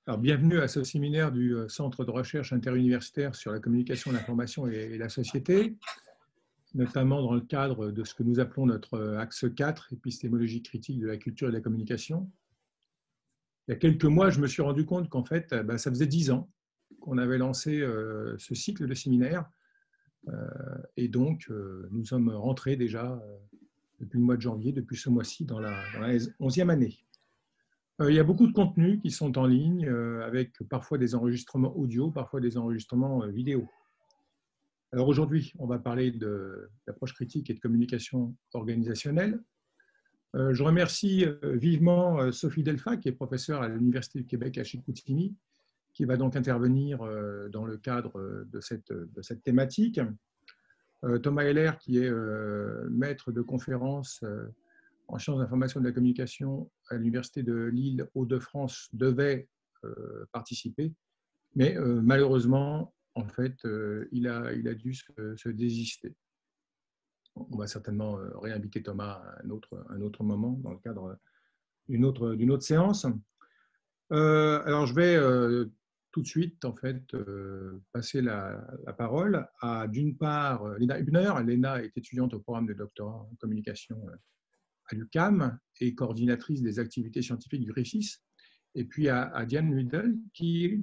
Alors, bienvenue à ce séminaire du Centre de recherche interuniversitaire sur la communication, l'information et la société, notamment dans le cadre de ce que nous appelons notre axe 4, épistémologie critique de la culture et de la communication. Il y a quelques mois, je me suis rendu compte qu'en fait, ça faisait 10 ans qu'on avait lancé ce cycle de séminaires. Et donc, nous sommes rentrés déjà depuis le mois de janvier, depuis ce mois-ci, dans la 11e année. Il y a beaucoup de contenus qui sont en ligne, avec parfois des enregistrements audio, parfois des enregistrements vidéo. Alors aujourd'hui, on va parler d'approche critique et de communication organisationnelle. Je remercie vivement Sophie Delphac, qui est professeure à l'Université du Québec à Chicoutimi, qui va donc intervenir dans le cadre de cette thématique. Thomas Heller, qui est maître de conférence en sciences de l'information et de la communication à l'Université de Lille Hauts-de-France, devait participer, mais malheureusement, en fait, il a dû se désister. On va certainement réinviter Thomas à un autre moment dans le cadre d'une autre séance. Alors, je vais tout de suite, en fait, passer la parole à, d'une part, Léna Hübner. Léna est étudiante au programme de doctorat en communication à l'UQAM et coordinatrice des activités scientifiques du RIFIS, et puis à Diane Nuidel, qui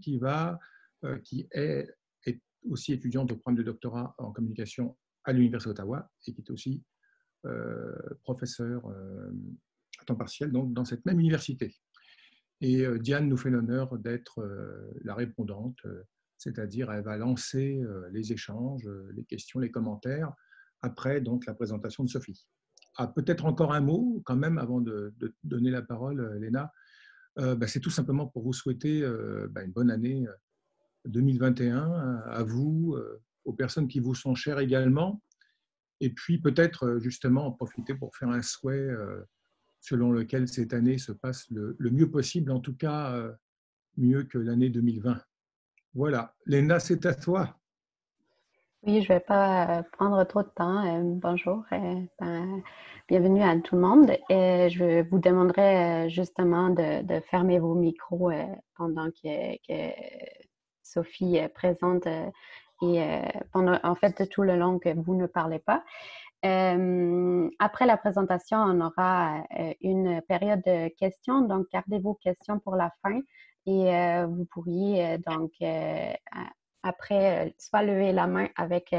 est aussi étudiante au programme de doctorat en communication à l'Université d'Ottawa et qui est aussi professeure à temps partiel donc, dans cette même université. Et Diane nous fait l'honneur d'être la répondante, c'est-à-dire elle va lancer les échanges, les questions, les commentaires, après donc la présentation de Sophie. Peut-être encore un mot quand même avant de donner la parole, Léna. C'est tout simplement pour vous souhaiter une bonne année 2021 à vous, aux personnes qui vous sont chères également, et puis peut-être justement en profiter pour faire un souhait selon lequel cette année se passe le mieux possible, en tout cas mieux que l'année 2020. Voilà, Léna, c'est à toi. Oui, je ne vais pas prendre trop de temps. Bonjour, bienvenue à tout le monde. Je vous demanderai justement de fermer vos micros pendant que Sophie présente et pendant en fait tout le long que vous ne parlez pas. Après la présentation, on aura une période de questions, donc gardez vos questions pour la fin et vous pourriez donc après soit lever la main avec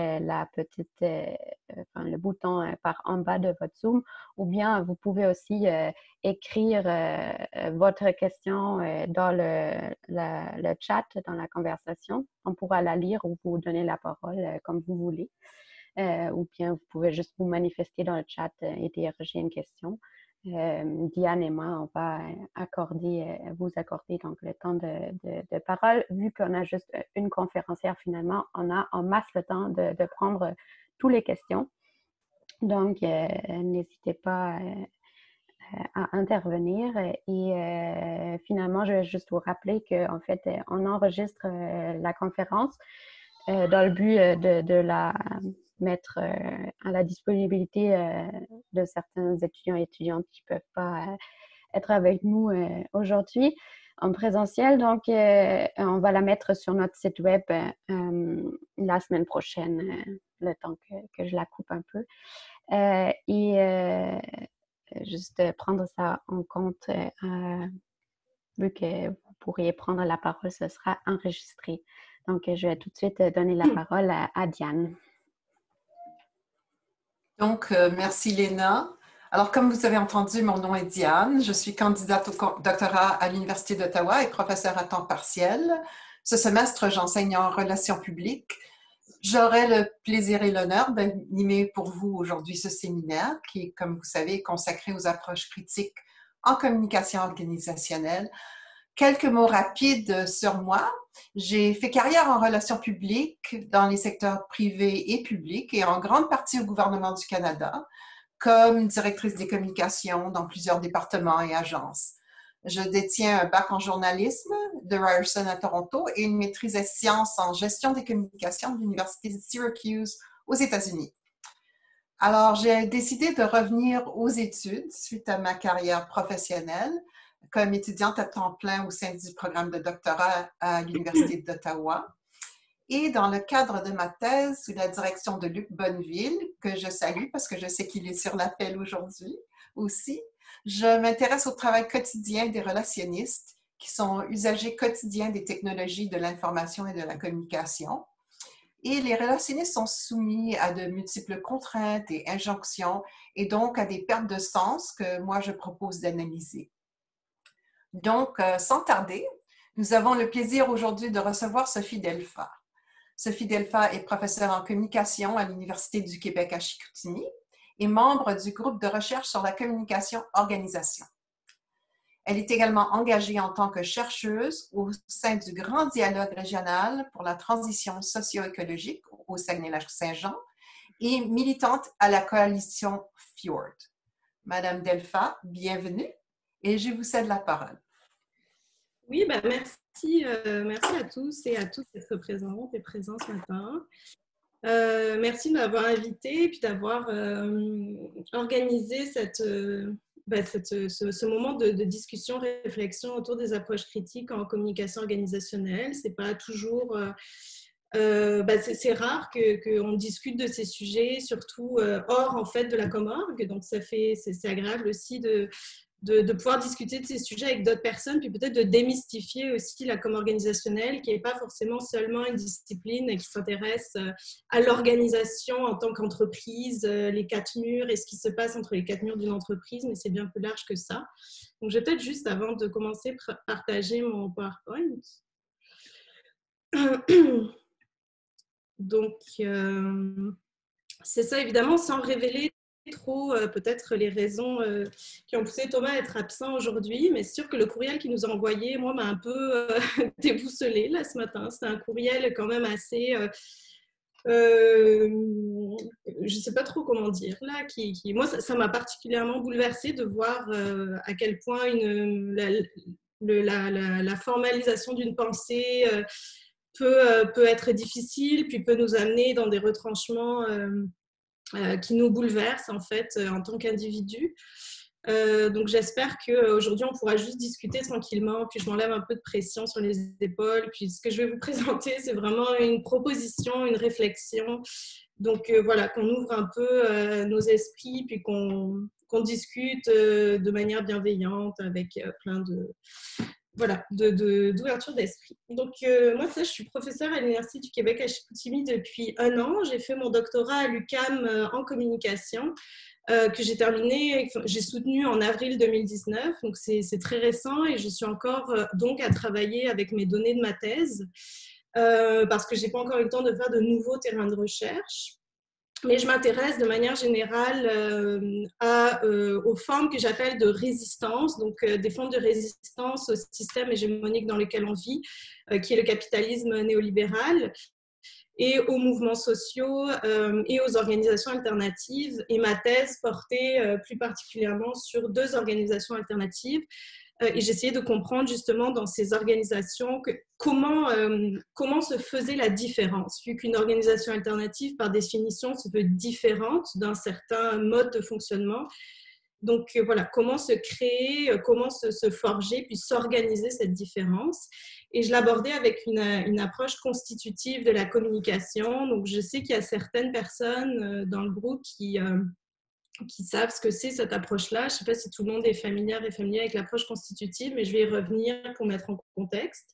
le bouton par en bas de votre Zoom, ou bien vous pouvez aussi écrire votre question dans le chat, dans la conversation. On pourra la lire ou vous donner la parole comme vous voulez. Ou bien vous pouvez juste vous manifester dans le chat et diriger une question. Diane et moi, on va vous accorder donc le temps de parole. Vu qu'on a juste une conférencière finalement, on a en masse le temps de prendre toutes les questions. Donc, n'hésitez pas à intervenir. Et finalement, je vais juste vous rappeler qu'en fait, on enregistre la conférence dans le but de la mettre à la disponibilité de certains étudiants et étudiantes qui ne peuvent pas être avec nous aujourd'hui en présentiel. Donc, on va la mettre sur notre site web la semaine prochaine, le temps que je la coupe un peu. Juste prendre ça en compte, vu que vous pourriez prendre la parole, ce sera enregistré. Donc, je vais tout de suite donner la parole à Diane. Donc, merci Léna. Alors, comme vous avez entendu, mon nom est Diane. Je suis candidate au doctorat à l'Université d'Ottawa et professeure à temps partiel. Ce semestre, j'enseigne en relations publiques. J'aurai le plaisir et l'honneur d'animer pour vous aujourd'hui ce séminaire qui, comme vous savez, est consacré aux approches critiques en communication organisationnelle. Quelques mots rapides sur moi. J'ai fait carrière en relations publiques dans les secteurs privés et publics et en grande partie au gouvernement du Canada, comme directrice des communications dans plusieurs départements et agences. Je détiens un bac en journalisme de Ryerson à Toronto et une maîtrise en sciences en gestion des communications de l'Université de Syracuse aux États-Unis. Alors, j'ai décidé de revenir aux études suite à ma carrière professionnelle. comme étudiante à temps plein au sein du programme de doctorat à l'Université d'Ottawa. Et dans le cadre de ma thèse, sous la direction de Luc Bonneville, que je salue parce que je sais qu'il est sur l'appel aujourd'hui aussi, je m'intéresse au travail quotidien des relationnistes qui sont usagers quotidiens des technologies de l'information et de la communication. Et les relationnistes sont soumis à de multiples contraintes et injonctions et donc à des pertes de sens que moi je propose d'analyser. Donc, sans tarder, nous avons le plaisir aujourd'hui de recevoir Sophie Delfa. Sophie Delfa est professeure en communication à l'Université du Québec à Chicoutimi et membre du groupe de recherche sur la communication organisation. Elle est également engagée en tant que chercheuse au sein du Grand Dialogue régional pour la transition socio-écologique au Saguenay-Lac-Saint-Jean et militante à la coalition Fjord. Madame Delfa, bienvenue et je vous cède la parole. Oui, merci à tous et à toutes d'être présentes et présents ce matin. Merci de m'avoir invitée et puis d'avoir organisé ce moment de discussion, réflexion autour des approches critiques en communication organisationnelle. C'est pas toujours... c'est rare qu'on discute de ces sujets, surtout hors en fait de la Comorg. Donc c'est agréable aussi de pouvoir discuter de ces sujets avec d'autres personnes, puis peut-être de démystifier aussi la com organisationnelle, qui n'est pas forcément seulement une discipline qui s'intéresse à l'organisation en tant qu'entreprise, les quatre murs et ce qui se passe entre les quatre murs d'une entreprise, mais c'est bien plus large que ça. Donc, je vais peut-être juste, avant de commencer, partager mon PowerPoint. Donc, c'est ça, évidemment, sans révéler trop peut-être les raisons qui ont poussé Thomas à être absent aujourd'hui, mais c'est sûr que le courriel qu'il nous a envoyé, moi, m'a un peu déboussolé là ce matin. C'était un courriel quand même assez, je ne sais pas trop comment dire là, moi ça m'a particulièrement bouleversée de voir à quel point la formalisation d'une pensée peut être difficile, puis peut nous amener dans des retranchements qui nous bouleverse en fait en tant qu'individu. Donc j'espère qu'aujourd'hui on pourra juste discuter tranquillement, puis je m'enlève un peu de pression sur les épaules. Puis ce que je vais vous présenter, c'est vraiment une proposition, une réflexion. Donc voilà, qu'on ouvre un peu nos esprits, puis qu'on discute de manière bienveillante avec plein de... Voilà, d'ouverture d'esprit. Donc, moi, je suis professeure à l'Université du Québec à Chicoutimi depuis 1 an. J'ai fait mon doctorat à l'UQAM en communication, que j'ai terminé, j'ai soutenu en avril 2019. Donc, c'est très récent et je suis encore donc à travailler avec mes données de ma thèse parce que je n'ai pas encore eu le temps de faire de nouveaux terrains de recherche. Mais je m'intéresse de manière générale aux formes que j'appelle de résistance, donc des formes de résistance au système hégémonique dans lequel on vit, qui est le capitalisme néolibéral, et aux mouvements sociaux et aux organisations alternatives. Et ma thèse portait plus particulièrement sur 2 organisations alternatives. Et j'essayais de comprendre justement dans ces organisations comment se faisait la différence, vu qu'une organisation alternative, par définition, se veut différente d'un certain mode de fonctionnement. Donc voilà, comment se créer, comment se forger, puis s'organiser cette différence. Et je l'abordais avec une approche constitutive de la communication. Donc je sais qu'il y a certaines personnes dans le groupe qui savent ce que c'est cette approche-là. Je ne sais pas si tout le monde est familier avec l'approche constitutive, mais je vais y revenir pour mettre en contexte.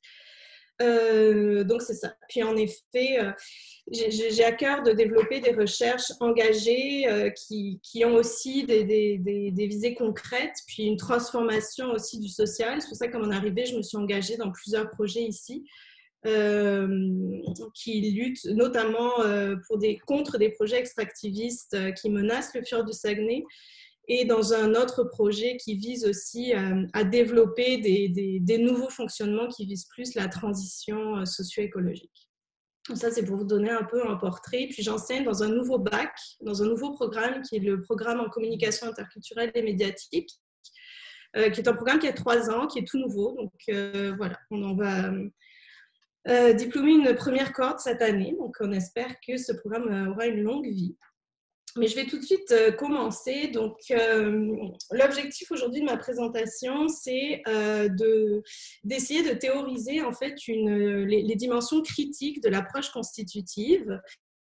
Donc, c'est ça. Puis, en effet, j'ai à cœur de développer des recherches engagées qui ont aussi des visées concrètes, puis une transformation aussi du social. C'est pour ça qu'à mon arrivée, je me suis engagée dans plusieurs projets ici. Qui luttent notamment contre des projets extractivistes qui menacent le fjord du Saguenay, et dans un autre projet qui vise aussi à développer des nouveaux fonctionnements qui visent plus la transition socio-écologique. Donc ça, c'est pour vous donner un peu un portrait. Puis j'enseigne dans un nouveau bac, dans un nouveau programme qui est le programme en communication interculturelle et médiatique, qui est un programme qui a 3 ans, qui est tout nouveau. Donc voilà, on en va... diplômer une première cohorte cette année, donc on espère que ce programme aura une longue vie. Mais je vais tout de suite commencer. Donc, l'objectif aujourd'hui de ma présentation, c'est d'essayer de théoriser en fait les dimensions critiques de l'approche constitutive.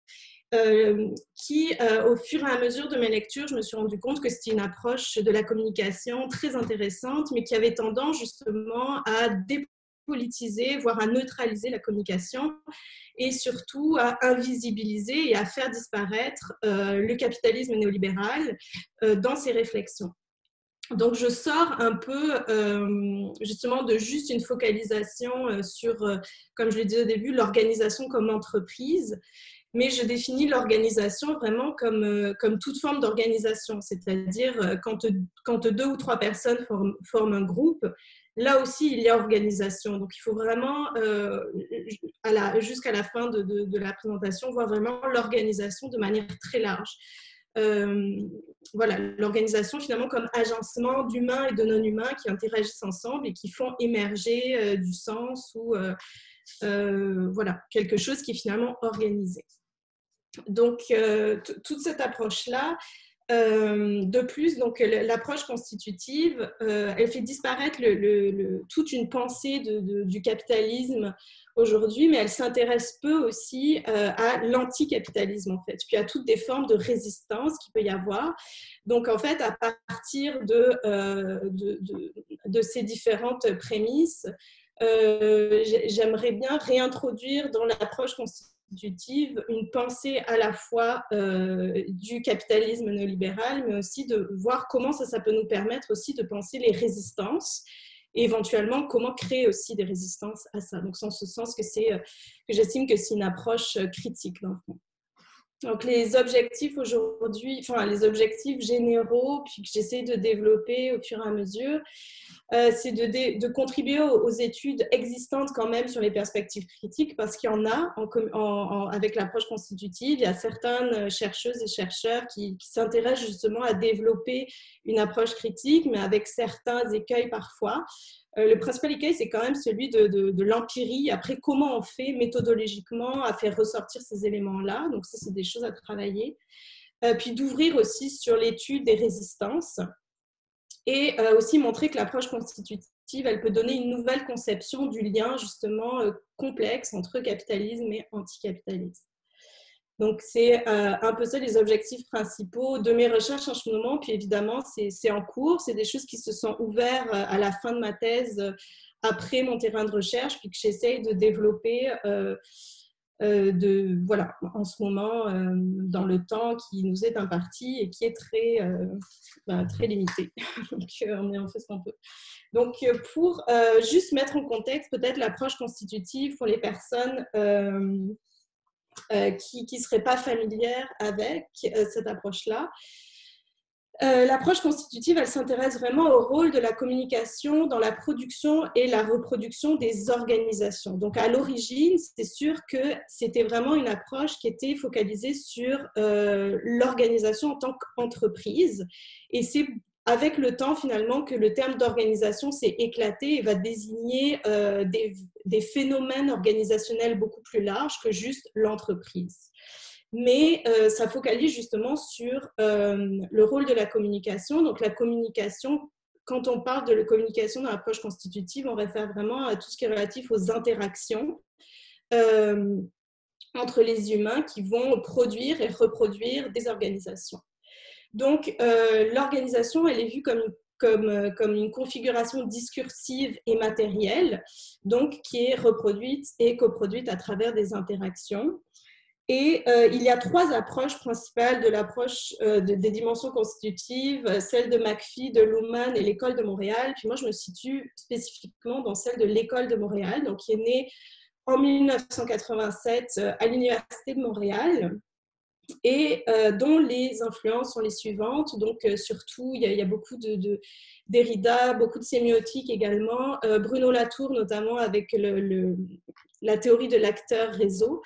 Qui, au fur et à mesure de mes lectures, je me suis rendu compte que c'était une approche de la communication très intéressante, mais qui avait tendance justement à dépolitiser, voire à neutraliser la communication, et surtout à invisibiliser et à faire disparaître le capitalisme néolibéral dans ses réflexions. Donc, je sors un peu justement de juste une focalisation sur, comme je l'ai dit au début, l'organisation comme entreprise, mais je définis l'organisation vraiment comme toute forme d'organisation, c'est-à-dire quand 2 ou 3 personnes forment un groupe, là aussi il y a organisation. Donc il faut vraiment, jusqu'à la fin de la présentation, voir vraiment l'organisation de manière très large. Voilà, l'organisation finalement comme agencement d'humains et de non-humains qui interagissent ensemble et qui font émerger du sens ou voilà, quelque chose qui est finalement organisé. Donc, toute cette approche-là, de plus, donc l'approche constitutive, elle fait disparaître toute une pensée du capitalisme aujourd'hui, mais elle s'intéresse peu aussi à l'anticapitalisme, en fait, puis à toutes des formes de résistance qu'il peut y avoir. Donc, en fait, à partir de ces différentes prémices, j'aimerais bien réintroduire dans l'approche constitutive une pensée à la fois du capitalisme néolibéral, mais aussi de voir comment ça peut nous permettre aussi de penser les résistances et éventuellement comment créer aussi des résistances à ça. Donc, en ce sens que j'estime que c'est une approche critique dans le fond. Donc, les objectifs aujourd'hui, enfin les objectifs généraux, puis que j'essaie de développer au fur et à mesure, c'est de contribuer aux études existantes quand même sur les perspectives critiques, parce qu'il y en a avec l'approche constitutive. Il y a certaines chercheuses et chercheurs qui s'intéressent justement à développer une approche critique, mais avec certains écueils parfois. Le principal écueil, c'est quand même celui de l'empirie. Après, comment on fait méthodologiquement à faire ressortir ces éléments-là. Donc ça, c'est des choses à travailler. Puis d'ouvrir aussi sur l'étude des résistances. Et aussi montrer que l'approche constitutive, elle peut donner une nouvelle conception du lien justement complexe entre capitalisme et anticapitalisme. Donc, c'est un peu ça les objectifs principaux de mes recherches en ce moment. Puis évidemment, c'est en cours. C'est des choses qui se sont ouvertes à la fin de ma thèse, après mon terrain de recherche, puis que j'essaye de développer voilà, en ce moment dans le temps qui nous est imparti et qui est très limité. Donc, on fait ce qu'on peut. Donc, pour juste mettre en contexte peut-être l'approche constitutive pour les personnes qui ne seraient pas familières avec cette approche-là. L'approche constitutive, elle s'intéresse vraiment au rôle de la communication dans la production et la reproduction des organisations. Donc, à l'origine, c'est sûr que c'était vraiment une approche qui était focalisée sur l'organisation en tant qu'entreprise. Et c'est avec le temps, finalement, que le terme d'organisation s'est éclaté et va désigner des phénomènes organisationnels beaucoup plus larges que juste l'entreprise. Mais ça focalise justement sur le rôle de la communication. Donc, la communication, quand on parle de la communication dans l'approche constitutive, on réfère vraiment à tout ce qui est relatif aux interactions entre les humains qui vont produire et reproduire des organisations. Donc, l'organisation, elle est vue comme une configuration discursive et matérielle, donc qui est reproduite et coproduite à travers des interactions. Et il y a 3 approches principales de l'approche des dimensions constitutives, celle de McPhee, de Luhmann et l'école de Montréal. Puis moi, je me situe spécifiquement dans celle de l'école de Montréal, donc qui est née en 1987 à l'Université de Montréal, et dont les influences sont les suivantes. Donc, surtout, il y a beaucoup de Derrida, beaucoup de sémiotique également, Bruno Latour notamment avec la théorie de l'acteur-réseau,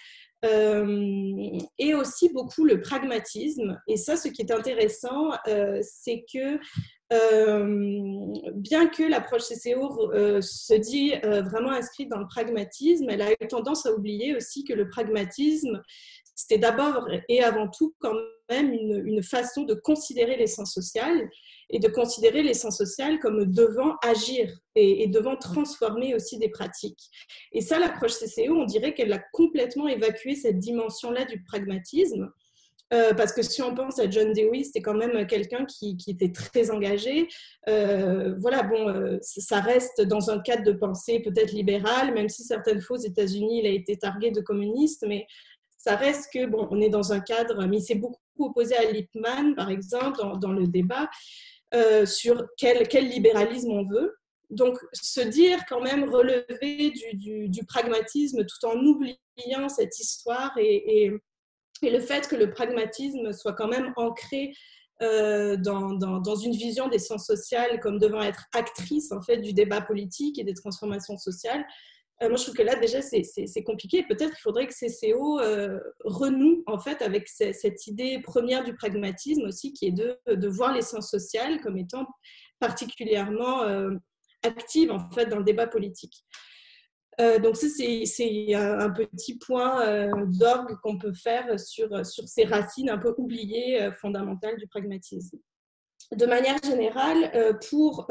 et aussi beaucoup le pragmatisme. Et ça, ce qui est intéressant, c'est que bien que l'approche CCO se dit vraiment inscrite dans le pragmatisme, elle a eu tendance à oublier aussi que le pragmatisme, c'était d'abord et avant tout quand même une façon de considérer l'essence sociale et de considérer l'essence sociale comme devant agir et devant transformer aussi des pratiques. Et ça, l'approche CCO, on dirait qu'elle a complètement évacué cette dimension-là du pragmatisme. Parce que si on pense à John Dewey, c'était quand même quelqu'un qui était très engagé. Voilà, bon, ça reste dans un cadre de pensée peut-être libéral, même si certaines fois aux États-Unis, il a été targué de communiste, mais ça reste que, bon, on est dans un cadre, mais il s'est beaucoup opposé à Lippmann, par exemple, dans le débat, sur quel libéralisme on veut. Donc, se dire quand même relever du pragmatisme tout en oubliant cette histoire et le fait que le pragmatisme soit quand même ancré dans une vision des sciences sociales comme devant être actrice en fait, du débat politique et des transformations sociales, moi je trouve que là déjà c'est compliqué. Peut-être qu'il faudrait que CCO renoue en fait avec cette idée première du pragmatisme aussi, qui est de voir les sciences sociales comme étant particulièrement actives en fait, dans le débat politique. Donc ça, c'est un petit point d'orgue qu'on peut faire sur ces racines un peu oubliées fondamentales du pragmatisme. De manière générale, pour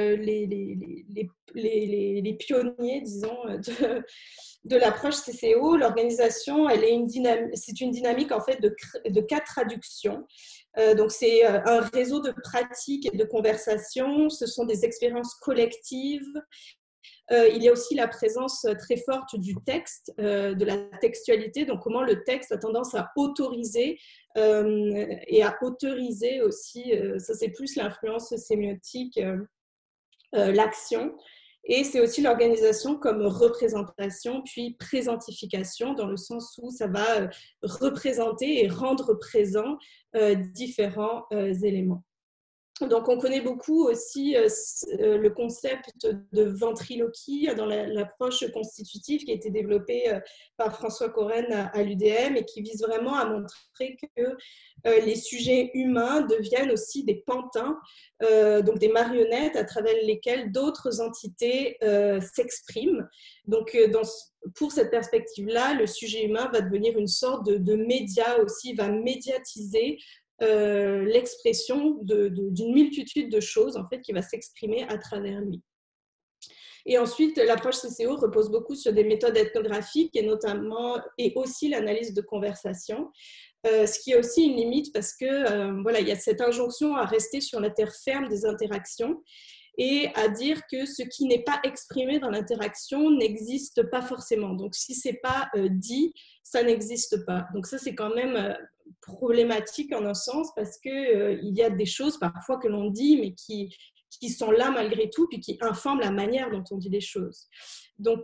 les pionniers, disons, de l'approche CCO, l'organisation, c'est une dynamique en fait de 4 traductions. Donc c'est un réseau de pratiques et de conversations, ce sont des expériences collectives. Il y a aussi la présence très forte du texte, de la textualité, donc comment le texte a tendance à autoriser et à autoriser aussi, ça c'est plus l'influence sémiotique, l'action. Et c'est aussi l'organisation comme représentation, puis présentification, dans le sens où ça va représenter et rendre présent différents éléments. Donc, on connaît beaucoup aussi le concept de ventriloquie dans l'approche constitutive qui a été développée par François Coren à l'UDM et qui vise vraiment à montrer que les sujets humains deviennent aussi des pantins, donc des marionnettes à travers lesquelles d'autres entités s'expriment. Donc, pour cette perspective-là, le sujet humain va devenir une sorte de média aussi, va médiatiser l'expression d'une multitude de choses en fait, qui va s'exprimer à travers lui. Et ensuite, l'approche CCO repose beaucoup sur des méthodes ethnographiques et aussi l'analyse de conversation, ce qui est aussi une limite parce que voilà, il y a cette injonction à rester sur la terre ferme des interactions et à dire que ce qui n'est pas exprimé dans l'interaction n'existe pas forcément. Donc, si ce n'est pas dit, ça n'existe pas. Donc, ça, c'est quand même problématique en un sens parce qu'il y a des choses parfois que l'on dit, mais qui sont là malgré tout, puis qui informent la manière dont on dit les choses. Donc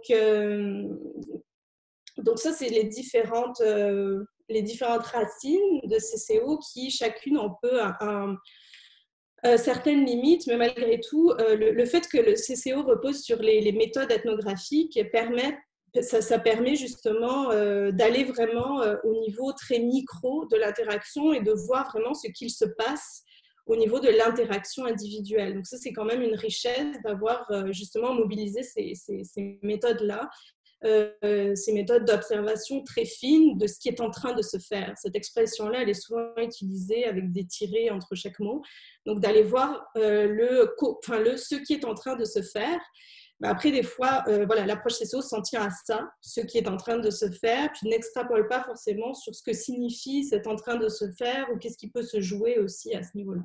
ça, c'est les différentes racines de CCO qui, chacune, ont peu certaines limites, mais malgré tout, le fait que le CCO repose sur les méthodes ethnographiques ça permet justement d'aller vraiment au niveau très micro de l'interaction et de voir vraiment ce qu'il se passe au niveau de l'interaction individuelle. Donc ça, c'est quand même une richesse d'avoir justement mobilisé ces méthodes-là, ces méthodes d'observation très fines de ce qui est en train de se faire. Cette expression-là, elle est souvent utilisée avec des tirets entre chaque mot. Donc d'aller voir ce qui est en train de se faire. Mais après, des fois, voilà, l'approche CCO s'en tient à ça, ce qui est en train de se faire, puis n'extrapole pas forcément sur ce que signifie cet en train de se faire ou qu'est-ce qui peut se jouer aussi à ce niveau-là.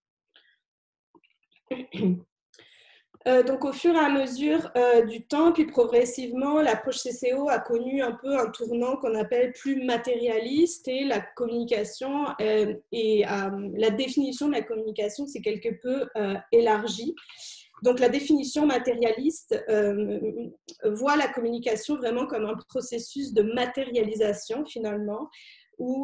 Donc, au fur et à mesure du temps, puis progressivement, l'approche CCO a connu un peu un tournant qu'on appelle plus matérialiste et la communication et la définition de la communication s'est quelque peu élargie. Donc, la définition matérialiste voit la communication vraiment comme un processus de matérialisation, finalement, où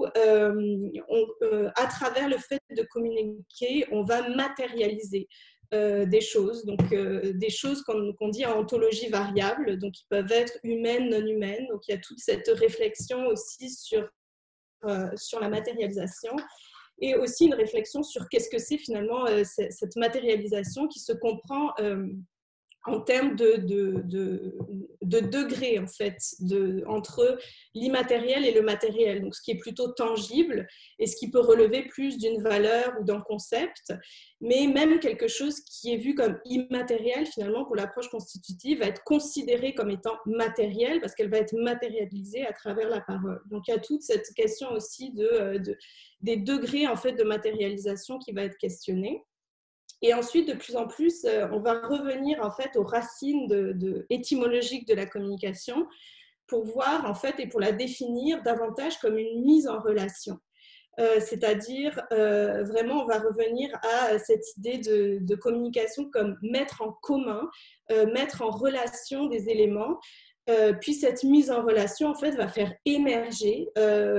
à travers le fait de communiquer, on va matérialiser des choses, donc des choses qu'on dit en ontologie variable, donc qui peuvent être humaines, non humaines. Donc, il y a toute cette réflexion aussi sur la matérialisation. et aussi une réflexion sur qu'est-ce que c'est finalement cette matérialisation qui se comprend en termes de degrés, en fait, entre l'immatériel et le matériel. Donc, ce qui est plutôt tangible et ce qui peut relever plus d'une valeur ou d'un concept, mais même quelque chose qui est vu comme immatériel, finalement, pour l'approche constitutive, va être considéré comme étant matériel parce qu'elle va être matérialisée à travers la parole. Donc, il y a toute cette question aussi des degrés, en fait, de matérialisation qui va être questionnée. Et ensuite, de plus en plus, on va revenir en fait aux racines étymologiques de la communication pour voir en fait et pour la définir davantage comme une mise en relation. C'est-à-dire, vraiment, on va revenir à cette idée de communication comme mettre en commun, mettre en relation des éléments. Puis cette mise en relation, en fait, va faire émerger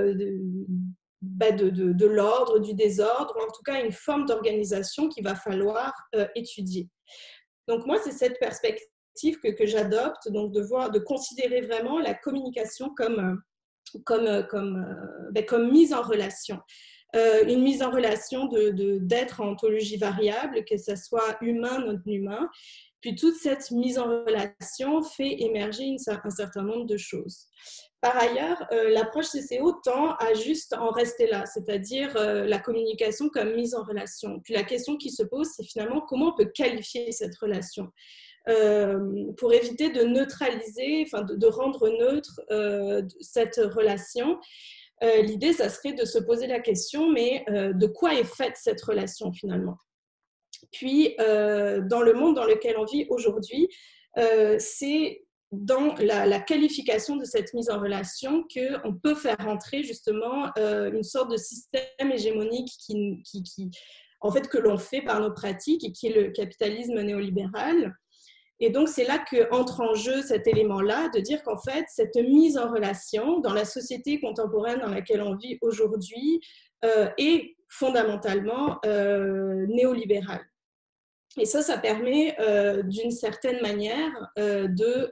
de l'ordre, du désordre, ou en tout cas une forme d'organisation qu'il va falloir étudier. Donc moi, c'est cette perspective que j'adopte, donc de considérer vraiment la communication comme mise en relation. Une mise en relation d'êtres en ontologie variable, que ce soit humain, non humain. Puis toute cette mise en relation fait émerger un certain nombre de choses. Par ailleurs, l'approche CCO tend à juste en rester là, c'est-à-dire la communication comme mise en relation. Puis la question qui se pose, c'est finalement comment on peut qualifier cette relation pour éviter de neutraliser, enfin de rendre neutre cette relation. L'idée, ça serait de se poser la question, mais de quoi est faite cette relation finalement ? Puis, dans le monde dans lequel on vit aujourd'hui, c'est dans la qualification de cette mise en relation qu'on peut faire entrer justement une sorte de système hégémonique en fait, que l'on fait par nos pratiques et qui est le capitalisme néolibéral. Et donc, c'est là qu'entre en jeu cet élément-là, de dire qu'en fait, cette mise en relation dans la société contemporaine dans laquelle on vit aujourd'hui est fondamentalement néolibérale. Et ça permet d'une certaine manière de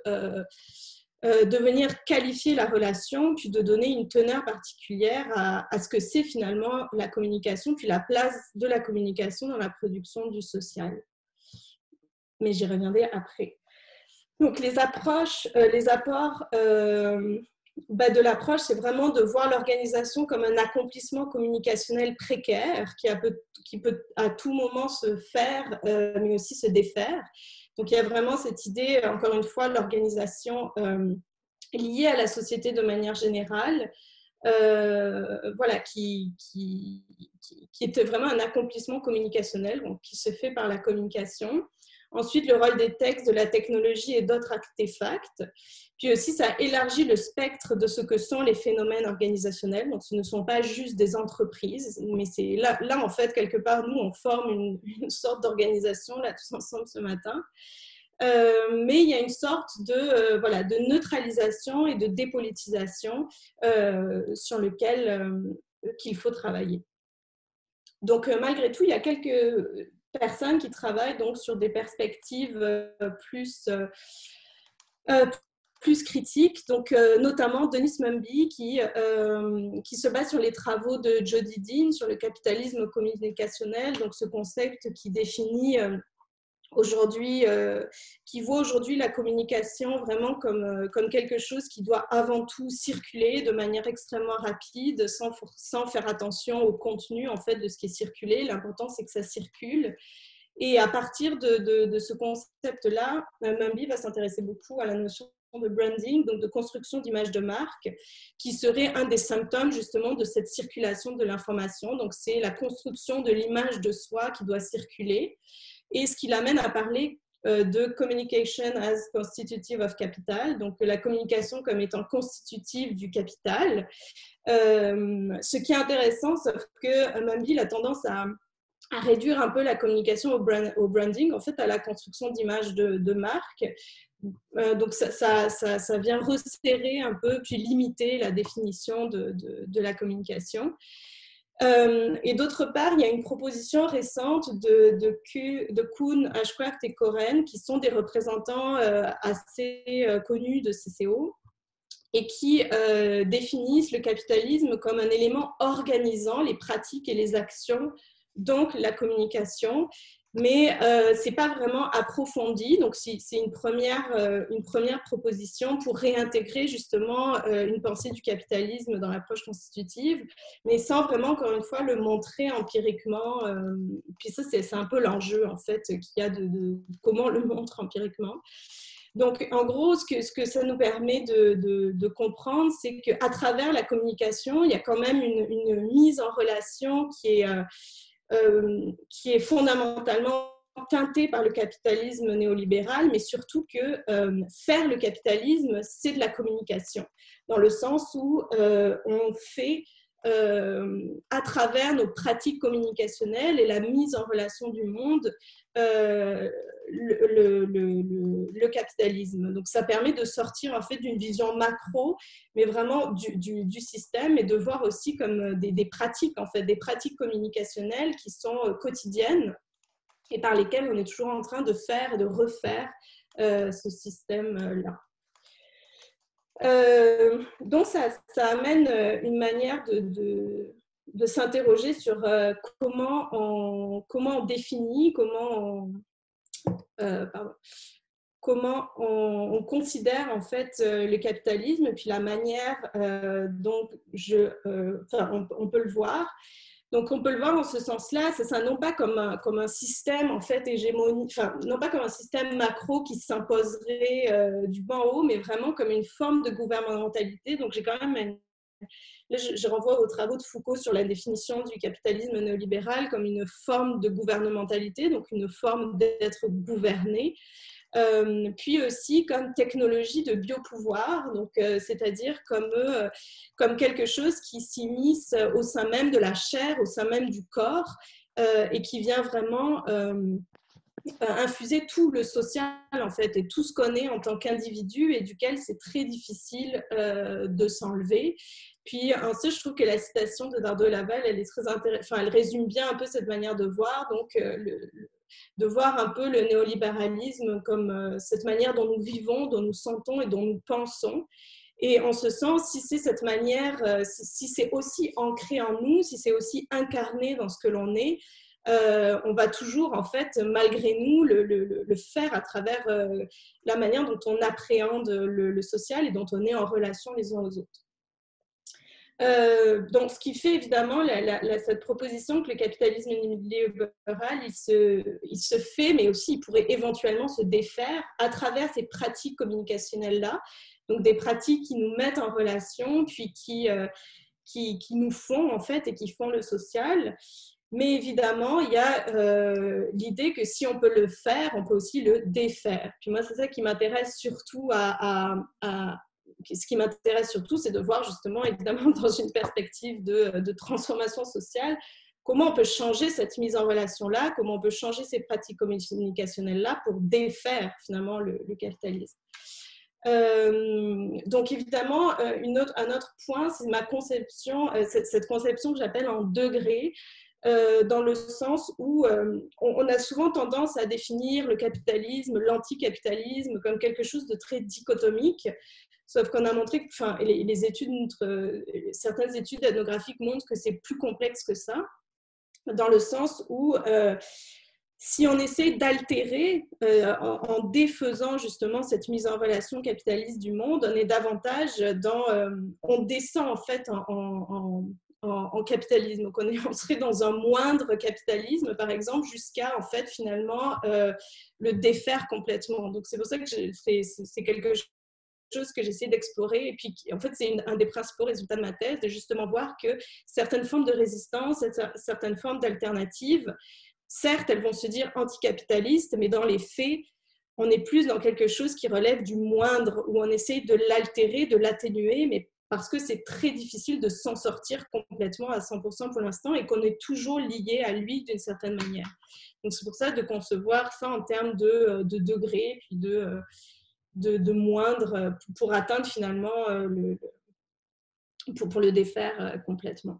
venir qualifier la relation, puis de donner une teneur particulière à ce que c'est finalement la communication, puis la place de la communication dans la production du social. Mais j'y reviendrai après. Donc les approches, les apports de l'approche, c'est vraiment de voir l'organisation comme un accomplissement communicationnel précaire qui peut à tout moment se faire, mais aussi se défaire. Donc il y a vraiment cette idée, encore une fois, l'organisation liée à la société de manière générale, voilà, qui est vraiment un accomplissement communicationnel, donc, qui se fait par la communication. Ensuite, le rôle des textes, de la technologie et d'autres artefacts. Puis aussi, ça élargit le spectre de ce que sont les phénomènes organisationnels. Donc, ce ne sont pas juste des entreprises, mais c'est là en fait, quelque part, nous, on forme une sorte d'organisation, là, tous ensemble ce matin. Mais il y a une sorte de neutralisation et de dépolitisation sur lequel qu'il faut travailler. Donc, malgré tout, il y a quelques personnes qui travaillent donc sur des perspectives plus critiques, donc notamment Denis Mumby qui se base sur les travaux de Jody Dean sur le capitalisme communicationnel, donc ce concept qui définit aujourd'hui, qui voit aujourd'hui la communication vraiment comme quelque chose qui doit avant tout circuler de manière extrêmement rapide, sans faire attention au contenu en fait de ce qui est circulé. L'important, c'est que ça circule. Et à partir de ce concept-là, Mumby va s'intéresser beaucoup à la notion de branding, donc de construction d'images de marque, qui serait un des symptômes justement de cette circulation de l'information. Donc c'est la construction de l'image de soi qui doit circuler. Et ce qui l'amène à parler de communication as constitutive of capital, donc la communication comme étant constitutive du capital. Ce qui est intéressant, sauf que Mumby a tendance à réduire un peu la communication au branding, en fait à la construction d'images de marque. Donc ça vient resserrer un peu, puis limiter la définition de la communication. Et d'autre part, il y a une proposition récente de Kuhn, Ashcraft et Koren, qui sont des représentants assez connus de CCO, et qui définissent le capitalisme comme un élément organisant les pratiques et les actions, donc la communication. Mais ce n'est pas vraiment approfondi, donc c'est une première proposition pour réintégrer justement une pensée du capitalisme dans l'approche constitutive, mais sans vraiment, encore une fois, le montrer empiriquement. Puis ça, c'est un peu l'enjeu, en fait, qu'il y a de comment on le montre empiriquement. Donc, en gros, ce que ça nous permet de comprendre, c'est qu'à travers la communication, il y a quand même une mise en relation qui est fondamentalement teintée par le capitalisme néolibéral, mais surtout que faire le capitalisme, c'est de la communication, dans le sens où on fait à travers nos pratiques communicationnelles et la mise en relation du monde, le capitalisme. Donc ça permet de sortir en fait d'une vision macro, mais vraiment du système, et de voir aussi comme des pratiques, en fait, des pratiques communicationnelles qui sont quotidiennes et par lesquelles on est toujours en train de faire et de refaire ce système-là. Donc ça amène une manière de s'interroger sur comment on définit, comment on considère en fait le capitalisme, et puis la manière dont on peut le voir. Donc, on peut le voir en ce sens-là, c'est ça, non pas comme un système en fait hégémonique, enfin, non pas comme un système macro qui s'imposerait du bas en haut, mais vraiment comme une forme de gouvernementalité. Donc, j'ai quand même là, je renvoie aux travaux de Foucault sur la définition du capitalisme néolibéral comme une forme de gouvernementalité, donc une forme d'être gouverné. Puis aussi comme technologie de biopouvoir, donc c'est-à-dire comme quelque chose qui s'immisce au sein même de la chair, au sein même du corps, et qui vient vraiment infuser tout le social en fait, et tout ce qu'on est en tant qu'individu, et duquel c'est très difficile de s'enlever. Puis ensuite, je trouve que la citation de Dardo Laval, elle est très intéressante, enfin, elle résume bien un peu cette manière de voir, donc de voir un peu le néolibéralisme comme cette manière dont nous vivons, dont nous sentons et dont nous pensons. Et en ce sens, si c'est cette manière, si c'est aussi ancré en nous, si c'est aussi incarné dans ce que l'on est, on va toujours, en fait, malgré nous, le faire à travers la manière dont on appréhende le social et dont on est en relation les uns aux autres. Donc, ce qui fait évidemment cette proposition que le capitalisme libéral, il se fait, mais aussi il pourrait éventuellement se défaire à travers ces pratiques communicationnelles-là. Donc, des pratiques qui nous mettent en relation, puis qui nous font, en fait, et qui font le social. Mais évidemment, il y a l'idée que si on peut le faire, on peut aussi le défaire. Puis moi, c'est ça qui m'intéresse surtout ce qui m'intéresse surtout, c'est de voir justement, évidemment, dans une perspective de transformation sociale, comment on peut changer cette mise en relation-là, comment on peut changer ces pratiques communicationnelles-là pour défaire finalement le capitalisme. Donc évidemment, un autre point, c'est ma conception, cette conception que j'appelle en degrés, dans le sens où on a souvent tendance à définir le capitalisme, l'anticapitalisme comme quelque chose de très dichotomique, sauf qu'on a montré que certaines études ethnographiques montrent que c'est plus complexe que ça, dans le sens où si on essaie d'altérer en défaisant justement cette mise en relation capitaliste du monde, on est davantage on descend en fait en capitalisme. Donc on serait dans un moindre capitalisme, par exemple, jusqu'à en fait finalement le défaire complètement. Donc c'est pour ça que c'est quelque chose que j'essaie d'explorer, et puis en fait c'est un des principaux résultats de ma thèse, de justement voir que certaines formes de résistance, certaines formes d'alternatives, certes elles vont se dire anticapitalistes, mais dans les faits on est plus dans quelque chose qui relève du moindre, où on essaie de l'altérer, de l'atténuer, mais parce que c'est très difficile de s'en sortir complètement à 100% pour l'instant, et qu'on est toujours lié à lui d'une certaine manière. Donc c'est pour ça de concevoir ça en termes de degrés, puis de moindre, pour atteindre finalement pour le défaire complètement.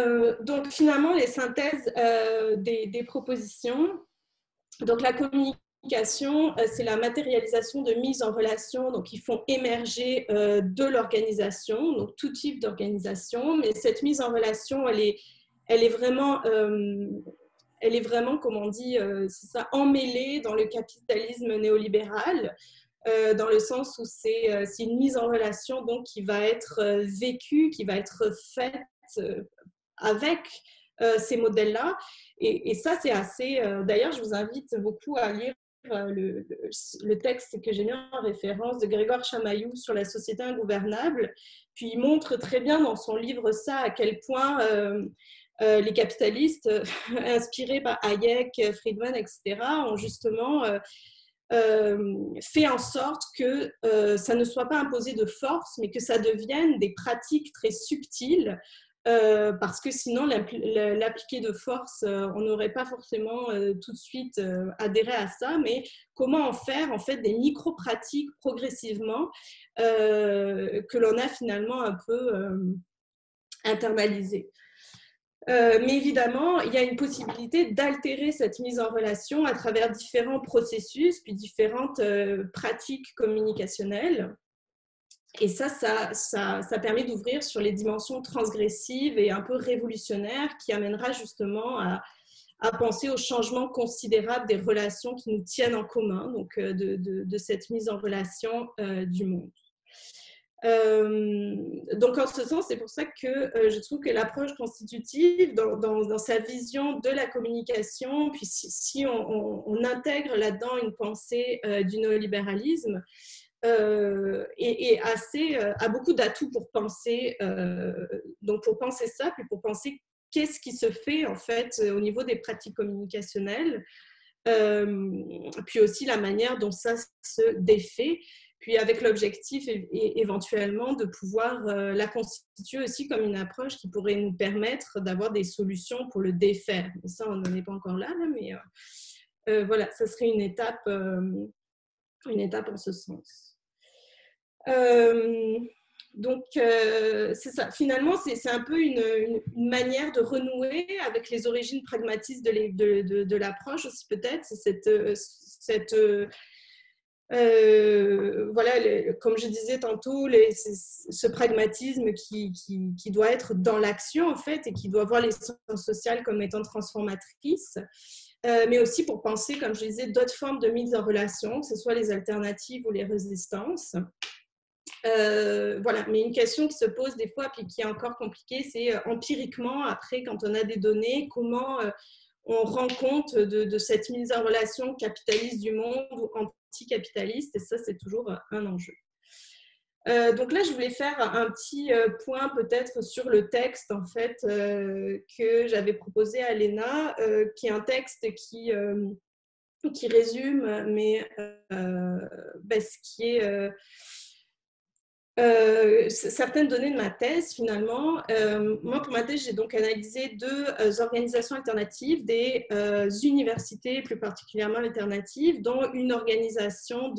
Donc finalement, les synthèses des propositions. Donc la communication communication, c'est la matérialisation de mise en relation, donc qui font émerger de l'organisation, donc tout type d'organisation, mais cette mise en relation, elle est vraiment, comme on dit, c'est ça, emmêlée dans le capitalisme néolibéral, dans le sens où c'est une mise en relation donc, qui va être vécue, qui va être faite avec ces modèles-là. Et ça, c'est assez... D'ailleurs, je vous invite beaucoup à lire le texte que j'ai mis en référence de Grégoire Chamaillou sur la société ingouvernable. Puis il montre très bien dans son livre ça, à quel point les capitalistes, inspirés par Hayek, Friedman, etc., ont justement fait en sorte que ça ne soit pas imposé de force, mais que ça devienne des pratiques très subtiles, parce que sinon l'appliquer de force, on n'aurait pas forcément tout de suite adhéré à ça, mais comment en faire en fait des micro-pratiques progressivement que l'on a finalement un peu internalisées. Mais évidemment, il y a une possibilité d'altérer cette mise en relation à travers différents processus, puis différentes pratiques communicationnelles. Et ça permet d'ouvrir sur les dimensions transgressives et un peu révolutionnaires qui amènera justement à penser au changement considérable des relations qui nous tiennent en commun, donc de cette mise en relation du monde. Donc en ce sens, c'est pour ça que je trouve que l'approche constitutive dans sa vision de la communication, puis si on intègre là-dedans une pensée du néolibéralisme, a beaucoup d'atouts pour penser, donc pour penser ça, puis pour penser qu'est-ce qui se fait en fait au niveau des pratiques communicationnelles, puis aussi la manière dont ça se défait, puis avec l'objectif éventuellement de pouvoir la constituer aussi comme une approche qui pourrait nous permettre d'avoir des solutions pour le défaire. Mais ça, on n'en est pas encore là, mais voilà, ça serait une étape en ce sens. Donc, c'est ça. Finalement, c'est un peu une manière de renouer avec les origines pragmatistes de l'approche aussi, peut-être. C'est voilà, comme je disais tantôt, ce pragmatisme qui doit être dans l'action, en fait, et qui doit voir les sciences sociales comme étant transformatrices. Mais aussi pour penser, comme je disais, d'autres formes de mise en relation, que ce soit les alternatives ou les résistances. Voilà, mais une question qui se pose des fois, puis qui est encore compliquée, c'est empiriquement, après, quand on a des données, comment on rend compte de cette mise en relation capitaliste du monde ou anticapitaliste, et ça, c'est toujours un enjeu. Donc là, je voulais faire un petit point peut-être sur le texte en fait que j'avais proposé à Léna, qui est un texte qui résume, mais ce qui est certaines données de ma thèse finalement. Moi, pour ma thèse, j'ai donc analysé deux organisations alternatives, des universités plus particulièrement alternatives, dont une organisation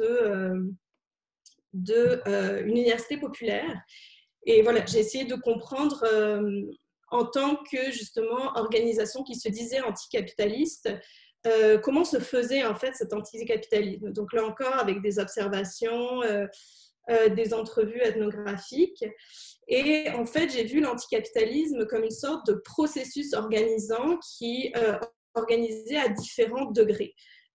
une université populaire. Et voilà, j'ai essayé de comprendre en tant que justement organisation qui se disait anticapitaliste, comment se faisait en fait cet anticapitalisme. Donc là encore, avec des observations, des entrevues ethnographiques. Et en fait, j'ai vu l'anticapitalisme comme une sorte de processus organisant qui organisé à différents degrés.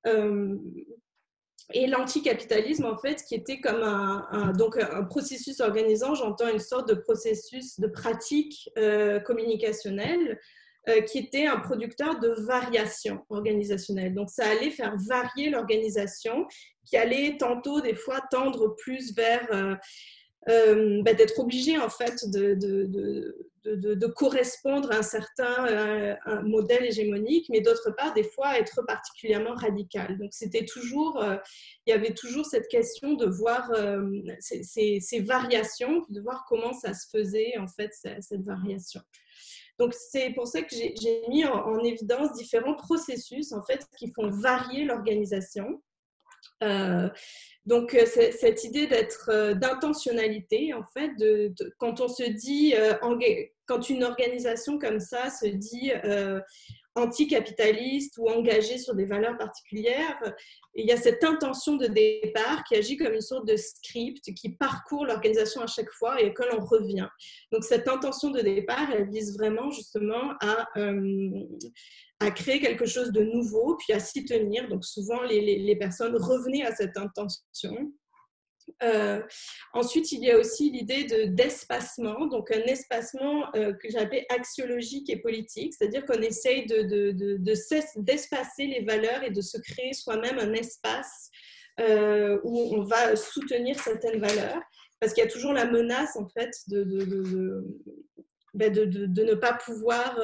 Et l'anticapitalisme, en fait, qui était comme donc un processus organisant, j'entends une sorte de processus de pratique communicationnelle qui était un producteur de variation organisationnelle. Donc, ça allait faire varier l'organisation, qui allait tantôt, des fois, tendre plus vers d'être obligé, en fait, de correspondre à un certain un modèle hégémonique, mais d'autre part, des fois, être particulièrement radical. Donc, c'était toujours, il y avait toujours cette question de voir ces variations, de voir comment ça se faisait, en fait, cette variation. Donc, c'est pour ça que j'ai mis en évidence différents processus, en fait, qui font varier l'organisation. Donc, cette idée d'intentionnalité, en fait, quand on se dit, quand une organisation comme ça se dit, anticapitaliste ou engagé sur des valeurs particulières. Et il y a cette intention de départ qui agit comme une sorte de script qui parcourt l'organisation à chaque fois et auquel on revient. Donc cette intention de départ, elle vise vraiment justement à créer quelque chose de nouveau, puis à s'y tenir. Donc souvent, les personnes revenaient à cette intention. Ensuite, il y a aussi l'idée d'espacement, donc un espacement que j'appelais axiologique et politique, c'est-à-dire qu'on essaye d'espacer les valeurs et de se créer soi-même un espace où on va soutenir certaines valeurs, parce qu'il y a toujours la menace en fait de ne pas pouvoir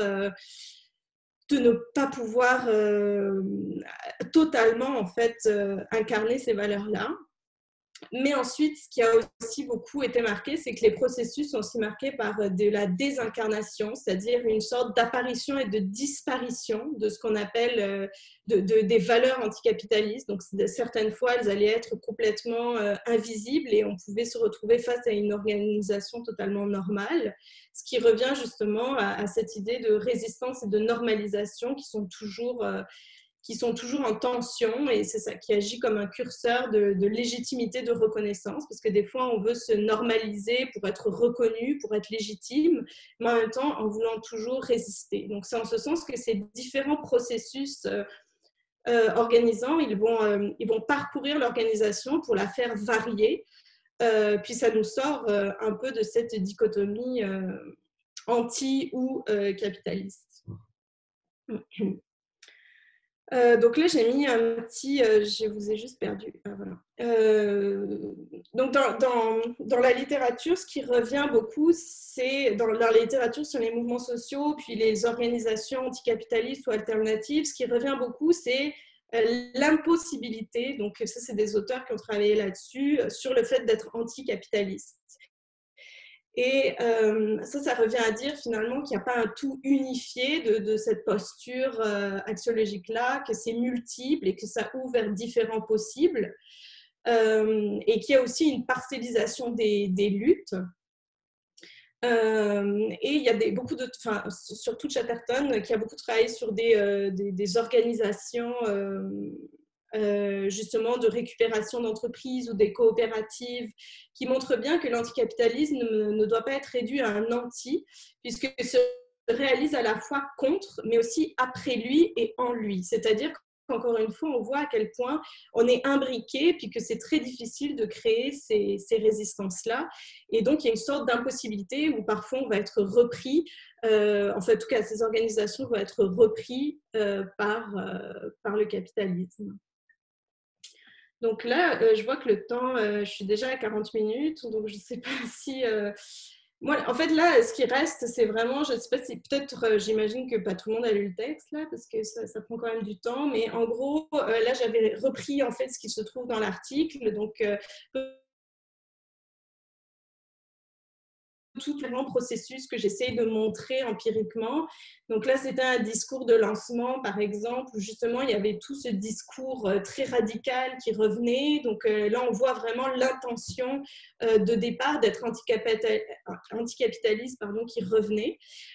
totalement en fait incarner ces valeurs-là. Mais ensuite, ce qui a aussi beaucoup été marqué, c'est que les processus sont aussi marqués par de la désincarnation, c'est-à-dire une sorte d'apparition et de disparition de ce qu'on appelle des valeurs anticapitalistes. Donc, certaines fois, elles allaient être complètement invisibles et on pouvait se retrouver face à une organisation totalement normale, ce qui revient justement à cette idée de résistance et de normalisation qui sont toujours en tension, et c'est ça qui agit comme un curseur de légitimité, de reconnaissance, parce que des fois on veut se normaliser pour être reconnu, pour être légitime, mais en même temps en voulant toujours résister. Donc c'est en ce sens que ces différents processus organisants, ils vont parcourir l'organisation pour la faire varier, puis ça nous sort un peu de cette dichotomie anti ou capitaliste. Donc là, j'ai mis un petit... je vous ai juste perdu. Voilà. Donc, dans la littérature, ce qui revient beaucoup, c'est dans la littérature sur les mouvements sociaux, puis les organisations anticapitalistes ou alternatives, ce qui revient beaucoup, c'est l'impossibilité, donc ça, c'est des auteurs qui ont travaillé là-dessus, sur le fait d'être anticapitaliste. Et ça revient à dire finalement qu'il n'y a pas un tout unifié de cette posture axiologique-là, que c'est multiple et que ça ouvre vers différents possibles, et qu'il y a aussi une parcellisation des luttes. Et il y a surtout Chatterton, qui a beaucoup travaillé sur des organisations justement de récupération d'entreprises ou des coopératives, qui montrent bien que l'anticapitalisme ne doit pas être réduit à un anti, puisqu'il se réalise à la fois contre, mais aussi après lui et en lui. C'est-à-dire qu'encore une fois, on voit à quel point on est imbriqué, puis que c'est très difficile de créer ces résistances-là. Et donc, il y a une sorte d'impossibilité où parfois on va être repris, en tout cas, ces organisations vont être reprises par le capitalisme. Donc là, je vois que le temps, je suis déjà à 40 minutes, donc je ne sais pas si... Moi, en fait, là, ce qui reste, c'est vraiment, je ne sais pas si peut-être, j'imagine que pas tout le monde a lu le texte, là, parce que ça prend quand même du temps, mais en gros, là, j'avais repris, en fait, ce qui se trouve dans l'article, donc... tout le grand processus que j'essaye de montrer empiriquement. Donc là, c'était un discours de lancement, par exemple, où justement, il y avait tout ce discours très radical qui revenait. Donc là, on voit vraiment l'intention de départ d'être anticapitaliste, qui revenait.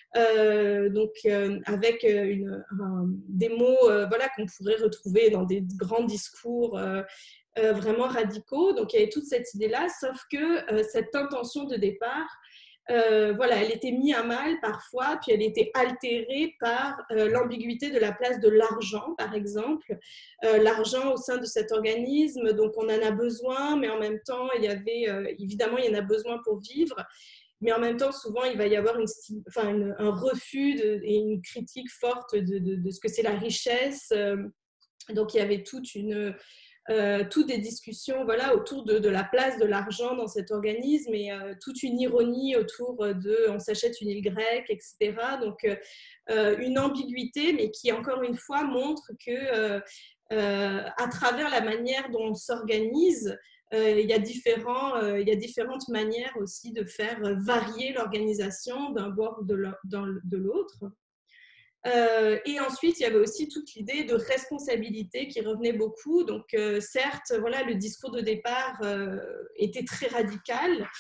Avec des mots qu'on pourrait retrouver dans des grands discours vraiment radicaux. Donc il y avait toute cette idée-là, sauf que cette intention de départ, elle était mise à mal parfois, puis elle était altérée par l'ambiguïté de la place de l'argent, par exemple. L'argent au sein de cet organisme, donc on en a besoin, mais en même temps, il y avait, évidemment, il y en a besoin pour vivre, mais en même temps, souvent, il va y avoir un refus et une critique forte de ce que c'est la richesse. Donc, il y avait toutes des discussions autour de la place de l'argent dans cet organisme, et toute une ironie autour de on s'achète une île grecque, etc. Donc une ambiguïté, mais qui encore une fois montre que à travers la manière dont on s'organise, il y a différentes manières aussi de faire varier l'organisation d'un bord ou de l'autre. Et ensuite, il y avait aussi toute l'idée de responsabilité qui revenait beaucoup. Donc, certes, le discours de départ était très radical,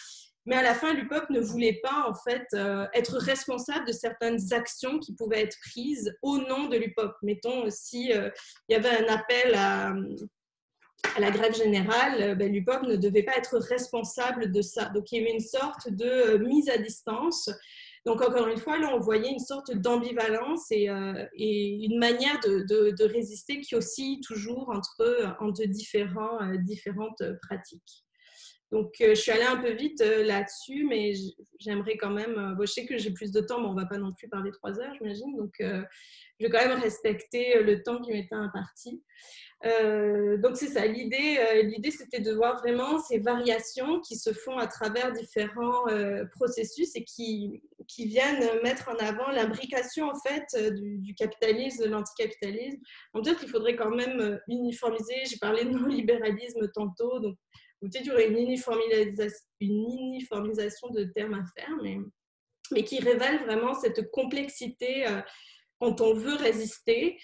Mais à la fin, l'UPOP ne voulait pas, en fait, être responsable de certaines actions qui pouvaient être prises au nom de l'UPOP. Mettons, si il y avait un appel à la grève générale, l'UPOP ne devait pas être responsable de ça. Donc, il y avait une sorte de mise à distance. Donc, encore une fois, là, on voyait une sorte d'ambivalence et une manière de résister qui oscille toujours entre différentes pratiques. Donc, je suis allée un peu vite là-dessus, mais j'aimerais quand même… je sais que j'ai plus de temps, mais on ne va pas non plus parler 3 heures, j'imagine. Donc, je vais quand même respecter le temps qui m'était imparti. Donc, c'est ça. L'idée, c'était de voir vraiment ces variations qui se font à travers différents processus et qui viennent mettre en avant l'imbrication, en fait, du capitalisme, de l'anticapitalisme. On peut dire qu'il faudrait quand même uniformiser. J'ai parlé de non-libéralisme tantôt, donc peut-être il y aurait une uniformisation de termes à faire, mais qui révèle vraiment cette complexité quand on veut résister,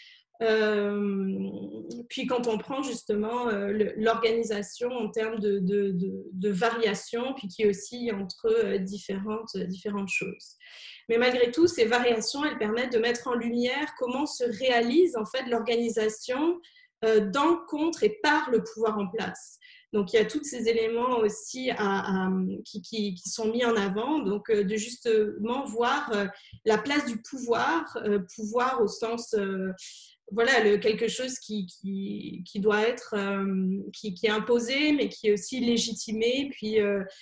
puis quand on prend justement l'organisation en termes de variations, puis qui oscille entre différentes choses. Mais malgré tout, ces variations, elles permettent de mettre en lumière comment se réalise en fait l'organisation dans, contre et par le pouvoir en place. Donc, il y a tous ces éléments aussi qui sont mis en avant, donc de justement voir la place du pouvoir, pouvoir au sens, quelque chose qui doit être, qui est imposé, mais qui est aussi légitimé, puis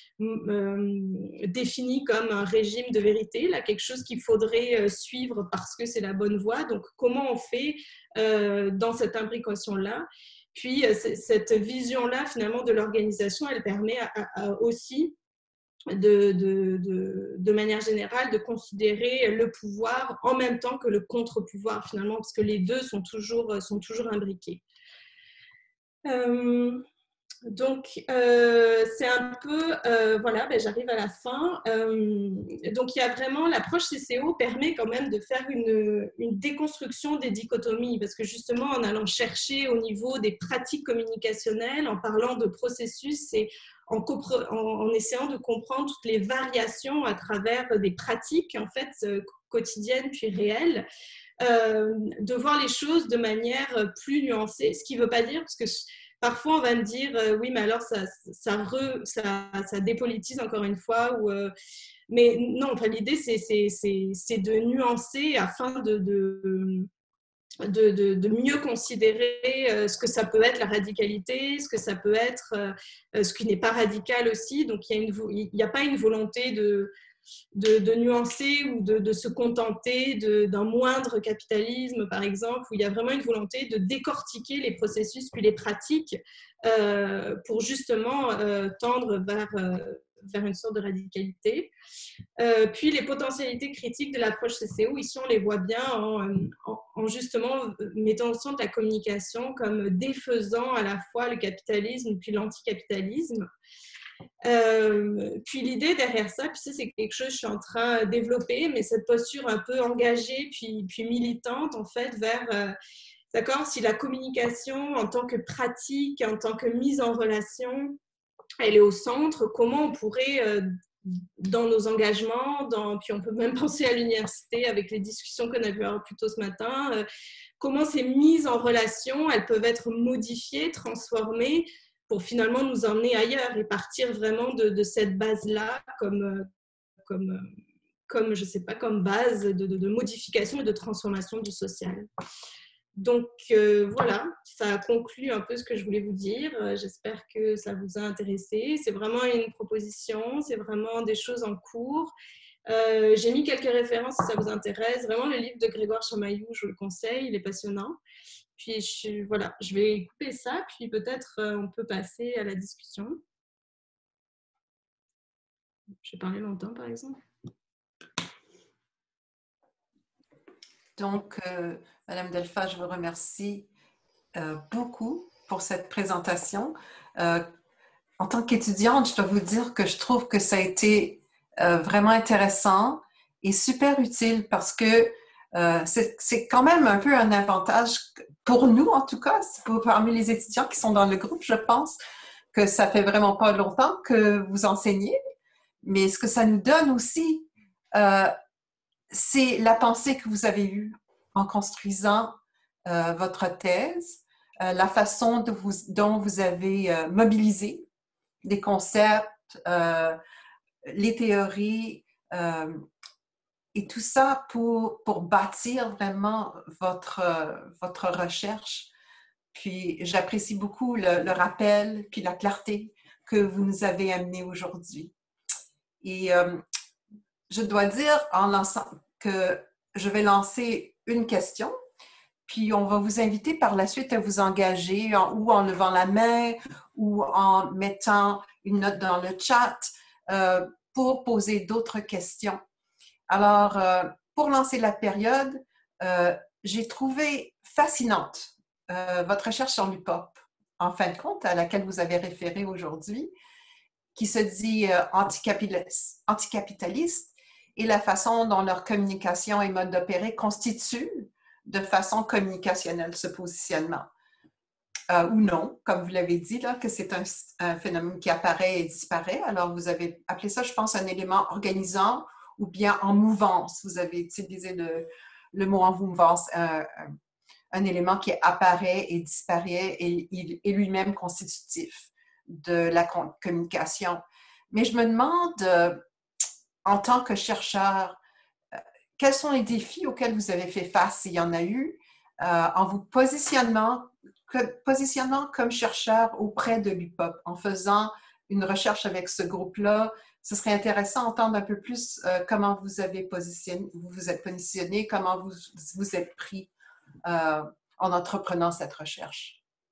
défini comme un régime de vérité, là, quelque chose qu'il faudrait suivre parce que c'est la bonne voie. Donc, comment on fait dans cette imbrication-là? Puis, cette vision-là, finalement, de l'organisation, elle permet aussi, de manière générale, de considérer le pouvoir en même temps que le contre-pouvoir, finalement, parce que les deux sont toujours imbriqués. Donc, c'est un peu, j'arrive à la fin. Donc, il y a vraiment, l'approche CCO permet quand même de faire une déconstruction des dichotomies, parce que justement, en allant chercher au niveau des pratiques communicationnelles, en parlant de processus et en essayant de comprendre toutes les variations à travers des pratiques, en fait, quotidiennes puis réelles, de voir les choses de manière plus nuancée, ce qui ne veut pas dire, parce que parfois, on va me dire, oui, mais alors ça dépolitise encore une fois. Mais non, enfin, l'idée, c'est de nuancer afin de mieux considérer ce que ça peut être la radicalité, ce que ça peut être ce qui n'est pas radical aussi. Donc, il n'y a pas une volonté de nuancer ou de se contenter d'un moindre capitalisme, par exemple, où il y a vraiment une volonté de décortiquer les processus puis les pratiques pour justement tendre vers une sorte de radicalité. Puis les potentialités critiques de l'approche CCO, ici on les voit bien en justement mettant au centre la communication comme défaisant à la fois le capitalisme puis l'anticapitalisme. Puis l'idée derrière ça, puis ça c'est quelque chose que je suis en train de développer, mais cette posture un peu engagée puis militante en fait vers d'accord, si la communication en tant que pratique, en tant que mise en relation, elle est au centre, comment on pourrait dans nos engagements, puis on peut même penser à l'université avec les discussions qu'on a vues plus tôt ce matin, comment ces mises en relation, elles peuvent être modifiées, transformées pour finalement nous emmener ailleurs et partir vraiment de cette base-là comme je sais pas, comme base de modification et de transformation du social. Donc voilà, ça conclut un peu ce que je voulais vous dire. J'espère que ça vous a intéressé. C'est vraiment une proposition, c'est vraiment des choses en cours. J'ai mis quelques références si ça vous intéresse. Vraiment, le livre de Grégoire Chamaillou, je vous le conseille, il est passionnant. Puis voilà, je vais couper ça, puis peut-être on peut passer à la discussion. Je vais parler longtemps, par exemple. Donc, Madame Delfa, je vous remercie beaucoup pour cette présentation. En tant qu'étudiante, je dois vous dire que je trouve que ça a été vraiment intéressant et super utile parce que c'est quand même un peu un avantage pour nous, en tout cas, parmi les étudiants qui sont dans le groupe, je pense que ça fait vraiment pas longtemps que vous enseignez. Mais ce que ça nous donne aussi, c'est la pensée que vous avez eue en construisant votre thèse, la façon dont vous avez mobilisé les concepts, les théories, et tout ça pour bâtir vraiment votre recherche. Puis j'apprécie beaucoup le rappel puis la clarté que vous nous avez amené aujourd'hui. Et je dois dire que je vais lancer une question, puis on va vous inviter par la suite à vous engager ou en levant la main ou en mettant une note dans le chat pour poser d'autres questions. Alors, pour lancer la période, j'ai trouvé fascinante votre recherche sur l'UPOP, en fin de compte, à laquelle vous avez référé aujourd'hui, qui se dit anticapitaliste, et la façon dont leur communication et mode d'opérer constituent de façon communicationnelle ce positionnement. Ou non, comme vous l'avez dit, là, que c'est un phénomène qui apparaît et disparaît. Alors, vous avez appelé ça, je pense, un élément organisant ou bien en mouvance. Vous avez utilisé le mot en mouvance, un élément qui apparaît et disparaît et il est lui-même constitutif de la communication. Mais je me demande, en tant que chercheur, quels sont les défis auxquels vous avez fait face, s'il y en a eu, en vous positionnant comme chercheur auprès de l'UPOP, en faisant une recherche avec ce groupe-là. Ce serait intéressant d'entendre un peu plus comment vous êtes positionné, comment vous êtes pris en entreprenant cette recherche.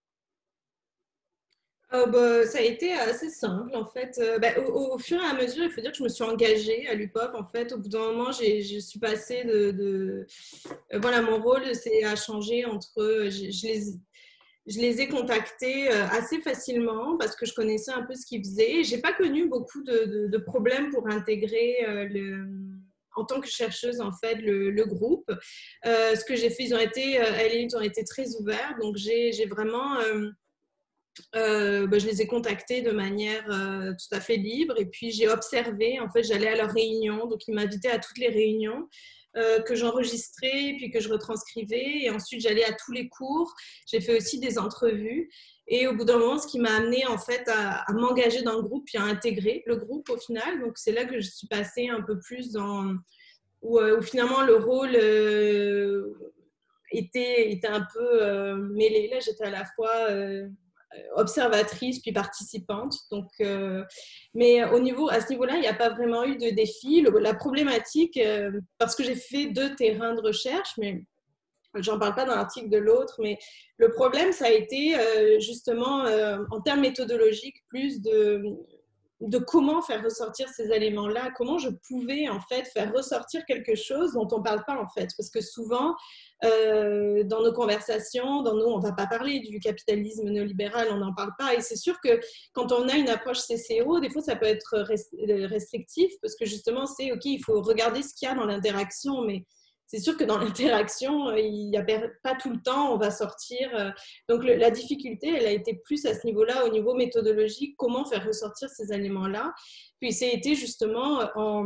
Ça a été assez simple en fait. Au fur et à mesure, il faut dire que je me suis engagée à l'UPOP en fait. Au bout d'un moment, je suis passée voilà, mon rôle a changé entre. Je les ai contactés assez facilement parce que je connaissais un peu ce qu'ils faisaient. J'ai pas connu beaucoup de problèmes pour intégrer en tant que chercheuse en fait le groupe. Ce que j'ai fait, ils ont été très ouverts. Donc j'ai vraiment je les ai contactés de manière tout à fait libre et puis j'ai observé, en fait j'allais à leurs réunions, donc ils m'invitaient à toutes les réunions que j'enregistrais puis que je retranscrivais et ensuite j'allais à tous les cours, j'ai fait aussi des entrevues et au bout d'un moment ce qui m'a amenée en fait à m'engager dans le groupe puis à intégrer le groupe au final, donc c'est là que je suis passée un peu plus dans où finalement le rôle était un peu mêlé, là j'étais à la fois observatrice puis participante. Donc, mais à ce niveau-là, il n'y a pas vraiment eu de défi. La problématique, parce que j'ai fait 2 terrains de recherche, mais j'en parle pas dans l'article de l'autre, mais le problème, ça a été justement en termes méthodologiques, plus de comment faire ressortir ces éléments-là, comment je pouvais en fait faire ressortir quelque chose dont on ne parle pas en fait, parce que souvent dans nos conversations, on ne va pas parler du capitalisme néolibéral, on n'en parle pas, et c'est sûr que quand on a une approche CCO, des fois ça peut être restrictif, parce que justement c'est ok, il faut regarder ce qu'il y a dans l'interaction, mais c'est sûr que dans l'interaction, il n'y a pas tout le temps, on va sortir. Donc, la difficulté, elle a été plus à ce niveau-là, au niveau méthodologique, comment faire ressortir ces éléments-là. Puis, c'était justement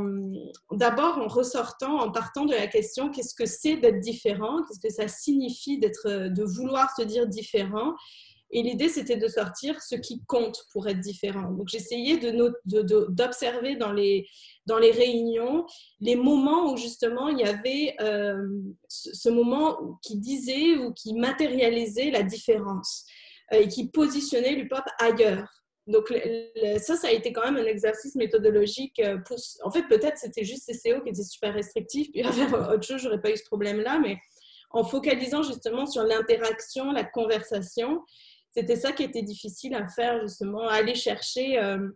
d'abord en ressortant, en partant de la question, qu'est-ce que c'est d'être différent? Qu'est-ce que ça signifie de vouloir se dire différent? Et l'idée, c'était de sortir ce qui compte pour être différent. Donc, j'essayais d'observer dans les réunions les moments où justement il y avait ce moment qui disait ou qui matérialisait la différence et qui positionnait l'UPOP ailleurs. Donc, ça a été quand même un exercice méthodologique. En fait, peut-être c'était juste CCO qui était super restrictif, puis avec autre chose, j'aurais pas eu ce problème-là, mais en focalisant justement sur l'interaction, la conversation, c'était ça qui était difficile à faire, justement, à aller chercher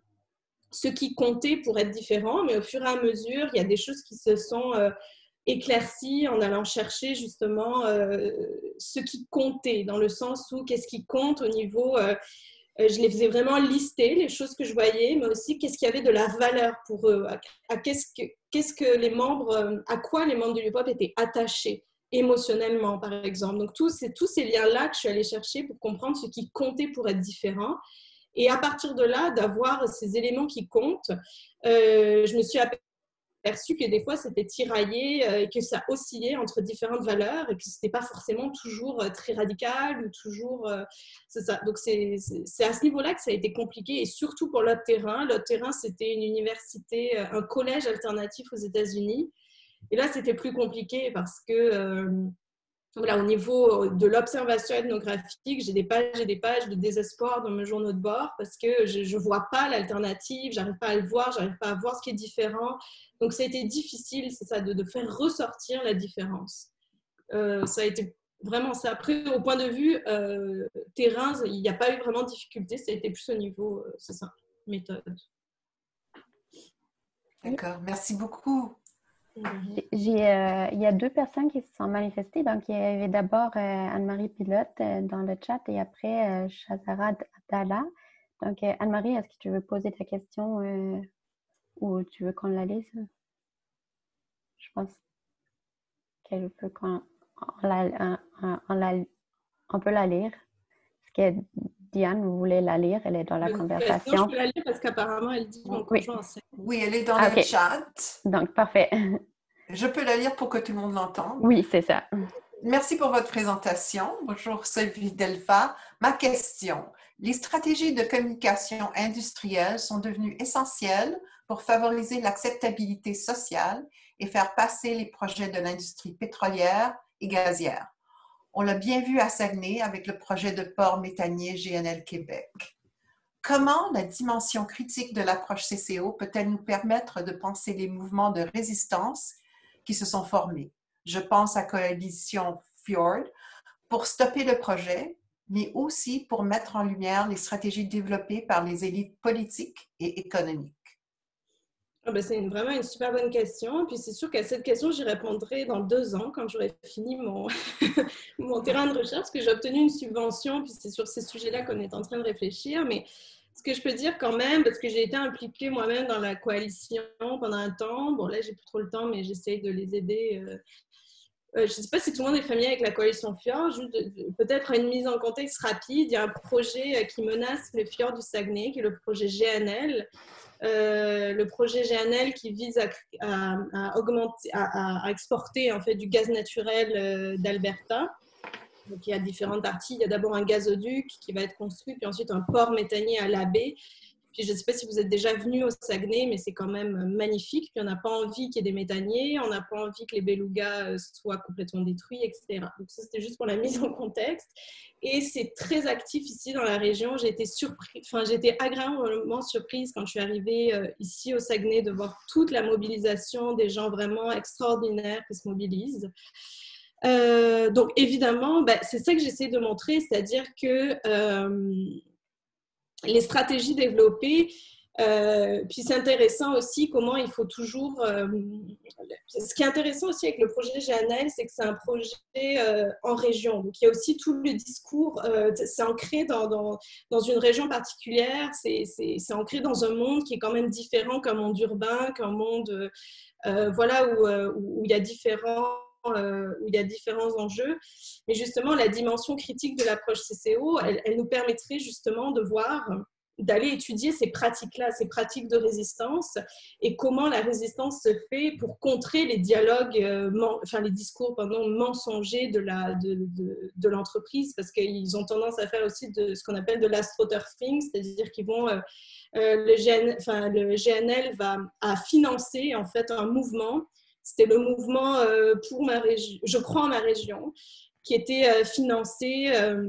ce qui comptait pour être différent. Mais au fur et à mesure, il y a des choses qui se sont éclaircies en allant chercher justement ce qui comptait, dans le sens où qu'est-ce qui compte au niveau... je les faisais vraiment lister, les choses que je voyais, mais aussi qu'est-ce qu'il y avait de la valeur pour eux, qu'est-ce que les membres, à quoi les membres de l'UPOP étaient attachés émotionnellement, par exemple. Donc, tous ces liens-là que je suis allée chercher pour comprendre ce qui comptait pour être différent. Et à partir de là, d'avoir ces éléments qui comptent, je me suis aperçue que des fois, c'était tiraillé et que ça oscillait entre différentes valeurs et que ce n'était pas forcément toujours très radical ou toujours… c'est ça. Donc, c'est à ce niveau-là que ça a été compliqué et surtout pour l'autre terrain. L'autre terrain, c'était une université, un collège alternatif aux États-Unis. Et là, c'était plus compliqué parce que… voilà, au niveau de l'observation ethnographique, j'ai des pages de désespoir dans mes journaux de bord parce que je ne vois pas l'alternative, je n'arrive pas à le voir, je n'arrive pas à voir ce qui est différent. Donc, ça a été difficile, c'est ça, de faire ressortir la différence. Ça a été vraiment ça. Après, au point de vue terrain, il n'y a pas eu vraiment de difficulté, ça a été plus au niveau, c'est ça, méthode. D'accord, merci beaucoup. Il y a deux personnes qui se sont manifestées. Donc, il y avait d'abord Anne-Marie Pilote dans le chat et après Shazara Abdallah. Donc, Anne-Marie, est-ce que tu veux poser ta question ou tu veux qu'on la lise? Je pense qu'elle peut qu'on on peut la lire. Est-ce que Diane, vous voulez la lire? Elle est dans la conversation. Non, je peux la lire parce qu'apparemment, elle dit mon conjoint enseigne. Oui, elle est dans le chat. Donc, parfait. Je peux la lire pour que tout le monde l'entende. Oui, c'est ça. Merci pour votre présentation. Bonjour Sylvie Delpha. Ma question. Les stratégies de communication industrielle sont devenues essentielles pour favoriser l'acceptabilité sociale et faire passer les projets de l'industrie pétrolière et gazière. On l'a bien vu à Saguenay avec le projet de port méthanier GNL Québec. Comment la dimension critique de l'approche CCO peut-elle nous permettre de penser les mouvements de résistance qui se sont formés? Je pense à Coalition Fjord pour stopper le projet, mais aussi pour mettre en lumière les stratégies développées par les élites politiques et économiques. C'est vraiment une super bonne question. Puis c'est sûr qu'à cette question, j'y répondrai dans 2 ans quand j'aurai fini mon, mon terrain de recherche, parce que j'ai obtenu une subvention. Puis c'est sur ces sujets-là qu'on est en train de réfléchir. Mais ce que je peux dire quand même, parce que j'ai été impliquée moi-même dans la coalition pendant un temps. Bon, là, j'ai plus trop le temps, mais j'essaye de les aider. Je ne sais pas si tout le monde est familier avec la coalition Fjord. Peut-être une mise en contexte rapide. Il y a un projet qui menace le fjord du Saguenay, qui est le projet GNL. Le projet GNL qui vise à exporter en fait, du gaz naturel d'Alberta. Donc, il y a différentes parties. Il y a d'abord un gazoduc qui va être construit, puis ensuite un port méthanier à l'abbé. Puis je ne sais pas si vous êtes déjà venu au Saguenay, mais c'est quand même magnifique. Puis on n'a pas envie qu'il y ait des méthaniers, on n'a pas envie que les belugas soient complètement détruits, etc. Donc ça, c'était juste pour la mise en contexte. Et c'est très actif ici dans la région. J'ai été agréablement surprise quand je suis arrivée ici au Saguenay de voir toute la mobilisation des gens vraiment extraordinaires qui se mobilisent. Donc évidemment, c'est ça que j'essaie de montrer, c'est-à-dire que les stratégies développées, puis c'est intéressant aussi comment il faut toujours… ce qui est intéressant aussi avec le projet GNL, c'est que c'est un projet en région. Donc il y a aussi tout le discours, c'est ancré dans une région particulière, c'est ancré dans un monde qui est quand même différent qu'un monde urbain, qu'un monde voilà, où il y a différents… où il y a différents enjeux. Mais justement, la dimension critique de l'approche CCO, elle nous permettrait justement de voir, d'aller étudier ces pratiques-là, ces pratiques de résistance et comment la résistance se fait pour contrer les dialogues, les discours mensongers de l'entreprise, parce qu'ils ont tendance à faire aussi de ce qu'on appelle de l'astroturfing, c'est-à-dire qu'ils vont… le GNL a financé en fait un mouvement. C'était le mouvement pour ma région, je crois en ma région, qui était financé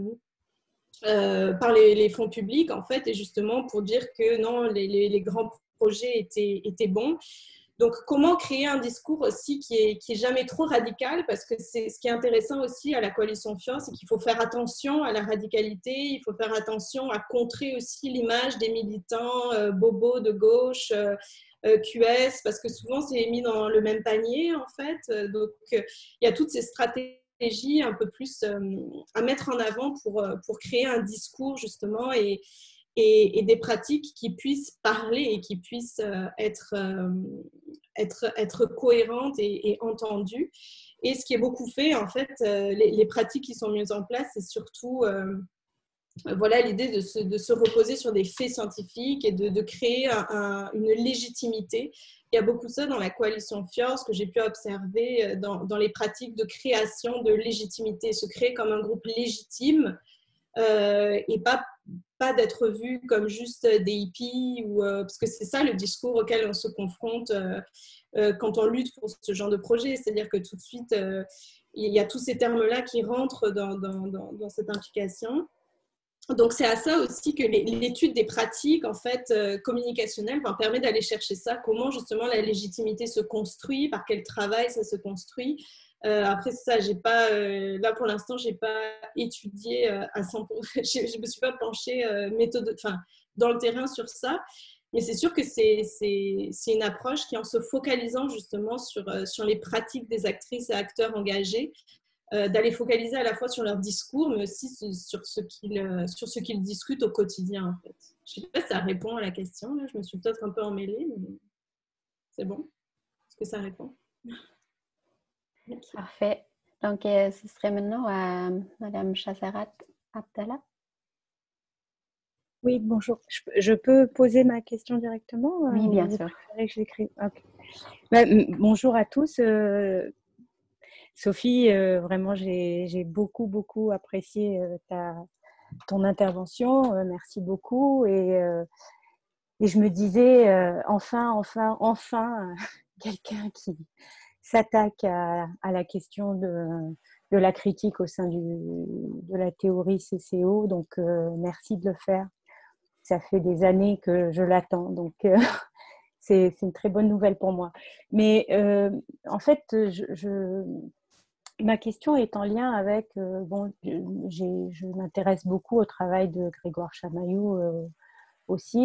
par les fonds publics, en fait, et justement pour dire que non, les grands projets étaient bons. Donc, comment créer un discours aussi qui est jamais trop radical, parce que c'est ce qui est intéressant aussi à la coalition Fjord, c'est qu'il faut faire attention à la radicalité, il faut faire attention à contrer aussi l'image des militants bobos de gauche, QS, parce que souvent c'est mis dans le même panier en fait. Donc il y a toutes ces stratégies un peu plus à mettre en avant pour créer un discours justement et des pratiques qui puissent parler et qui puissent être cohérentes et entendues. Et ce qui est beaucoup fait, en fait, les pratiques qui sont mises en place, c'est surtout voilà l'idée de se reposer sur des faits scientifiques et de créer une légitimité. Il y a beaucoup de ça dans la coalition FIORS que j'ai pu observer dans les pratiques de création de légitimité, se créer comme un groupe légitime et pas d'être vu comme juste des hippies, parce que c'est ça le discours auquel on se confronte quand on lutte pour ce genre de projet, c'est-à-dire que tout de suite, il y a tous ces termes-là qui rentrent dans cette implication. Donc, c'est à ça aussi que l'étude des pratiques en fait, communicationnelles permet d'aller chercher ça, comment justement la légitimité se construit, par quel travail ça se construit. Après, ça, j'ai pas, là pour l'instant, je n'ai pas étudié à 100%, je ne me suis pas penchée dans le terrain sur ça, mais c'est sûr que c'est une approche qui, en se focalisant justement sur les pratiques des actrices et acteurs engagés, d'aller focaliser à la fois sur leur discours, mais aussi sur ce qu'ils discutent au quotidien, en fait. Je ne sais pas si ça répond à la question, là. Je me suis peut-être un peu emmêlée, mais c'est bon. Est-ce que ça répond? Parfait. Donc, ce serait maintenant à Madame Chazarat Abdallah. Oui, bonjour. Je peux poser ma question directement? Oui, bien sûr. Vous préférez que je l'écrive? Okay. Bonjour à tous. Sophie, vraiment, j'ai beaucoup apprécié ton intervention. Merci beaucoup. Et je me disais, enfin, quelqu'un qui s'attaque à la question de la critique au sein de la théorie CCO. Donc, merci de le faire. Ça fait des années que je l'attends. Donc, c'est une très bonne nouvelle pour moi. Mais en fait, ma question est en lien avec, je m'intéresse beaucoup au travail de Grégoire Chamaillou aussi,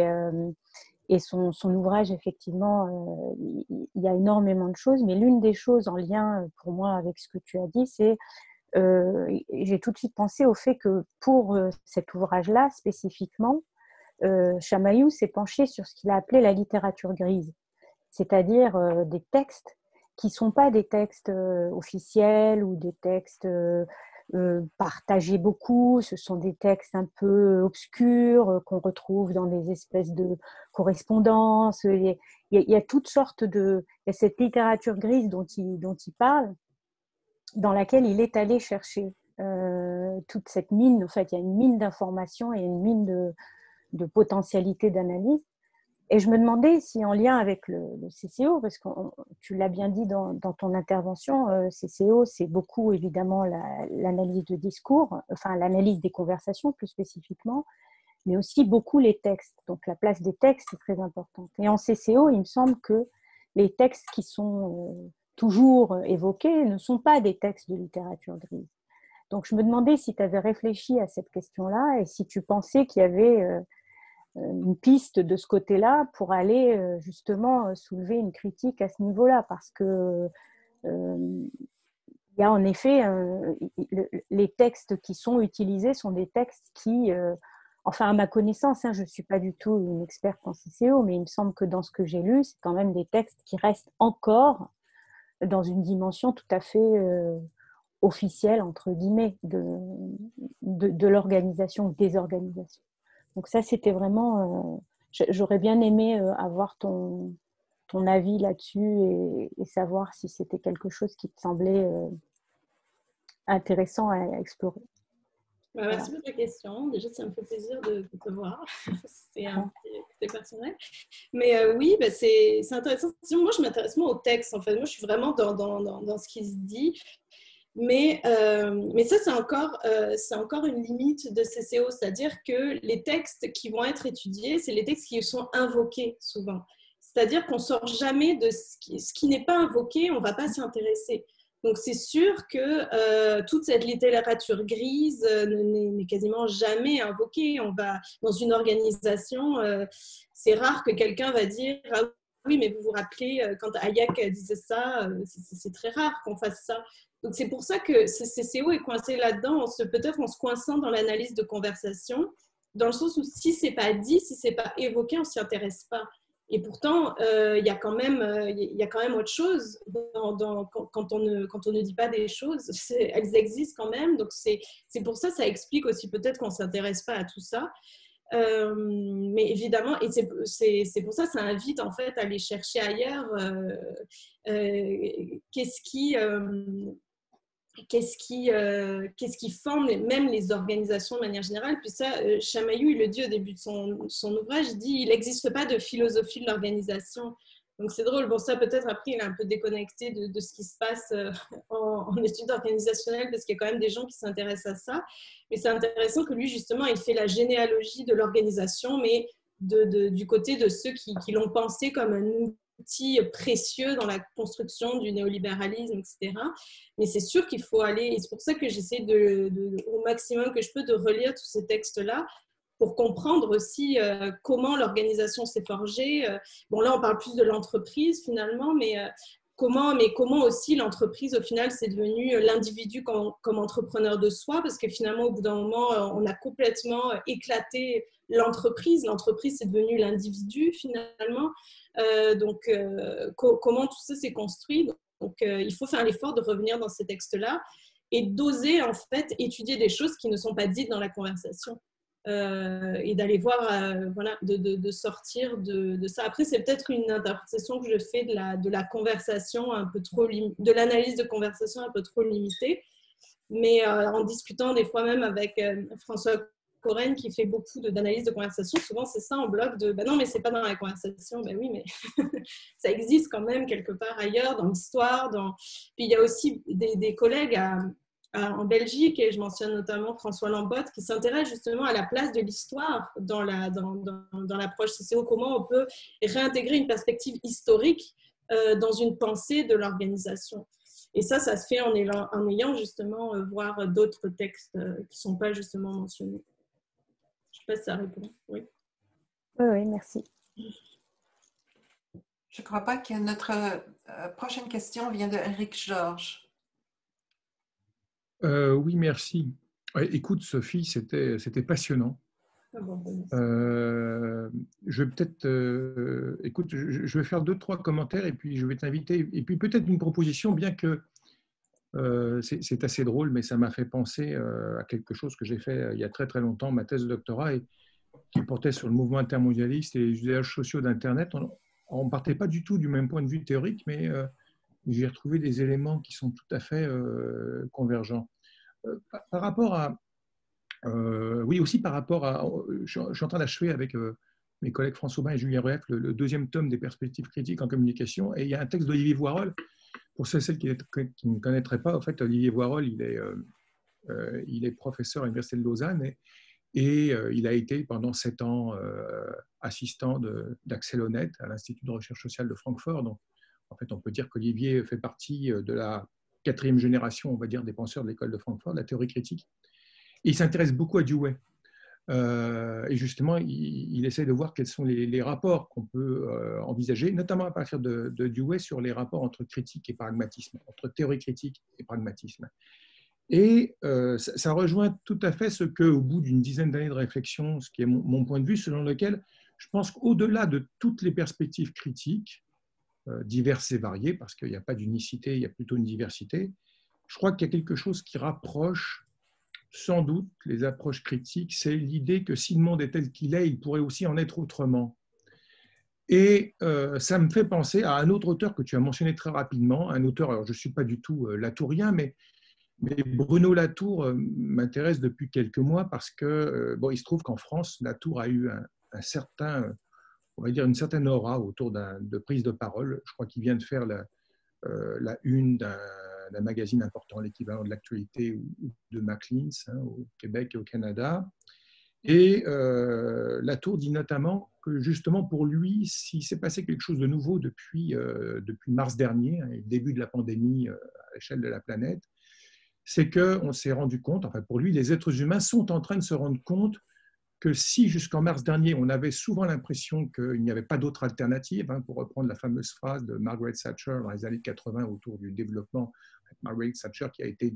et son ouvrage, effectivement, il y a énormément de choses, mais l'une des choses en lien pour moi avec ce que tu as dit, c'est j'ai tout de suite pensé au fait que pour cet ouvrage-là spécifiquement, Chamaillou s'est penché sur ce qu'il a appelé la littérature grise, c'est-à-dire des textes qui ne sont pas des textes officiels ou des textes partagés beaucoup. Ce sont des textes un peu obscurs qu'on retrouve dans des espèces de correspondances. Il y a toutes sortes de... Il y a cette littérature grise dont il parle, dans laquelle il est allé chercher toute cette mine. En fait, il y a une mine d'informations et une mine de potentialité d'analyse. Et je me demandais si, en lien avec le CCO, parce que tu l'as bien dit dans ton intervention, CCO, c'est beaucoup évidemment l'analyse de discours, enfin l'analyse des conversations plus spécifiquement, mais aussi beaucoup les textes. Donc la place des textes est très importante. Et en CCO, il me semble que les textes qui sont toujours évoqués ne sont pas des textes de littérature grise. Donc je me demandais si tu avais réfléchi à cette question-là et si tu pensais qu'il y avait une piste de ce côté-là pour aller justement soulever une critique à ce niveau-là, parce que il y a en effet les textes qui sont utilisés sont des textes qui, enfin à ma connaissance, je ne suis pas du tout une experte en CCO, mais il me semble que dans ce que j'ai lu, c'est quand même des textes qui restent encore dans une dimension tout à fait officielle, entre guillemets, de l'organisation ou des organisations. Donc ça, c'était vraiment... j'aurais bien aimé avoir ton avis là-dessus et savoir si c'était quelque chose qui te semblait intéressant à explorer. Merci pour ta question. Déjà, ça me fait plaisir de te voir. C'est personnel. Mais oui, c'est intéressant. Moi, je m'intéresse moins au texte. En fait, moi, je suis vraiment dans ce qui se dit. Mais ça, c'est encore une limite de CCO, c'est-à-dire que les textes qui vont être étudiés, c'est les textes qui sont invoqués souvent. C'est-à-dire qu'on ne sort jamais de ce qui n'est pas invoqué, on ne va pas s'y intéresser. Donc, c'est sûr que toute cette littérature grise n'est quasiment jamais invoquée. On va dans une organisation, c'est rare que quelqu'un va dire « Ah oui, mais vous vous rappelez, quand Hayek disait ça, c'est très rare qu'on fasse ça. » Donc, c'est pour ça que CCO est coincé là-dedans, peut-être en se coinçant dans l'analyse de conversation, dans le sens où si ce n'est pas dit, si ce n'est pas évoqué, on ne s'y intéresse pas. Et pourtant, il y a quand même autre chose quand on ne dit pas des choses. Elles existent quand même. Donc, c'est pour ça, ça explique aussi peut-être qu'on ne s'intéresse pas à tout ça. Mais évidemment, et c'est pour ça, ça invite en fait à aller chercher ailleurs qu'est-ce qui forme même les organisations de manière générale. Puis ça, Chamaillou, il le dit au début de son ouvrage, il dit il n'existe pas de philosophie de l'organisation. Donc c'est drôle, bon ça peut-être après il est un peu déconnecté de ce qui se passe en études organisationnelles parce qu'il y a quand même des gens qui s'intéressent à ça. Mais c'est intéressant que lui justement il fait la généalogie de l'organisation, mais du côté de ceux qui l'ont pensé comme un outil précieux dans la construction du néolibéralisme, etc. Mais c'est sûr qu'il faut aller, et c'est pour ça que j'essaie au maximum que je peux de relire tous ces textes-là pour comprendre aussi comment l'organisation s'est forgée. Bon, là, on parle plus de l'entreprise finalement, mais comment aussi l'entreprise, au final, c'est devenu l'individu comme entrepreneur de soi, parce que finalement, au bout d'un moment, on a complètement éclaté l'entreprise. L'entreprise, c'est devenu l'individu finalement. Donc, comment tout ça s'est construit. Donc, il faut faire l'effort de revenir dans ces textes-là et d'oser, en fait, étudier des choses qui ne sont pas dites dans la conversation. Et d'aller voir, voilà, de sortir de ça. Après, c'est peut-être une interprétation que je fais de la conversation un peu trop de l'analyse de conversation un peu trop limitée. Mais en discutant des fois même avec François Coren qui fait beaucoup d'analyse de conversation, souvent c'est ça en bloc de non mais c'est pas dans la conversation, ben oui mais ça existe quand même quelque part ailleurs dans l'histoire. Puis il y a aussi des collègues en Belgique, et je mentionne notamment François Lambotte, qui s'intéresse justement à la place de l'histoire dans l'approche CCO, comment on peut réintégrer une perspective historique dans une pensée de l'organisation. Et ça se fait en ayant justement voir d'autres textes qui ne sont pas justement mentionnés. Je ne sais pas si ça répond. Oui. Oui, merci. Je ne crois pas que notre prochaine question vient de Eric Georges. Oui, merci. Écoute, Sophie, c'était passionnant. Je vais peut-être, écoute, je vais faire 2-3 commentaires et puis je vais t'inviter. Et puis peut-être une proposition, bien que c'est assez drôle, mais ça m'a fait penser à quelque chose que j'ai fait il y a très très longtemps, ma thèse de doctorat, et qui portait sur le mouvement intermondialiste et les usages sociaux d'Internet. On ne partait pas du tout du même point de vue théorique, mais j'ai retrouvé des éléments qui sont tout à fait convergents. Par rapport à... oui, aussi par rapport à... Je suis en train d'achever avec mes collègues François Aubin et Julien Rueff le deuxième tome des perspectives critiques en communication. Et il y a un texte d'Olivier Voirol. Pour ceux et celles qui ne connaîtraient pas, en fait, Olivier Voirol, il est professeur à l'Université de Lausanne et il a été pendant 7 ans assistant d'Axel Honneth à l'Institut de recherche sociale de Francfort. Donc, en fait, on peut dire qu'Olivier fait partie de la 4e génération, on va dire, des penseurs de l'école de Francfort, de la théorie critique. Et il s'intéresse beaucoup à Dewey. Et justement, il essaie de voir quels sont les rapports qu'on peut envisager, notamment à partir de Dewey, sur les rapports entre critique et pragmatisme, entre théorie critique et pragmatisme. Et ça rejoint tout à fait ce qu'au bout d'une dizaine d'années de réflexion, ce qui est mon point de vue, selon lequel je pense qu'au-delà de toutes les perspectives critiques, diverses et variées, parce qu'il n'y a pas d'unicité, il y a plutôt une diversité, je crois qu'il y a quelque chose qui rapproche sans doute les approches critiques, c'est l'idée que si le monde est tel qu'il est, il pourrait aussi en être autrement. Et ça me fait penser à un autre auteur que tu as mentionné très rapidement, un auteur, alors je ne suis pas du tout latourien, mais Bruno Latour m'intéresse depuis quelques mois parce que, bon, il se trouve qu'en France, Latour a eu un certain, on va dire une certaine aura autour de prise de parole. Je crois qu'il vient de faire la une d'un magazine important, l'équivalent de l'actualité ou de Maclean's, hein, au Québec et au Canada. Et Latour dit notamment que justement pour lui, s'il s'est passé quelque chose de nouveau depuis mars dernier, hein, le début de la pandémie à l'échelle de la planète, c'est qu'on s'est rendu compte, enfin pour lui, les êtres humains sont en train de se rendre compte que si jusqu'en mars dernier, on avait souvent l'impression qu'il n'y avait pas d'autre alternative, hein, pour reprendre la fameuse phrase de Margaret Thatcher dans les années 80 autour du développement, Margaret Thatcher qui a été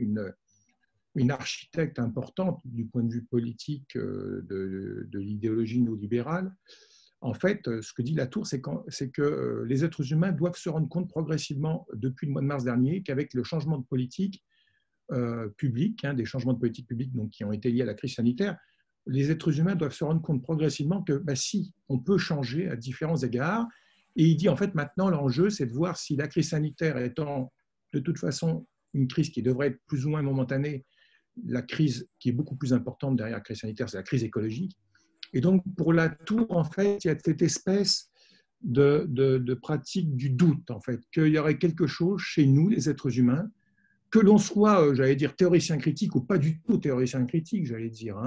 une architecte importante du point de vue politique de l'idéologie néolibérale, En fait, ce que dit Latour, c'est que les êtres humains doivent se rendre compte progressivement, depuis le mois de mars dernier, qu'avec le changement de politique publique, des changements de politique publique donc, qui ont été liés à la crise sanitaire, les êtres humains doivent se rendre compte progressivement que si, on peut changer à différents égards. Et il dit en fait maintenant l'enjeu, c'est de voir si la crise sanitaire étant de toute façon une crise qui devrait être plus ou moins momentanée, la crise qui est beaucoup plus importante derrière la crise sanitaire, c'est la crise écologique. Et donc pour Latour, en fait, il y a cette espèce de pratique du doute, en fait, qu'il y aurait quelque chose chez nous, les êtres humains, que l'on soit, j'allais dire, théoricien critique ou pas du tout théoricien critique, j'allais dire,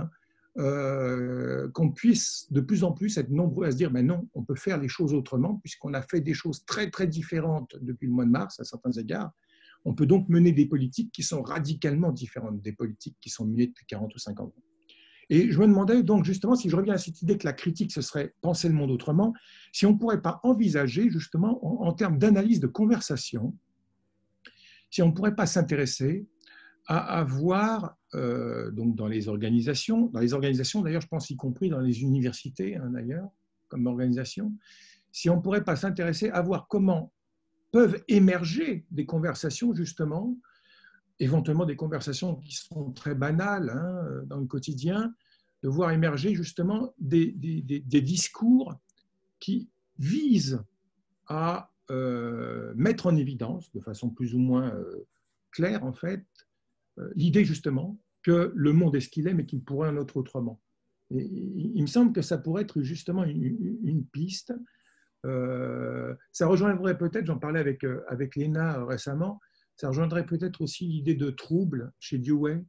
qu'on puisse de plus en plus être nombreux à se dire, mais non, on peut faire les choses autrement, puisqu'on a fait des choses très, très différentes depuis le mois de mars, à certains égards. On peut donc mener des politiques qui sont radicalement différentes des politiques qui sont menées depuis 40 ou 50 ans. Et je me demandais donc justement, si je reviens à cette idée que la critique, ce serait penser le monde autrement, si on ne pourrait pas envisager justement en termes d'analyse de conversation, si on ne pourrait pas s'intéresser à voir, donc dans les organisations d'ailleurs, je pense y compris dans les universités d'ailleurs, comme organisation, si on ne pourrait pas s'intéresser à voir comment peuvent émerger des conversations justement, éventuellement des conversations qui sont très banales dans le quotidien, de voir émerger justement des discours qui visent à mettre en évidence de façon plus ou moins claire en fait l'idée justement que le monde est ce qu'il est mais qu'il pourrait en être autrement. Et il me semble que ça pourrait être justement une piste. Ça rejoindrait peut-être, j'en parlais avec Léna récemment, ça rejoindrait peut-être aussi l'idée de trouble chez Dewey.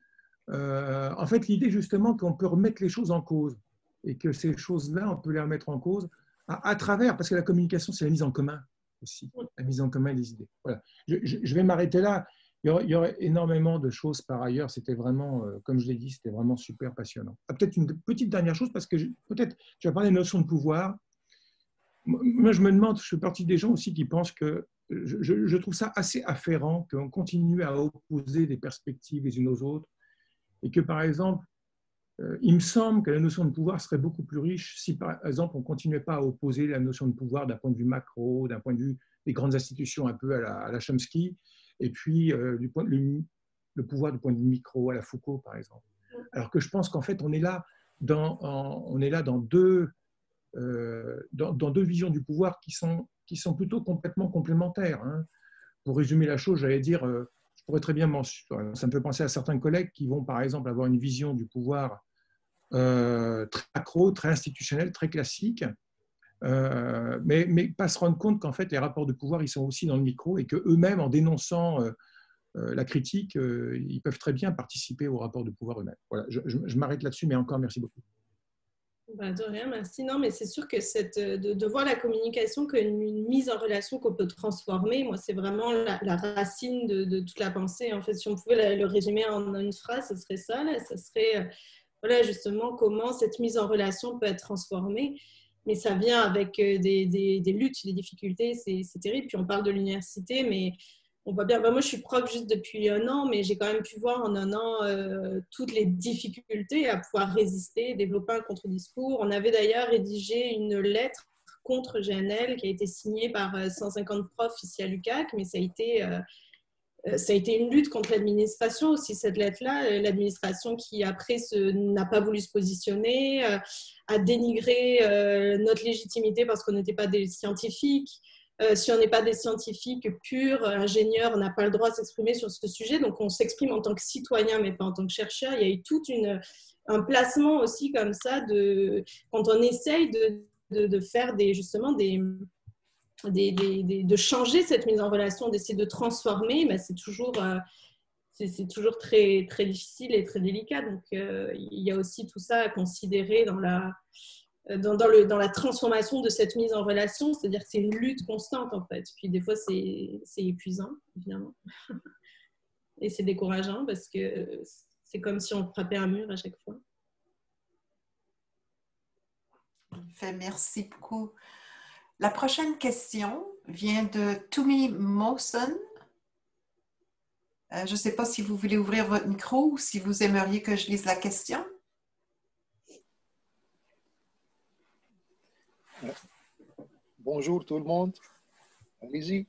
En fait, l'idée justement qu'on peut remettre les choses en cause et que ces choses-là, on peut les remettre en cause à travers, parce que la communication, c'est la mise en commun aussi, la mise en commun des idées. Voilà. Je vais m'arrêter là. Il y aurait énormément de choses par ailleurs. C'était vraiment, comme je l'ai dit, c'était vraiment super passionnant. Peut-être une petite dernière chose, parce que peut-être tu vas parler de notion de pouvoir. Moi, je me demande, je fais partie des gens aussi qui pensent que je trouve ça assez afférent qu'on continue à opposer des perspectives les unes aux autres et que, par exemple, il me semble que la notion de pouvoir serait beaucoup plus riche si, par exemple, on ne continuait pas à opposer la notion de pouvoir d'un point de vue macro, d'un point de vue des grandes institutions un peu à la Chomsky, et puis le pouvoir du point de vue micro à la Foucault, par exemple. Alors que je pense qu'en fait, on est là dans deux visions du pouvoir qui sont plutôt complètement complémentaires. Pour résumer la chose, j'allais dire, je pourrais très bien ça me fait penser à certains collègues qui vont par exemple avoir une vision du pouvoir très macro, très institutionnel, très classique, mais pas se rendre compte qu'en fait les rapports de pouvoir ils sont aussi dans le micro et qu'eux-mêmes en dénonçant la critique, ils peuvent très bien participer aux rapports de pouvoir eux-mêmes. Voilà, je m'arrête là-dessus, mais encore merci beaucoup. De rien, merci. Non, mais c'est sûr que de voir la communication comme une mise en relation qu'on peut transformer, moi, c'est vraiment la racine de toute la pensée. En fait, si on pouvait le résumer en une phrase, ce serait ça. Là, ce serait voilà, justement comment cette mise en relation peut être transformée. Mais ça vient avec des luttes, des difficultés, c'est terrible. Puis on parle de l'université, mais on voit bien, moi je suis prof juste depuis 1 an, mais j'ai quand même pu voir en 1 an toutes les difficultés à pouvoir résister, développer un contre-discours. On avait d'ailleurs rédigé une lettre contre GNL qui a été signée par 150 profs ici à l'UQAC, mais ça a été une lutte contre l'administration aussi, cette lettre-là. L'administration qui après n'a pas voulu se positionner, a dénigré notre légitimité parce qu'on n'était pas des scientifiques. Si on n'est pas des scientifiques purs, ingénieurs, on n'a pas le droit de s'exprimer sur ce sujet. Donc, on s'exprime en tant que citoyen, mais pas en tant que chercheur. Il y a eu tout un placement aussi comme ça, quand on essaye de faire justement de changer cette mise en relation, d'essayer de transformer, mais c'est toujours très, très difficile et très délicat. Donc, il y a aussi tout ça à considérer dans la transformation de cette mise en relation, c'est-à-dire que c'est une lutte constante en fait. Puis des fois, c'est épuisant, évidemment. Et c'est décourageant parce que c'est comme si on frappait un mur à chaque fois. Merci beaucoup. La prochaine question vient de Tumi Mawson. Je ne sais pas si vous voulez ouvrir votre micro ou si vous aimeriez que je lise la question. Bonjour tout le monde. Allez-y.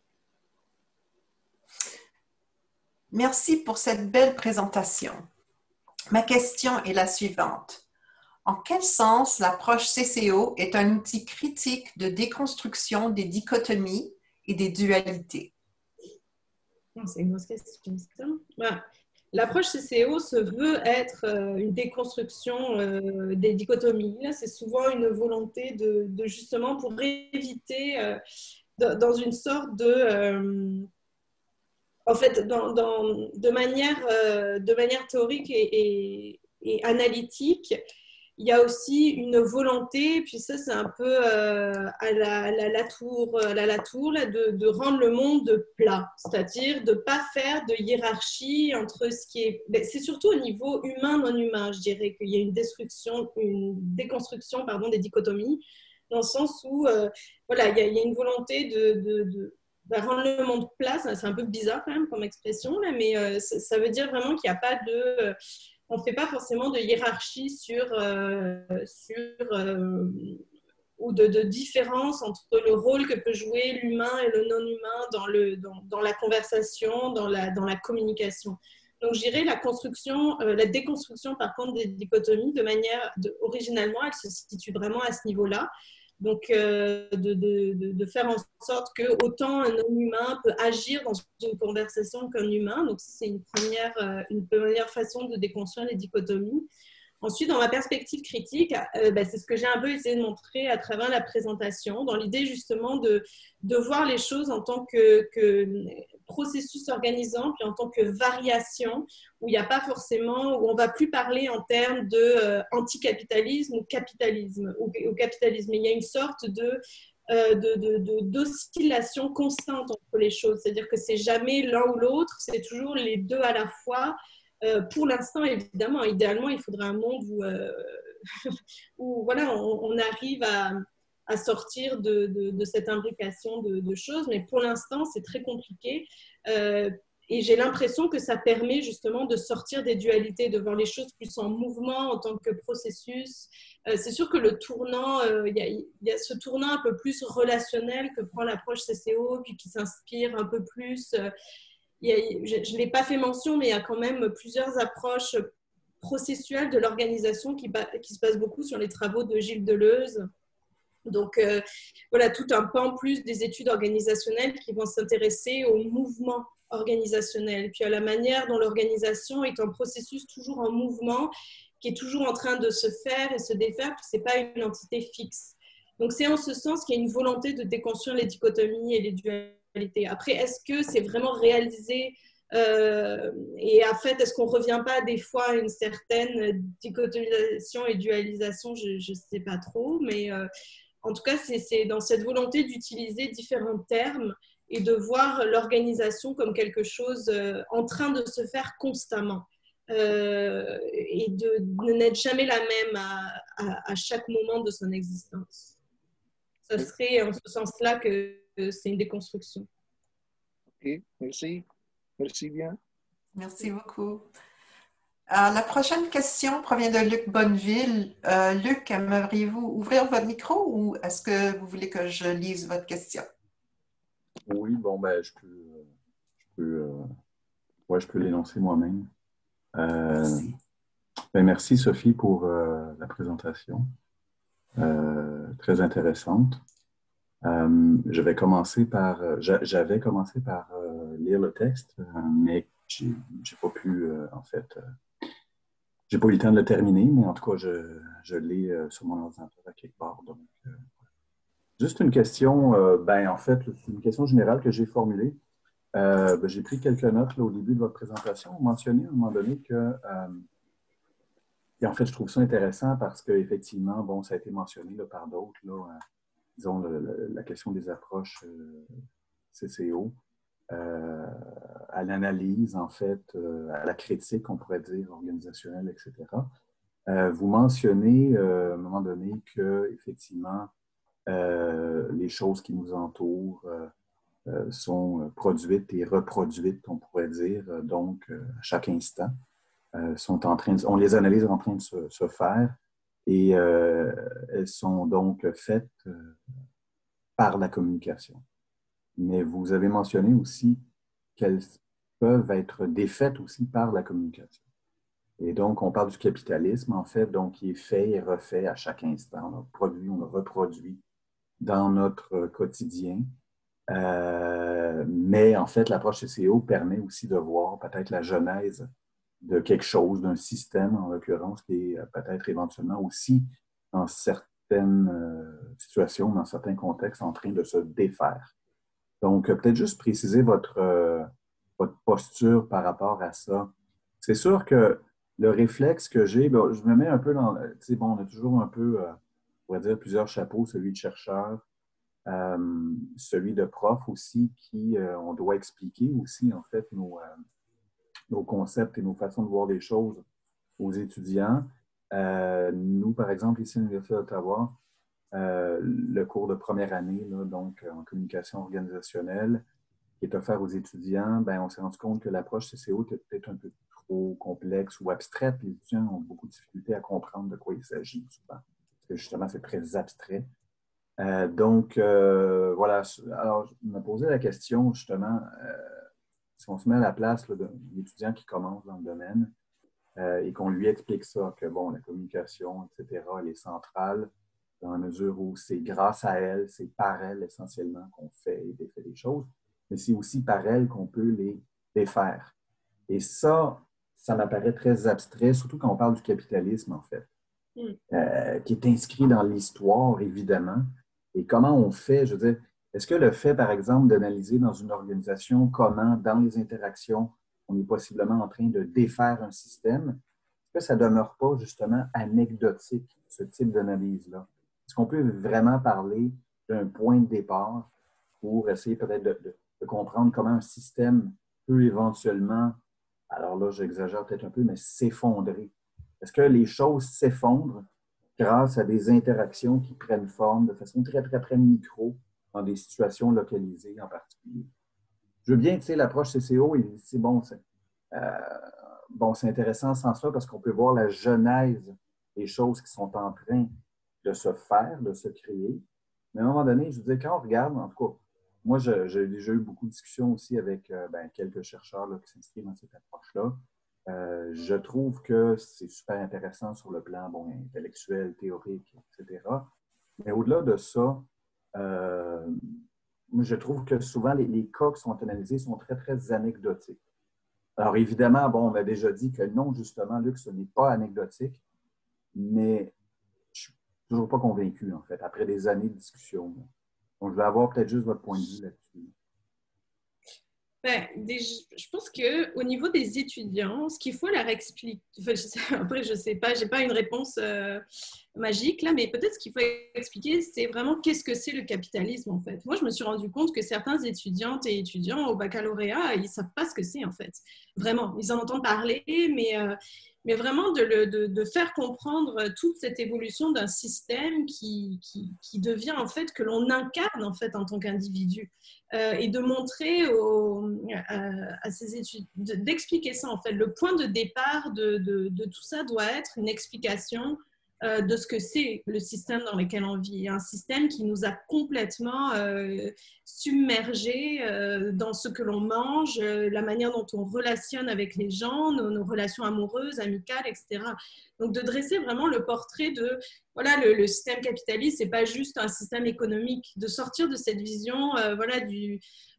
Merci pour cette belle présentation. Ma question est la suivante. En quel sens l'approche CCO est un outil critique de déconstruction des dichotomies et des dualités? C'est une grosse question. Voilà. L'approche CCO se veut être une déconstruction des dichotomies. Là, c'est souvent une volonté de justement pour éviter dans une sorte de en fait, de manière théorique et analytique, il y a aussi une volonté, puis ça c'est un peu à la Latour, de rendre le monde plat, c'est-à-dire de ne pas faire de hiérarchie entre ce qui est... C'est surtout au niveau humain, non humain, je dirais qu'il y a une déconstruction des dichotomies, dans le sens où voilà, il y a une volonté de rendre le monde plat. C'est un peu bizarre quand même comme expression, là, mais ça veut dire vraiment qu'il n'y a pas de... on ne fait pas forcément de hiérarchie ou de différence entre le rôle que peut jouer l'humain et le non-humain dans la conversation, dans la communication. Donc, je dirais la déconstruction, par contre, des dichotomies, originalement, elle se situe vraiment à ce niveau-là. Donc, de faire en sorte que autant un non-humain peut agir dans une conversation qu'un humain. Donc, c'est une première façon de déconstruire les dichotomies. Ensuite, dans ma perspective critique, c'est ce que j'ai un peu essayé de montrer à travers la présentation, dans l'idée justement de voir les choses en tant que processus organisant, puis en tant que variation, où il n'y a pas forcément, où on ne va plus parler en termes d'anticapitalisme ou capitalisme, ou capitalisme. Il y a une sorte d'oscillation constante entre les choses, c'est-à-dire que c'est jamais l'un ou l'autre, c'est toujours les deux à la fois. Pour l'instant, évidemment, idéalement, il faudrait un monde où voilà, on arrive à sortir de cette imbrication de choses, mais pour l'instant, c'est très compliqué. Et j'ai l'impression que ça permet justement de sortir des dualités, de voir les choses plus en mouvement en tant que processus. C'est sûr que le tournant, il y a ce tournant un peu plus relationnel que prend l'approche CCO, puis qui s'inspire un peu plus... je ne l'ai pas fait mention, mais il y a quand même plusieurs approches processuelles de l'organisation qui se basent beaucoup sur les travaux de Gilles Deleuze. Donc, voilà, tout un pan plus des études organisationnelles qui vont s'intéresser au mouvement organisationnel, puis à la manière dont l'organisation est un processus toujours en mouvement, qui est toujours en train de se faire et se défaire, puis ce n'est pas une entité fixe. Donc, c'est en ce sens qu'il y a une volonté de déconstruire les dichotomies et les dualités. Après, est-ce que c'est vraiment réalisé et en fait, est-ce qu'on ne revient pas des fois à une certaine dichotomisation et dualisation? Je ne sais pas trop, mais en tout cas, c'est dans cette volonté d'utiliser différents termes et de voir l'organisation comme quelque chose en train de se faire constamment et de n'être jamais la même à chaque moment de son existence. Ça serait en ce sens-là que c'est une déconstruction. OK, merci. Merci bien. Merci beaucoup. La prochaine question provient de Luc Bonneville. Luc, aimeriez-vous ouvrir votre micro ou est-ce que vous voulez que je lise votre question? Oui, bon, ben, je peux l'énoncer moi-même. Merci, Sophie, pour la présentation. Très intéressante. J'avais commencé par lire le texte, mais j'ai pas pu, en fait, j'ai pas eu le temps de le terminer, mais en tout cas, je l'ai sur mon ordinateur à quelque part. Donc, juste une question, en fait, c'est une question générale que j'ai formulée. J'ai pris quelques notes là, au début de votre présentation. Vous mentionnez à un moment donné que, et en fait, je trouve ça intéressant parce qu'effectivement, bon, ça a été mentionné là, par d'autres, disons, la question des approches CCO, à l'analyse, en fait, à la critique, on pourrait dire, organisationnelle, etc. Vous mentionnez à un moment donné que, effectivement, les choses qui nous entourent sont produites et reproduites, on pourrait dire, donc à chaque instant. On les analyse en train de se faire Et elles sont donc faites par la communication. Mais vous avez mentionné aussi qu'elles peuvent être défaites aussi par la communication. Et donc, on parle du capitalisme, en fait, donc qui est fait et refait à chaque instant. On produit, on le reproduit dans notre quotidien. Mais en fait, l'approche CCO permet aussi de voir peut-être la genèse de quelque chose, d'un système en l'occurrence, qui est peut-être éventuellement aussi dans certaines situations, dans certains contextes, en train de se défaire. Donc, peut-être juste préciser votre posture par rapport à ça. C'est sûr que le réflexe que j'ai, ben, je me mets un peu dans... Tu sais, bon, on a toujours un peu, on pourrait dire, plusieurs chapeaux, celui de chercheur, celui de prof aussi, qui on doit expliquer aussi, en fait, nos concepts et nos façons de voir les choses aux étudiants. Nous, par exemple, ici à l'Université d'Ottawa, le cours de première année, là, donc en communication organisationnelle, qui est offert aux étudiants, ben, on s'est rendu compte que l'approche CCO était peut-être un peu trop complexe ou abstraite. Les étudiants ont beaucoup de difficultés à comprendre de quoi il s'agit souvent, parce que justement, c'est très abstrait. Donc, voilà. Alors, je me posais la question, justement, si on se met à la place d'un étudiant qui commence dans le domaine et qu'on lui explique ça, que, bon, la communication, etc., elle est centrale dans la mesure où c'est grâce à elle, c'est par elle essentiellement qu'on fait et défait les choses, mais c'est aussi par elle qu'on peut les défaire. Et ça m'apparaît très abstrait, surtout quand on parle du capitalisme, en fait, qui est inscrit dans l'histoire, évidemment. Et comment on fait, je veux dire, est-ce que le fait, par exemple, d'analyser dans une organisation comment, dans les interactions, on est possiblement en train de défaire un système, est-ce que ça ne demeure pas justement anecdotique, ce type d'analyse-là? Est-ce qu'on peut vraiment parler d'un point de départ pour essayer peut-être de comprendre comment un système peut éventuellement, alors là, j'exagère peut-être un peu, mais s'effondrer? Est-ce que les choses s'effondrent grâce à des interactions qui prennent forme de façon très, très, très micro dans des situations localisées en particulier? Je veux bien, tu sais, l'approche CCO, c'est bon, c'est intéressant en ce sens-là parce qu'on peut voir la genèse des choses qui sont en train de se faire, de se créer. Mais à un moment donné, je veux dire, quand on regarde, en tout cas, moi, j'ai déjà eu beaucoup de discussions aussi avec quelques chercheurs là, qui s'inscrivent dans cette approche-là. Je trouve que c'est super intéressant sur le plan intellectuel, théorique, etc. Mais au-delà de ça, moi, je trouve que souvent, les cas qui sont analysés sont très, très anecdotiques. Alors, évidemment, bon, on a déjà dit que non, justement, Luc, ce n'est pas anecdotique, mais je ne suis toujours pas convaincu, en fait, après des années de discussion. Donc, je vais avoir peut-être juste votre point de vue là-dessus. Ben, je pense qu'au niveau des étudiants, ce qu'il faut leur expliquer, après je ne sais pas, je n'ai pas une réponse magique là, mais peut-être ce qu'il faut expliquer, c'est vraiment qu'est-ce que c'est le capitalisme en fait. Moi, je me suis rendu compte que certains étudiantes et étudiants au baccalauréat, ils ne savent pas ce que c'est en fait. Vraiment, ils en entendent parler, mais vraiment de faire comprendre toute cette évolution d'un système qui devient en fait, que l'on incarne en fait en tant qu'individu. Et de montrer à ces études, d'expliquer ça en fait. Le point de départ de tout ça doit être une explication de ce que c'est le système dans lequel on vit. Un système qui nous a complètement submergés dans ce que l'on mange, la manière dont on relationne avec les gens, nos relations amoureuses, amicales, etc. Donc de dresser vraiment le portrait de voilà, le système capitaliste, c'est pas juste un système économique, de sortir de cette vision voilà, du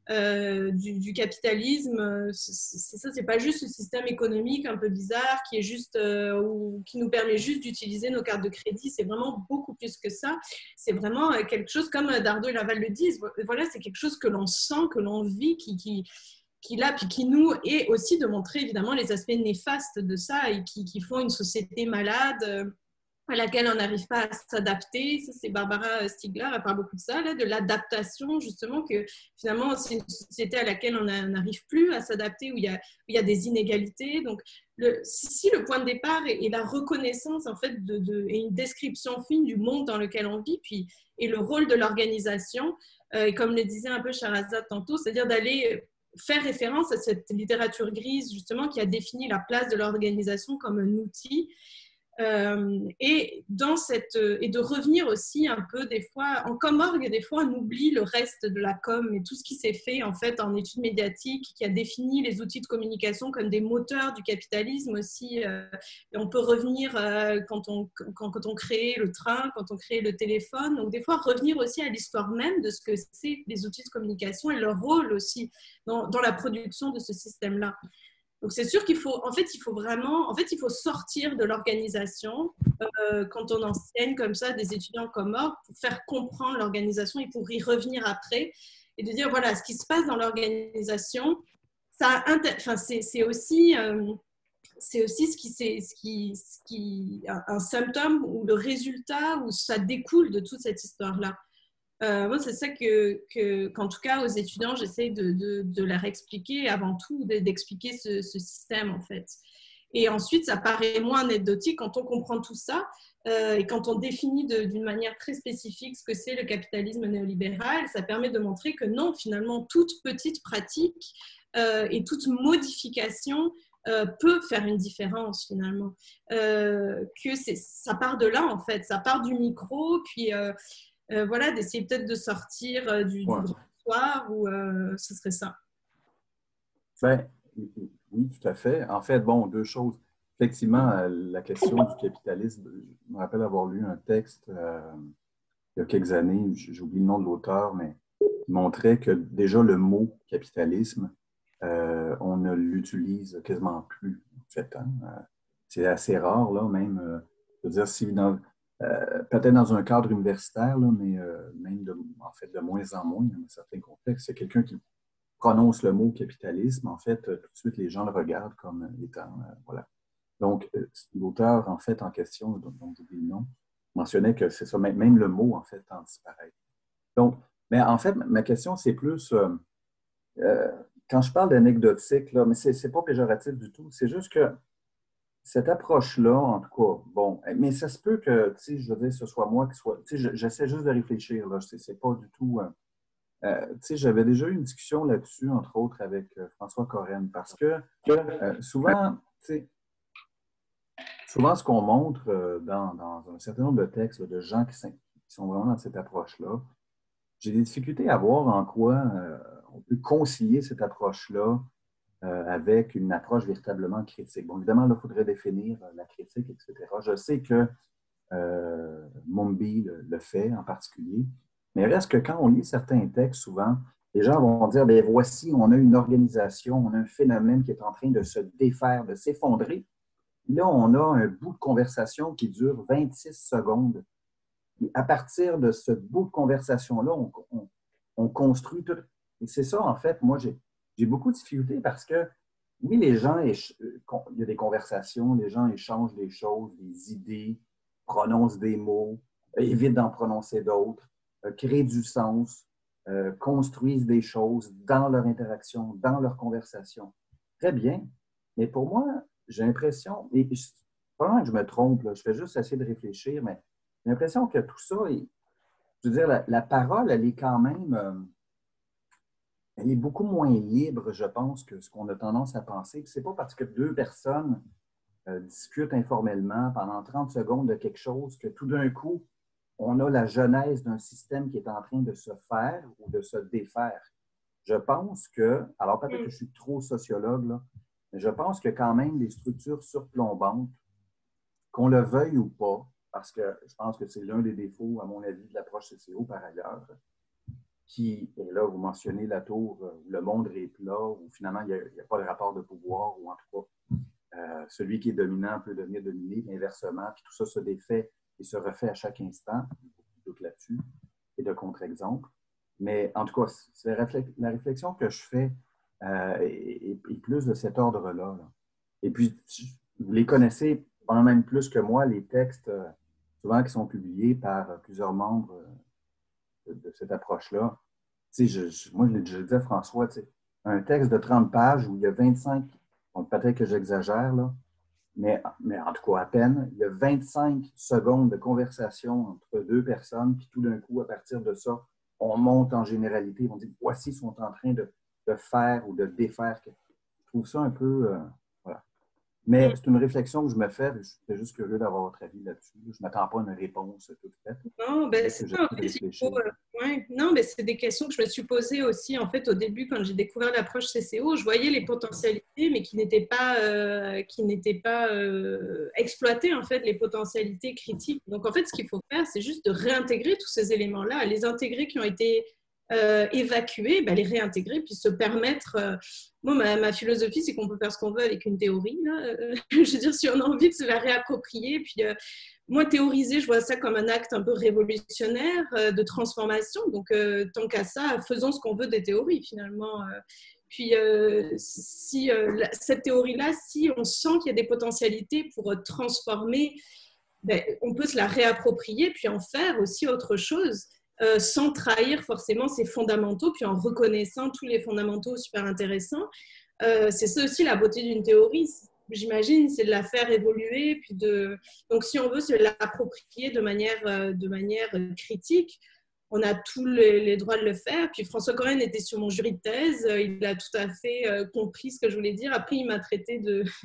capitalisme, c'est pas juste ce système économique un peu bizarre qui est juste ou qui nous permet juste d'utiliser nos cartes de crédit. C'est vraiment beaucoup plus que ça. C'est vraiment quelque chose, comme Dardot et Laval le disent, voilà, c'est quelque chose que l'on sent, que l'on vit, qui là, puis qui nous, et aussi de montrer évidemment les aspects néfastes de ça et qui font une société malade à laquelle on n'arrive pas à s'adapter. Ça, c'est Barbara Stiegler, elle parle beaucoup de ça, là, de l'adaptation, justement, que finalement, c'est une société à laquelle on n'arrive plus à s'adapter, où il y a des inégalités. Donc, si le point de départ est la reconnaissance, en fait, et une description fine du monde dans lequel on vit, puis, et le rôle de l'organisation, et comme le disait un peu Shahrazad tantôt, c'est-à-dire d'aller faire référence à cette littérature grise, justement, qui a défini la place de l'organisation comme un outil. Et de revenir aussi un peu des fois, en com-org, des fois on oublie le reste de la com et tout ce qui s'est fait en fait en études médiatiques, qui a défini les outils de communication comme des moteurs du capitalisme aussi. Et on peut revenir quand on crée le train, quand on crée le téléphone. Donc des fois revenir aussi à l'histoire même de ce que c'est les outils de communication et leur rôle aussi dans la production de ce système-là. Donc, c'est sûr qu'il faut, il faut sortir de l'organisation quand on enseigne comme ça des étudiants comores pour faire comprendre l'organisation et pour y revenir après et de dire, voilà, ce qui se passe dans l'organisation, c'est aussi un symptôme ou le résultat où ça découle de toute cette histoire-là. Moi, c'est ça qu'en tout cas, aux étudiants, j'essaie de leur expliquer, avant tout, d'expliquer ce système, en fait. Et ensuite, ça paraît moins anecdotique quand on comprend tout ça et quand on définit d'une manière très spécifique ce que c'est le capitalisme néolibéral, ça permet de montrer que non, finalement, toute petite pratique et toute modification peut faire une différence, finalement. Ça part de là, en fait. Ça part du micro, puis... voilà, d'essayer peut-être de sortir du soir ou ce serait ça. Ben, oui, tout à fait. En fait, bon, deux choses. Effectivement, la question du capitalisme, je me rappelle avoir lu un texte il y a quelques années, j'ai oublié le nom de l'auteur, mais il montrait que déjà le mot capitalisme, on ne l'utilise quasiment plus, en fait. Hein? C'est assez rare, là, même. Je veux dire, si peut-être dans un cadre universitaire, là, mais même en fait de moins en moins dans certains contextes, c'est quelqu'un qui prononce le mot capitalisme, en fait, tout de suite, les gens le regardent comme étant, voilà. Donc, l'auteur, en fait, en question, dont j'oublie le nom, mentionnait que c'est ça, même le mot, en fait, tend à disparaître. Donc, mais en fait, ma question, c'est plus, quand je parle d'anecdotique, là, mais c'est pas péjoratif du tout, c'est juste que cette approche-là, en tout cas, bon, mais ça se peut que, tu sais, je veux dire, ce soit moi qui soit, tu sais, j'essaie juste de réfléchir, là, c'est pas du tout, tu sais, j'avais déjà eu une discussion là-dessus, entre autres, avec François Corrène, parce que souvent, tu sais, souvent, ce qu'on montre dans un certain nombre de textes de gens qui sont vraiment dans cette approche-là, j'ai des difficultés à voir en quoi on peut concilier cette approche-là avec une approche véritablement critique. Bon, évidemment, là, il faudrait définir la critique, etc. Je sais que Mumby le fait en particulier, mais il reste que quand on lit certains textes, souvent, les gens vont dire, bien, voici, on a une organisation, on a un phénomène qui est en train de se défaire, de s'effondrer. Là, on a un bout de conversation qui dure 26 secondes. Et à partir de ce bout de conversation-là, on construit tout. Et c'est ça, en fait, moi, j'ai beaucoup de difficultés parce que, oui, les gens, il y a des conversations, les gens échangent des choses, des idées, prononcent des mots, évitent d'en prononcer d'autres, créent du sens, construisent des choses dans leur interaction, dans leur conversation. Très bien. Mais pour moi, j'ai l'impression, et probablement que je me trompe, là, je fais juste essayer de réfléchir, mais j'ai l'impression que tout ça, je veux dire, la parole, elle est quand même, elle est beaucoup moins libre, je pense, que ce qu'on a tendance à penser. Ce n'est pas parce que deux personnes discutent informellement pendant 30 secondes de quelque chose que tout d'un coup, on a la genèse d'un système qui est en train de se faire ou de se défaire. Je pense que, alors peut-être que je suis trop sociologue, là, mais je pense que quand même des structures surplombantes, qu'on le veuille ou pas, parce que je pense que c'est l'un des défauts, à mon avis, de l'approche CCO par ailleurs, qui, et là, vous mentionnez la tour où le monde est plat, où finalement, il n'y a pas de rapport de pouvoir, ou en tout cas, celui qui est dominant peut devenir dominé, inversement, puis tout ça se défait et se refait à chaque instant. Il y a beaucoup de doutes là-dessus et de contre-exemples. Mais en tout cas, c'est la réflexion que je fais est plus de cet ordre-là. Là. Et puis, vous les connaissez probablement même plus que moi, les textes souvent qui sont publiés par plusieurs membres de cette approche-là. Moi, je l'ai déjà dit à François, un texte de 30 pages où il y a 25, donc peut-être que j'exagère, là, mais en tout cas à peine, il y a 25 secondes de conversation entre deux personnes, puis tout d'un coup, à partir de ça, on monte en généralité, on dit voici, ils sont en train de faire ou de défaire. Je trouve ça un peu, voilà. Mais c'est une réflexion que je me fais. Je suis juste curieux d'avoir votre avis là-dessus. Je ne m'attends pas à une réponse toute faite. Non, ben, c'est ça. En fait, ouais. Non, mais c'est des questions que je me suis posées aussi. En fait, au début, quand j'ai découvert l'approche CCO, je voyais les potentialités, mais qui n'étaient pas exploitées, en fait, les potentialités critiques. Donc, en fait, ce qu'il faut faire, c'est juste de réintégrer tous ces éléments-là, les intégrer qui ont été évacuer, les réintégrer, puis se permettre... Moi, ma philosophie, c'est qu'on peut faire ce qu'on veut avec une théorie. Là. Je veux dire, si on a envie de se la réapproprier, puis moi, théoriser, je vois ça comme un acte un peu révolutionnaire de transformation. Donc, tant qu'à ça, faisons ce qu'on veut des théories, finalement. Puis, cette théorie-là, si on sent qu'il y a des potentialités pour transformer, on peut se la réapproprier, puis en faire aussi autre chose. Sans trahir forcément ses fondamentaux, puis en reconnaissant tous les fondamentaux super intéressants. C'est ça aussi la beauté d'une théorie, j'imagine, c'est de la faire évoluer. Puis donc, si on veut se l'approprier de manière critique, on a tous les droits de le faire. Puis François Cohen était sur mon jury de thèse, il a tout à fait compris ce que je voulais dire. Après, il m'a traité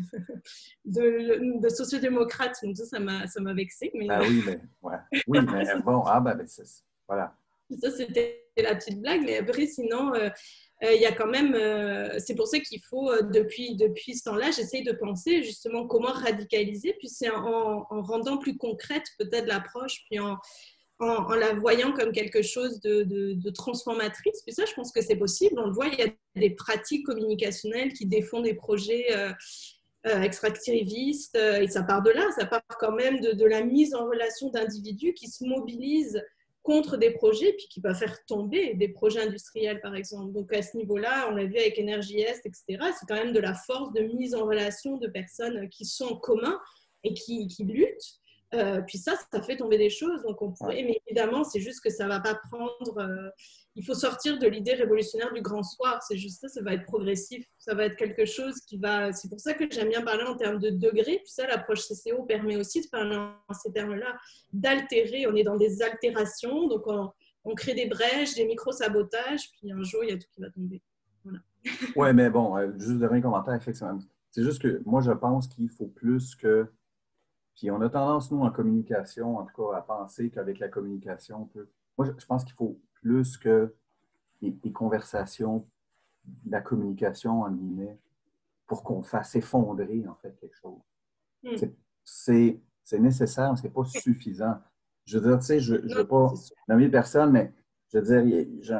de sociodémocrate, donc ça m'a vexée. Mais... Ah oui, mais, ouais. Oui, mais bon, voilà. Ça, c'était la petite blague, mais après, sinon, il y a quand même... c'est pour ça qu'il faut, depuis ce temps-là, j'essaye de penser justement comment radicaliser, puis c'est en rendant plus concrète peut-être l'approche, puis en la voyant comme quelque chose de transformatrice. Puis ça, je pense que c'est possible. On le voit, il y a des pratiques communicationnelles qui défendent des projets extractivistes, et ça part de là, ça part quand même de la mise en relation d'individus qui se mobilisent contre des projets, puis qui peuvent faire tomber des projets industriels, par exemple. Donc, à ce niveau-là, on l'a vu avec Énergie Est, etc., c'est quand même de la force de mise en relation de personnes qui sont en commun et qui luttent. Puis ça fait tomber des choses. Donc, on pourrait, mais évidemment, c'est juste que ça ne va pas prendre... il faut sortir de l'idée révolutionnaire du grand soir. C'est juste ça, ça va être progressif. Ça va être quelque chose qui va... C'est pour ça que j'aime bien parler en termes de degrés. Puis ça, l'approche CCO permet aussi de parler en ces termes-là, d'altérer. On est dans des altérations. Donc, on crée des brèches, des micro-sabotages. Puis un jour, il y a tout qui va tomber. Voilà. Oui, mais bon, juste dernier commentaire, effectivement. C'est juste que moi, je pense qu'il faut plus que... Puis on a tendance, nous, en communication, en tout cas, à penser qu'avec la communication, on peut... Moi, je pense qu'il faut plus que des conversations, de la communication, en guillemets, pour qu'on fasse effondrer, en fait, quelque chose. C'est nécessaire, mais ce n'est pas suffisant. Je veux dire, tu sais, je ne veux pas nommer personne, mais je veux dire, j'ai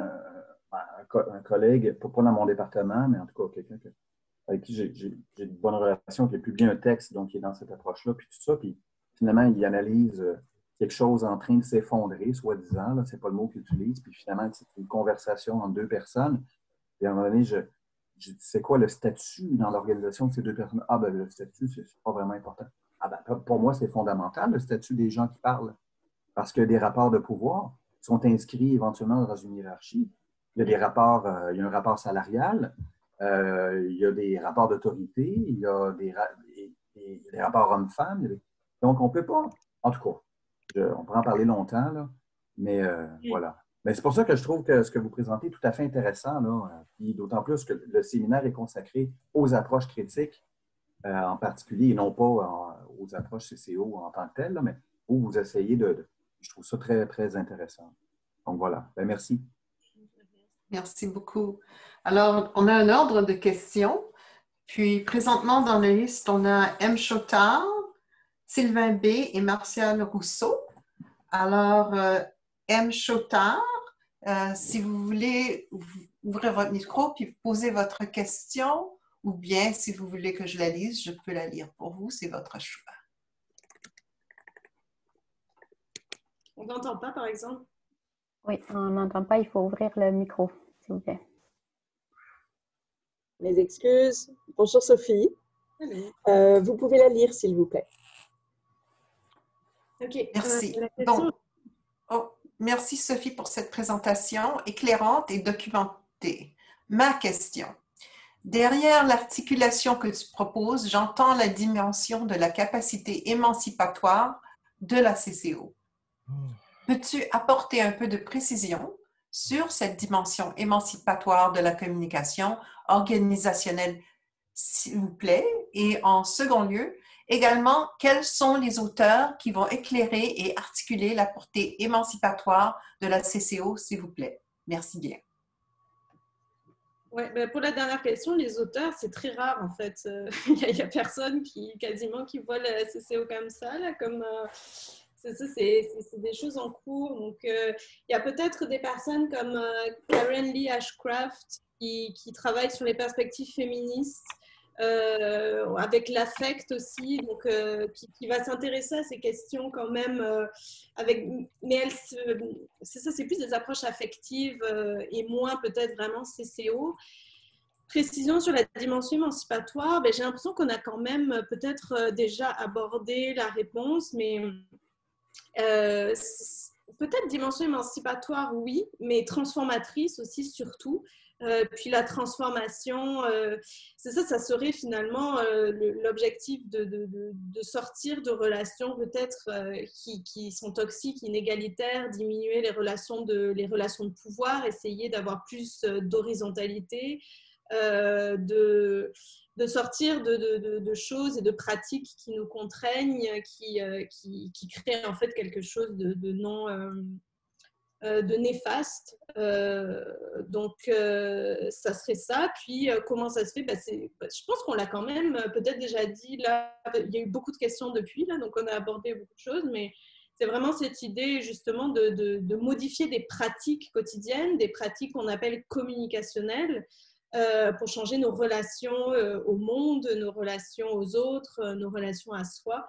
un collègue, pas dans mon département, mais en tout cas, quelqu'un avec qui j'ai de bonnes relations, qui a publié un texte, donc qui est dans cette approche-là, puis tout ça, puis finalement, il analyse quelque chose en train de s'effondrer, soi-disant, c'est pas le mot qu'il utilise, puis finalement, c'est une conversation entre deux personnes, et à un moment donné, je dis, c'est quoi le statut dans l'organisation de ces deux personnes? Ah, ben le statut, c'est pas vraiment important. Ah, ben pour moi, c'est fondamental, le statut des gens qui parlent, parce que des rapports de pouvoir sont inscrits éventuellement dans une hiérarchie. Il y a des rapports, il y a un rapport salarial, il y a des rapports d'autorité, il y a des rapports hommes-femmes. Donc, on ne peut pas, en tout cas, on pourra en parler longtemps, là, mais voilà. Mais c'est pour ça que je trouve que ce que vous présentez est tout à fait intéressant, là, puis d'autant plus que le séminaire est consacré aux approches critiques en particulier, et non pas aux approches CCO en tant que telles, là, mais où vous essayez je trouve ça très, très intéressant. Donc, voilà. Ben, merci. Merci beaucoup. Alors, on a un ordre de questions. Puis, présentement, dans la liste, on a M. Chotard, Sylvain B. et Martial Rousseau. Alors, M. Chotard, si vous voulez ouvrir votre micro puis poser votre question, ou bien si vous voulez que je la lise, je peux la lire pour vous. C'est votre choix. On n'entend pas, par exemple? Oui, on n'entend pas. Il faut ouvrir le micro, s'il vous plaît. Mes excuses. Bonjour Sophie. Vous pouvez la lire, s'il vous plaît. OK. Merci. Bon. Merci Sophie pour cette présentation éclairante et documentée. Ma question. Derrière l'articulation que tu proposes, j'entends la dimension de la capacité émancipatoire de la CCO. Peux-tu apporter un peu de précision sur cette dimension émancipatoire de la communication organisationnelle s'il vous plaît? Et en second lieu, également, quels sont les auteurs qui vont éclairer et articuler la portée émancipatoire de la CCO, s'il vous plaît? Merci bien. Ouais, ben pour la dernière question, les auteurs, c'est très rare en fait. Il y a personne quasiment qui voit la CCO comme ça, là, comme c'est des choses en cours. Donc, il y a peut-être des personnes comme Karen Lee Ashcraft qui travaillent sur les perspectives féministes. Avec l'affect aussi, donc qui va s'intéresser à ces questions quand même, mais c'est plus des approches affectives et moins peut-être vraiment CCO. Précision sur la dimension émancipatoire, ben, j'ai l'impression qu'on a quand même peut-être déjà abordé la réponse, mais peut-être dimension émancipatoire, oui, mais transformatrice aussi surtout. Puis la transformation, ça serait finalement l'objectif de sortir de relations peut-être qui sont toxiques, inégalitaires, diminuer les relations de pouvoir, essayer d'avoir plus d'horizontalité, de sortir de choses et de pratiques qui nous contraignent, qui créent en fait quelque chose de non... de néfaste. Donc, ça serait ça. Puis, comment ça se fait? Je pense qu'on l'a quand même peut-être déjà dit. Là, il y a eu beaucoup de questions depuis, là, donc on a abordé beaucoup de choses, mais c'est vraiment cette idée justement de modifier des pratiques quotidiennes, des pratiques qu'on appelle communicationnelles, pour changer nos relations au monde, nos relations aux autres, nos relations à soi.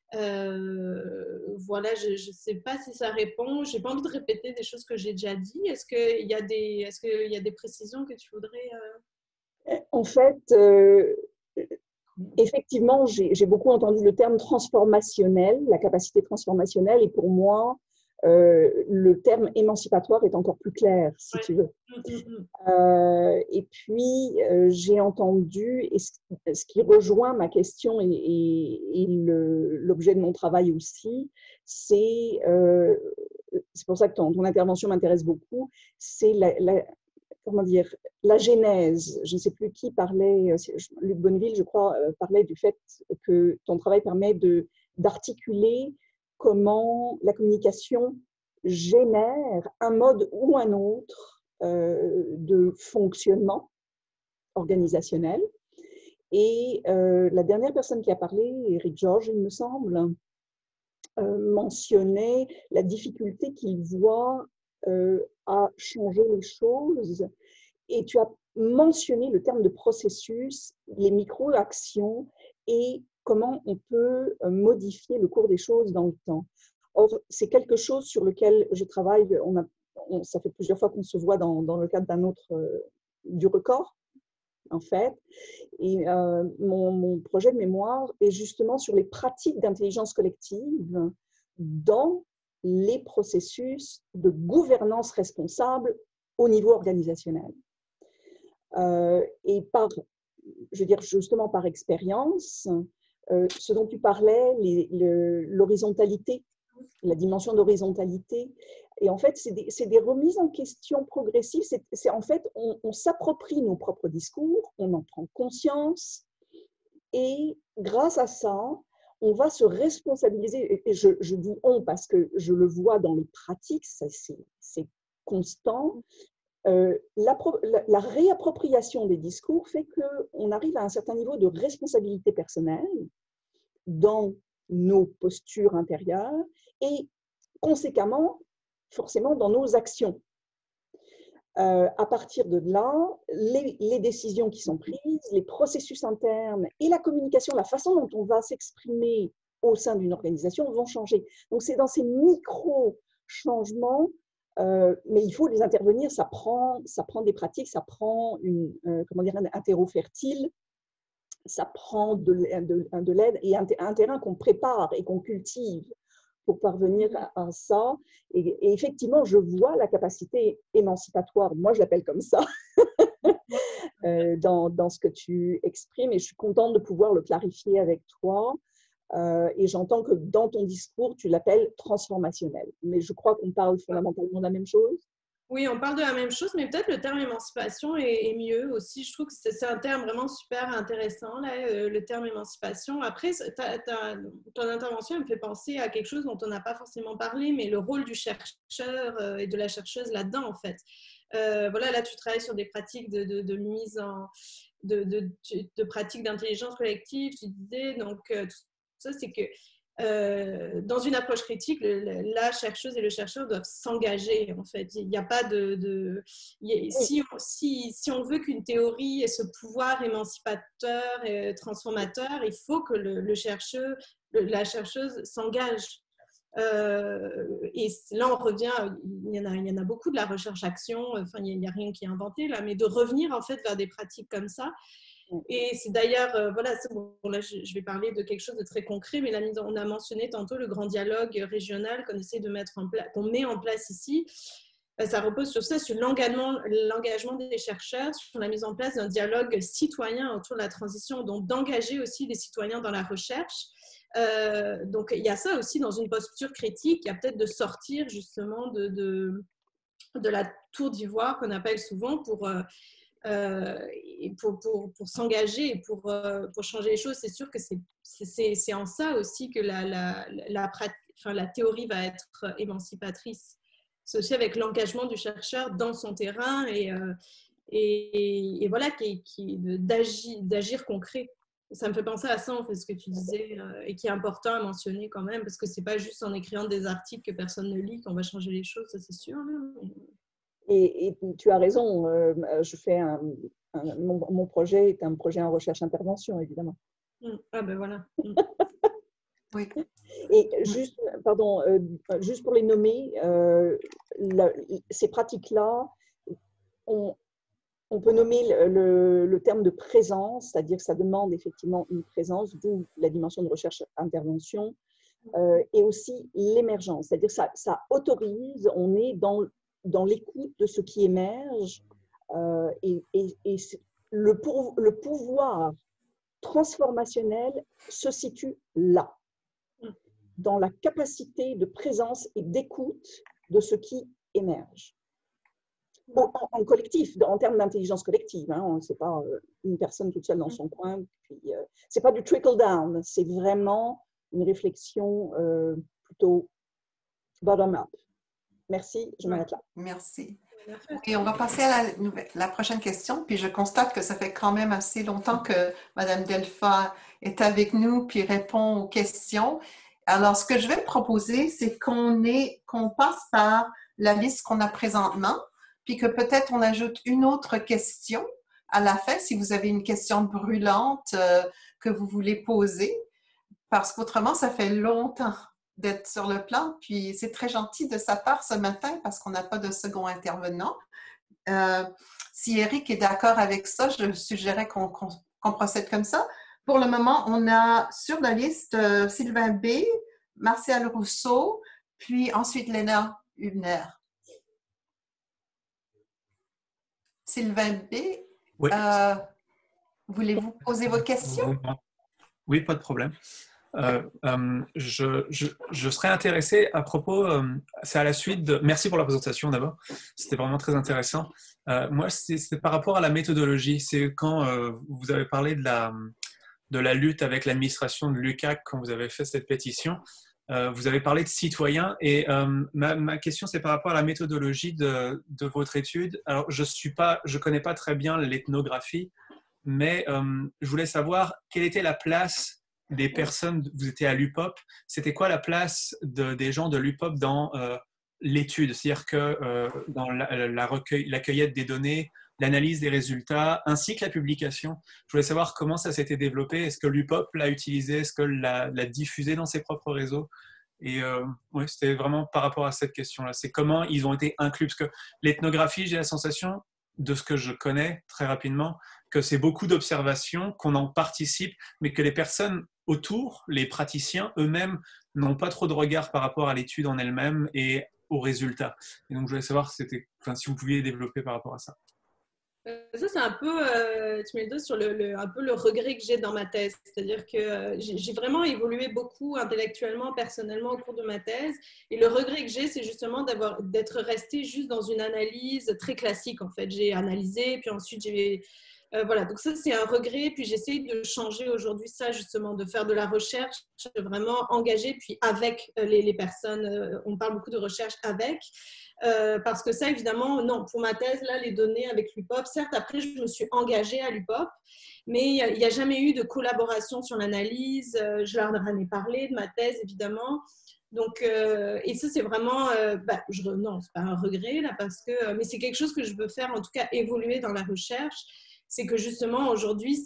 Voilà, je ne sais pas si ça répond. Je n'ai pas envie de répéter des choses que j'ai déjà dit. Est-ce qu'il y a des précisions que tu voudrais En fait, effectivement, j'ai beaucoup entendu le terme transformationnel, la capacité transformationnelle, et pour moi, le terme émancipatoire est encore plus clair, si tu veux. Et puis, j'ai entendu, et ce qui rejoint ma question et l'objet de mon travail aussi, c'est pour ça que ton intervention m'intéresse beaucoup, c'est comment dire, la genèse. Je ne sais plus qui parlait, Luc Bonneville, je crois, parlait du fait que ton travail permet d'articuler comment la communication génère un mode ou un autre de fonctionnement organisationnel. Et la dernière personne qui a parlé, Eric George, il me semble, mentionnait la difficulté qu'il voit à changer les choses. Et tu as mentionné le terme de processus, les micro-actions et comment on peut modifier le cours des choses dans le temps. Or, c'est quelque chose sur lequel je travaille. Ça fait plusieurs fois qu'on se voit dans le cadre d'un autre, du record, en fait. Et mon projet de mémoire est justement sur les pratiques d'intelligence collective dans les processus de gouvernance responsable au niveau organisationnel. Et je veux dire, justement par expérience, ce dont tu parlais, l'horizontalité, la dimension d'horizontalité, et en fait, c'est des remises en question progressives. En fait, on s'approprie nos propres discours, on en prend conscience, et grâce à ça, on va se responsabiliser. Et je dis on parce que je le vois dans les pratiques, c'est constant. La réappropriation des discours fait qu'on arrive à un certain niveau de responsabilité personnelle dans nos postures intérieures et conséquemment, forcément, dans nos actions. À partir de là, les décisions qui sont prises, les processus internes et la communication, la façon dont on va s'exprimer au sein d'une organisation vont changer. Donc, c'est dans ces micro-changements, mais il faut les intervenir, ça prend des pratiques, ça prend un terreau fertile, ça prend de l'aide et un terrain qu'on prépare et qu'on cultive pour parvenir à ça. Et effectivement, je vois la capacité émancipatoire, moi je l'appelle comme ça, dans ce que tu exprimes, et je suis contente de pouvoir le clarifier avec toi. Et j'entends que dans ton discours, tu l'appelles transformationnel. Mais je crois qu'on parle fondamentalement de la même chose. Oui, on parle de la même chose, mais peut-être le terme émancipation est mieux aussi. Je trouve que c'est un terme vraiment super intéressant, là, le terme émancipation. Après, ton intervention me fait penser à quelque chose dont on n'a pas forcément parlé, mais le rôle du chercheur et de la chercheuse là-dedans, en fait. Voilà, là, tu travailles sur des pratiques de mise en... de pratiques d'intelligence collective, tu disais. Donc, tout ça, c'est que dans une approche critique, la chercheuse et le chercheur doivent s'engager. En fait, il n'y a pas si on veut qu'une théorie ait ce pouvoir émancipateur et transformateur, il faut que le chercheur, la chercheuse s'engage. Et là, on revient, il y en a beaucoup de la recherche-action, enfin, il n'y a rien qui est inventé là, mais de revenir en fait vers des pratiques comme ça. Et c'est d'ailleurs, voilà, bon, là je vais parler de quelque chose de très concret, mais on a mentionné tantôt le grand dialogue régional qu'on essaie de mettre en place, qu'on met en place ici. Ça repose sur ça, sur l'engagement des chercheurs, sur la mise en place d'un dialogue citoyen autour de la transition, donc d'engager aussi les citoyens dans la recherche. Donc il y a ça aussi dans une posture critique, il y a peut-être de sortir justement de la tour d'ivoire qu'on appelle souvent pour s'engager et pour changer les choses. C'est sûr que c'est en ça aussi que la théorie va être émancipatrice. C'est aussi avec l'engagement du chercheur dans son terrain et voilà, d'agir concret. Ça me fait penser à ça, en fait, ce que tu disais, et qui est important à mentionner quand même, parce que c'est pas juste en écrivant des articles que personne ne lit qu'on va changer les choses, ça c'est sûr. Et tu as raison, je fais mon projet est un projet en recherche-intervention, évidemment. Ah ben voilà. Oui. Et juste, pardon, juste pour les nommer, ces pratiques-là, on peut nommer le terme de présence, c'est-à-dire que ça demande effectivement une présence, d'où la dimension de recherche-intervention, et aussi l'émergence, c'est-à-dire que ça autorise, on est dans l'écoute de ce qui émerge, et le pouvoir transformationnel se situe là, dans la capacité de présence et d'écoute de ce qui émerge. En collectif, en termes d'intelligence collective, hein, ce n'est pas une personne toute seule dans son coin, puis ce n'est pas du trickle-down, c'est vraiment une réflexion plutôt bottom-up. Merci, je m'arrête là. Merci. Et on va passer à la prochaine question. Puis je constate que ça fait quand même assez longtemps que Mme Delfa est avec nous puis répond aux questions. Alors, ce que je vais proposer, c'est qu'on passe par la liste qu'on a présentement, puis que peut-être on ajoute une autre question à la fin, si vous avez une question brûlante que vous voulez poser, parce qu'autrement, ça fait longtemps d'être sur le plan, puis c'est très gentil de sa part ce matin parce qu'on n'a pas de second intervenant. Si Eric est d'accord avec ça, je suggérais qu'on procède comme ça. Pour le moment, on a sur la liste Sylvain B, Martial Rousseau, puis ensuite Léna Hübner. Sylvain B, oui. Voulez-vous poser vos questions? Oui, pas de problème. Je serais intéressé à propos, c'est à la suite de... Merci pour la présentation d'abord, c'était vraiment très intéressant. Moi, c'est par rapport à la méthodologie, c'est quand vous avez parlé de la lutte avec l'administration de l'UQAC, quand vous avez fait cette pétition, vous avez parlé de citoyens et ma question c'est par rapport à la méthodologie de votre étude. Alors, je connais pas très bien l'ethnographie, mais je voulais savoir quelle était la place des personnes, vous étiez à l'UPOP, c'était quoi la place des gens de l'UPOP dans l'étude, c'est-à-dire que dans la cueillette des données, l'analyse des résultats, ainsi que la publication. Je voulais savoir comment ça s'était développé, est-ce que l'UPOP l'a utilisé, est-ce que l'a diffusé dans ses propres réseaux? Et ouais, c'était vraiment par rapport à cette question-là, c'est comment ils ont été inclus, parce que l'ethnographie, j'ai la sensation, de ce que je connais très rapidement, que c'est beaucoup d'observations, qu'on en participe, mais que les personnes autour, les praticiens eux-mêmes, n'ont pas trop de regard par rapport à l'étude en elle-même et aux résultats. Et donc, je voulais savoir si vous pouviez développer par rapport à ça. Ça, c'est un peu, tu mets le dos sur un peu le regret que j'ai dans ma thèse. C'est-à-dire que j'ai vraiment évolué beaucoup intellectuellement, personnellement au cours de ma thèse. Et le regret que j'ai, c'est justement d'être restée juste dans une analyse très classique, en fait. J'ai analysé, puis ensuite voilà, donc ça c'est un regret, puis j'essaye de changer aujourd'hui ça justement, de faire de la recherche vraiment engagée, puis avec les personnes, on parle beaucoup de recherche avec, parce que ça évidemment, non, pour ma thèse, là, les données avec l'UPOP, certes après je me suis engagée à l'UPOP, mais il n'y a jamais eu de collaboration sur l'analyse, je leur en ai parlé de ma thèse évidemment. Donc, et ça, c'est vraiment, non, c'est pas un regret là, parce que, mais c'est quelque chose que je veux faire, en tout cas évoluer dans la recherche. C'est que justement aujourd'hui,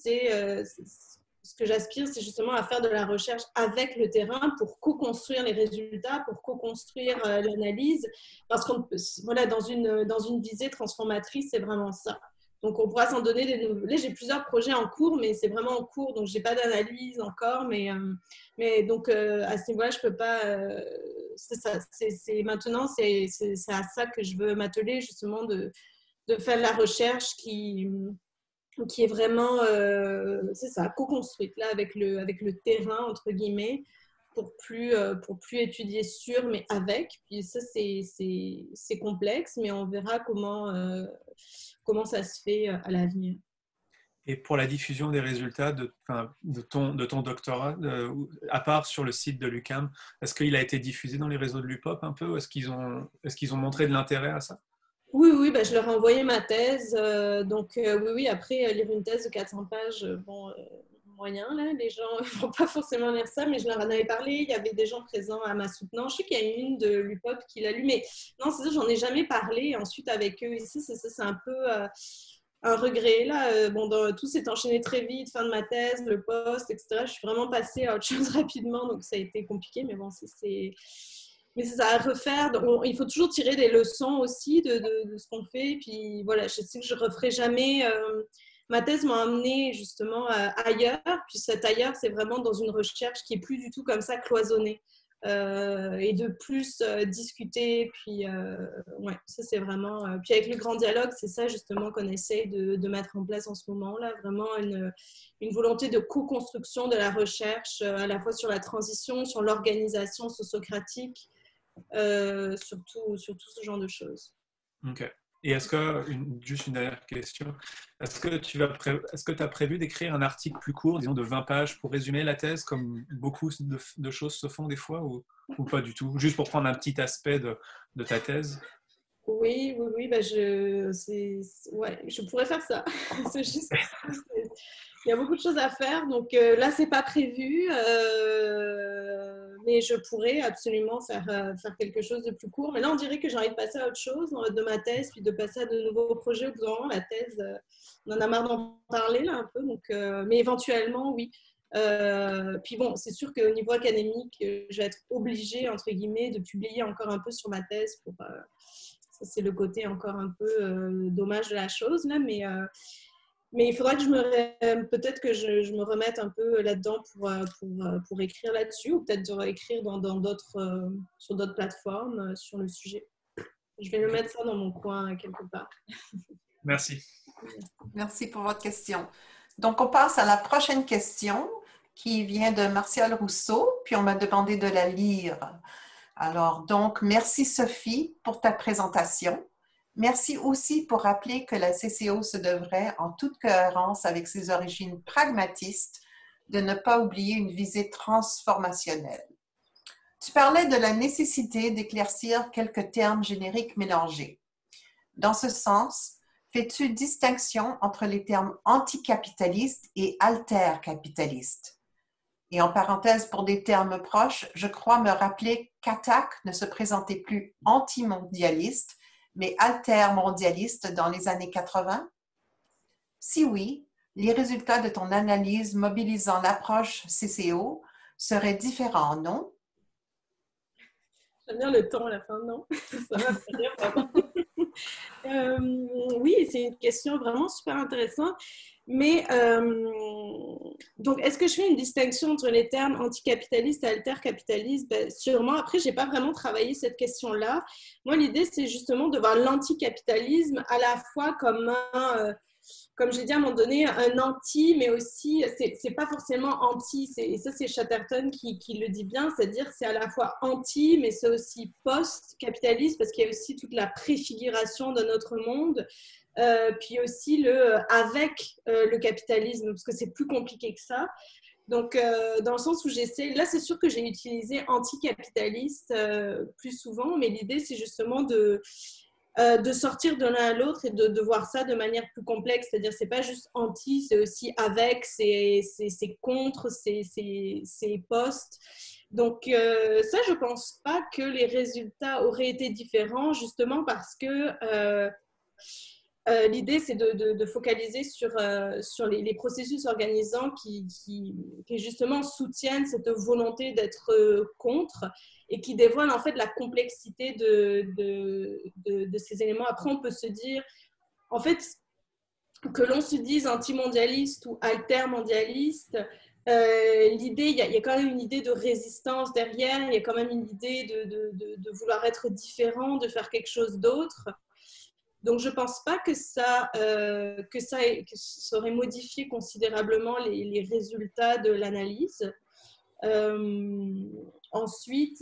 ce que j'aspire, c'est justement à faire de la recherche avec le terrain pour co-construire les résultats, pour co-construire l'analyse, parce qu'on voilà, dans une visée transformatrice, c'est vraiment ça. Donc on pourra s'en donner des nouveaux. Là, j'ai plusieurs projets en cours, mais c'est vraiment en cours, donc j'ai pas d'analyse encore, mais donc à ce niveau-là, je peux pas. C'est ça. Maintenant, c'est à ça que je veux m'atteler, justement, de faire de la recherche qui est vraiment, c'est ça, co-construite là avec le terrain, entre guillemets, pour plus étudier sur, mais avec. Puis ça, c'est complexe, mais on verra comment ça se fait à l'avenir. Et pour la diffusion des résultats de ton doctorat, à part sur le site de l'UQAM, est-ce qu'il a été diffusé dans les réseaux de l'UPOP un peu? Est-ce qu'ils ont montré de l'intérêt à ça? Oui, je leur ai envoyé ma thèse. Oui, après, lire une thèse de 400 pages, moyen, là, les gens ne vont pas forcément lire ça, mais je leur en avais parlé. Il y avait des gens présents à ma soutenance. Je sais qu'il y a une de l'UPOP qui l'a lu, mais non, c'est ça, j'en ai jamais parlé ensuite avec eux ici. C'est un peu un regret. Là, tout s'est enchaîné très vite, fin de ma thèse, le poste, etc. Je suis vraiment passée à autre chose rapidement, donc ça a été compliqué, mais bon, mais c'est ça à refaire. Donc, il faut toujours tirer des leçons aussi de ce qu'on fait. Puis voilà, je sais que je ne referai jamais. Ma thèse m'a amenée justement ailleurs. Puis cet ailleurs, c'est vraiment dans une recherche qui est plus du tout comme ça cloisonnée. Et de plus discuter. Puis ouais, ça c'est vraiment. Puis avec le grand dialogue, c'est ça justement qu'on essaye de mettre en place en ce moment-là. Vraiment une volonté de co-construction de la recherche, à la fois sur la transition, sur l'organisation sociocratique. Sur tout ce genre de choses. Ok. Et juste une dernière question, est-ce que tu as prévu d'écrire un article plus court, disons de 20 pages, pour résumer la thèse, comme beaucoup de choses se font des fois, ou pas du tout, juste pour prendre un petit aspect de ta thèse? Oui, je pourrais faire ça. C'est juste, il y a beaucoup de choses à faire, donc là, c'est pas prévu, mais je pourrais absolument faire quelque chose de plus court. Mais là, on dirait que j'ai envie de passer à autre chose de ma thèse, puis de passer à de nouveaux projets. Au bout d'un moment, la thèse, on en a marre d'en parler là un peu, donc, mais éventuellement, oui. Puis bon, c'est sûr qu'au niveau académique, je vais être obligée, entre guillemets, de publier encore un peu sur ma thèse pour... ça, c'est le côté encore un peu dommage de la chose, là, mais il faudra que peut-être que je me remette un peu là-dedans pour écrire là-dessus, ou peut-être écrire sur d'autres plateformes sur le sujet. Je vais me mettre ça dans mon coin quelque part. Merci. Merci pour votre question. Donc, on passe à la prochaine question qui vient de Martial Rousseau, puis on m'a demandé de la lire. Alors, donc, merci Sophie pour ta présentation. Merci aussi pour rappeler que la CCO se devrait, en toute cohérence avec ses origines pragmatistes, de ne pas oublier une visée transformationnelle. Tu parlais de la nécessité d'éclaircir quelques termes génériques mélangés. Dans ce sens, fais-tu distinction entre les termes anticapitalistes et altercapitalistes? Et en parenthèse, pour des termes proches, je crois me rappeler qu'ATTAC ne se présentait plus antimondialiste, mais altermondialiste dans les années 80? Si oui, les résultats de ton analyse mobilisant l'approche CCO seraient différents, non? J'aime bien le ton à la fin, non? Ça va faire rire. Oui, c'est une question vraiment super intéressante. Mais donc, est-ce que je fais une distinction entre les termes anticapitaliste et altercapitaliste? Ben, sûrement. Après, je n'ai pas vraiment travaillé cette question-là. Moi, l'idée, c'est justement de voir l'anticapitalisme à la fois comme comme j'ai dit à un moment donné, un anti, mais aussi, c'est pas forcément anti, et ça c'est Chatterton qui le dit bien, c'est-à-dire c'est à la fois anti, mais c'est aussi post-capitaliste, parce qu'il y a aussi toute la préfiguration de notre monde, puis aussi avec le capitalisme, parce que c'est plus compliqué que ça. Donc, dans le sens où j'essaie, là c'est sûr que j'ai utilisé anticapitaliste plus souvent, mais l'idée c'est justement de sortir de l'un à l'autre et de voir ça de manière plus complexe. C'est-à-dire, c'est pas juste anti, c'est aussi avec, c'est contre, c'est post. Donc, ça, je pense pas que les résultats auraient été différents, justement parce que l'idée, c'est de focaliser sur les processus organisants qui justement soutiennent cette volonté d'être contre et qui dévoilent en fait la complexité de ces éléments. Après, on peut se dire, en fait, que l'on se dise antimondialiste ou altermondialiste, l'idée, il y a quand même une idée de résistance derrière, il y a quand même une idée de vouloir être différent, de faire quelque chose d'autre. Donc, je ne pense pas que ça aurait modifié considérablement les résultats de l'analyse. Ensuite,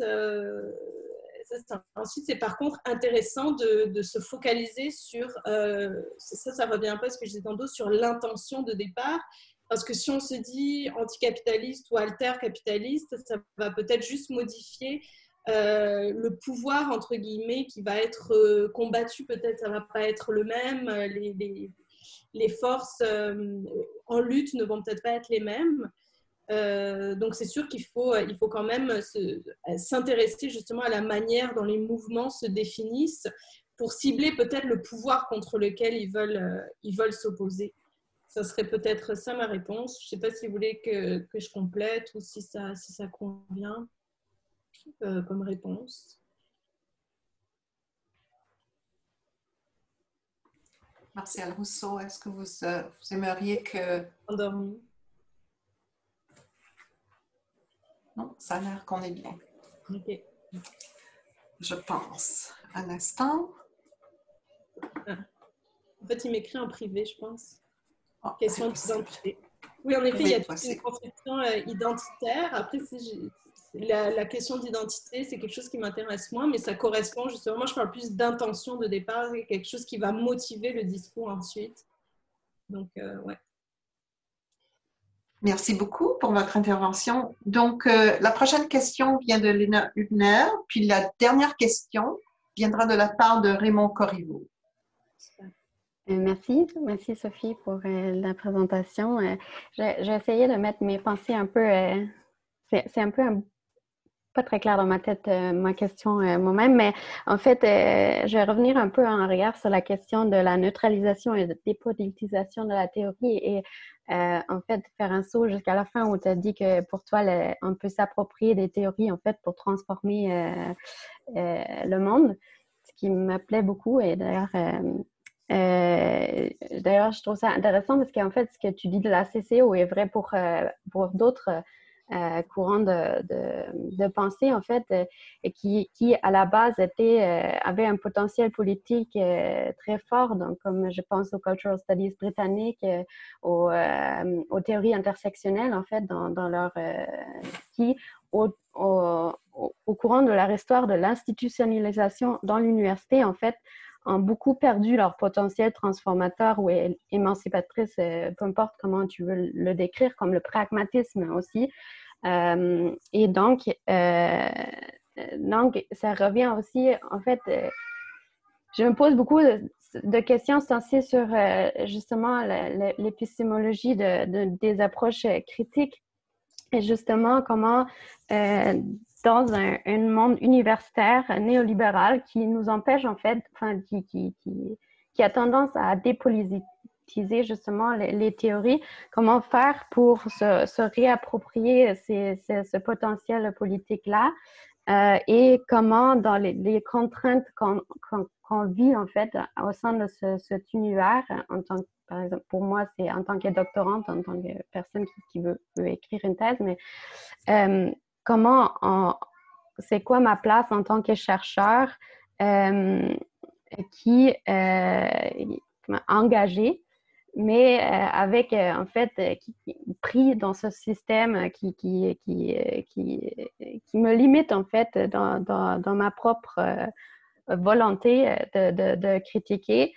c'est par contre intéressant de se focaliser sur, ça revient un peu à ce que je disais tantôt, sur l'intention de départ. Parce que si on se dit anticapitaliste ou altercapitaliste, ça va peut-être juste modifier le pouvoir, entre guillemets, qui va être combattu, peut-être ça ne va pas être le même, les forces en lutte ne vont peut-être pas être les mêmes. Donc c'est sûr qu'il faut quand même s'intéresser justement à la manière dont les mouvements se définissent pour cibler peut-être le pouvoir contre lequel ils veulent s'opposer. Ça serait peut-être ça ma réponse. Je ne sais pas si vous voulez que je complète ou si ça convient. Comme réponse. Martial Rousseau, est-ce que vous aimeriez que... Endormi. Non, ça a l'air qu'on est bien. Ok. Je pense. Un instant. Ah. En fait, il m'écrit en privé, je pense. Oh, question d'identité. Oui, en effet, il y a toute une conception identitaire. Après, la question d'identité, c'est quelque chose qui m'intéresse moins, mais ça correspond justement, moi je parle plus d'intention de départ, quelque chose qui va motiver le discours ensuite. Donc, ouais. Merci beaucoup pour votre intervention. Donc, la prochaine question vient de Léna Hubner, puis la dernière question viendra de la part de Raymond Corriveau. Merci Sophie pour la présentation. J'ai essayé de mettre mes pensées un peu, c'est un peu pas très clair dans ma tête, ma question moi-même, mais en fait, je vais revenir un peu en arrière sur la question de la neutralisation et de dépolitisation de la théorie et en fait, faire un saut jusqu'à la fin où tu as dit que pour toi, on peut s'approprier des théories en fait pour transformer le monde, ce qui me plaît beaucoup et d'ailleurs, je trouve ça intéressant parce qu'en fait, ce que tu dis de la CCO est vrai pour d'autres courants de pensée, en fait, et qui à la base avait un potentiel politique très fort, donc comme je pense aux Cultural Studies britanniques, aux théories intersectionnelles, en fait, dans leur qui au courant de leur histoire de l'institutionnalisation dans l'université, en fait, ont beaucoup perdu leur potentiel transformateur ou émancipatrice, peu importe comment tu veux le décrire, comme le pragmatisme aussi. Et donc, ça revient aussi, en fait, je me pose beaucoup de questions aussi sur justement l'épistémologie des approches critiques et justement comment dans un monde universitaire néolibéral qui nous empêche en fait, enfin qui a tendance à dépolitiser justement les théories, comment faire pour se réapproprier ce potentiel politique-là et comment dans les contraintes qu'on vit en fait au sein de cet univers, par exemple, pour moi, c'est en tant que doctorante, en tant que personne qui veut écrire une thèse, mais c'est quoi ma place en tant que chercheur qui engagé, mais avec en fait pris dans ce système qui me limite en fait dans ma propre volonté de critiquer.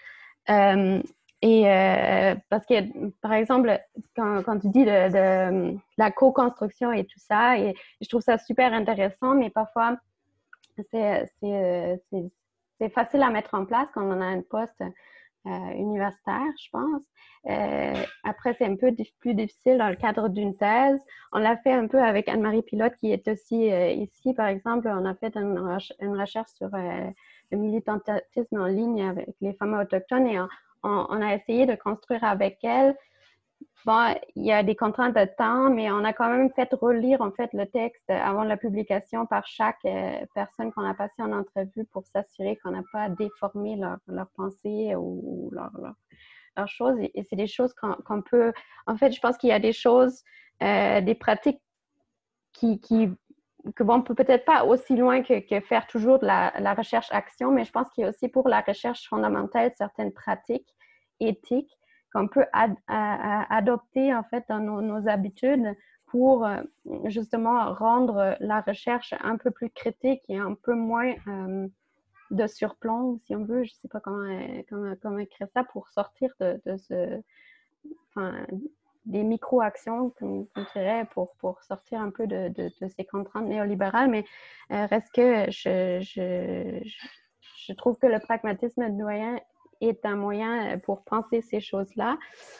Parce que, par exemple, quand tu dis de la co-construction et tout ça, et je trouve ça super intéressant, mais parfois, c'est facile à mettre en place quand on a un poste universitaire, je pense. Après, c'est un peu plus difficile dans le cadre d'une thèse. On l'a fait un peu avec Anne-Marie Pilote, qui est aussi ici, par exemple. On a fait une recherche sur le militantisme en ligne avec les femmes autochtones et on a essayé de construire avec elle. Bon, il y a des contraintes de temps, mais on a quand même fait relire en fait le texte avant la publication par chaque personne qu'on a passé en entrevue pour s'assurer qu'on n'a pas déformé leur pensée ou leurs choses. Et c'est des choses qu'on peut... En fait, je pense qu'il y a des choses, des pratiques que vont peut-être pas aussi loin que faire toujours de la recherche-action, mais je pense qu'il y a aussi pour la recherche fondamentale certaines pratiques éthiques qu'on peut adopter en fait dans nos habitudes pour justement rendre la recherche un peu plus critique et un peu moins de surplomb, si on veut. Je ne sais pas comment écrire ça, pour sortir de des micro-actions, comme on dirait, pour sortir un peu de ces contraintes néolibérales. Mais reste que je trouve que le pragmatisme doyen est un moyen pour penser ces choses-là.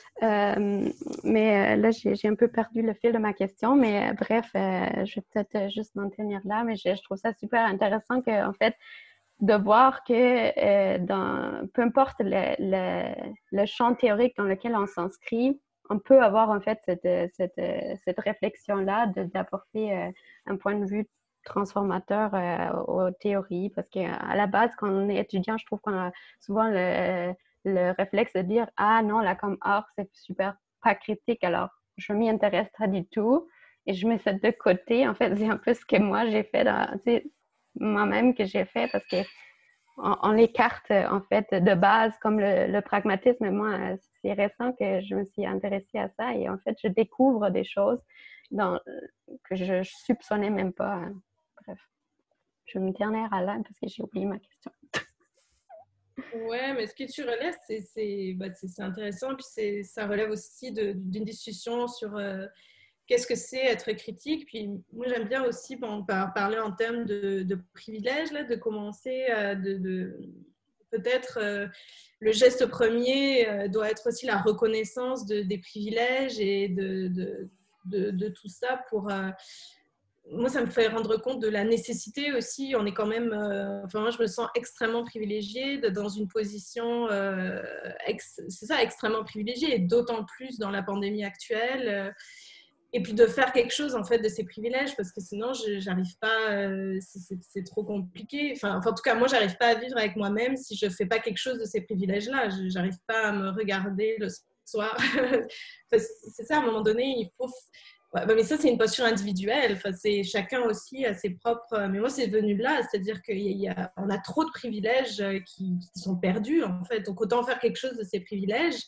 Mais là, j'ai un peu perdu le fil de ma question. Mais bref, je vais peut-être juste m'en tenir là. Mais je trouve ça super intéressant en fait, de voir que peu importe le champ théorique dans lequel on s'inscrit, on peut avoir en fait cette réflexion-là d'apporter un point de vue transformateur aux théories, parce qu'à la base, quand on est étudiant, je trouve qu'on a souvent le réflexe de dire « Ah non, la com art, c'est super pas critique, alors je m'y intéresse pas du tout » et je mets ça de côté. En fait, c'est un peu ce que moi j'ai fait moi-même que j'ai fait, parce que on l'écarte en fait de base comme le pragmatisme. Moi, c'est récent que je me suis intéressée à ça et en fait, je découvre des choses que je soupçonnais même pas. Bref, je vais me tenir à là parce que j'ai oublié ma question. Ouais, mais ce que tu relèves, c'est intéressant. Puis ça relève aussi d'une discussion sur qu'est-ce que c'est être critique. Puis moi, j'aime bien aussi parler en termes de privilèges, là, de commencer peut-être le geste premier doit être aussi la reconnaissance des privilèges et de tout ça pour... moi, ça me fait rendre compte de la nécessité aussi. On est quand même... enfin, moi, je me sens extrêmement privilégiée dans une position... c'est ça, extrêmement privilégiée, et d'autant plus dans la pandémie actuelle. Et puis de faire quelque chose en fait de ces privilèges, parce que sinon j'arrive pas, c'est trop compliqué. Enfin, en tout cas, moi j'arrive pas à vivre avec moi-même si je fais pas quelque chose de ces privilèges-là. J'arrive pas à me regarder le soir. C'est ça, à un moment donné, il faut... Ouais, mais ça, c'est une posture individuelle. Enfin, chacun aussi a ses propres... Mais moi, c'est venu de là, c'est-à-dire qu'on a trop de privilèges qui sont perdus, en fait. Donc, autant faire quelque chose de ces privilèges.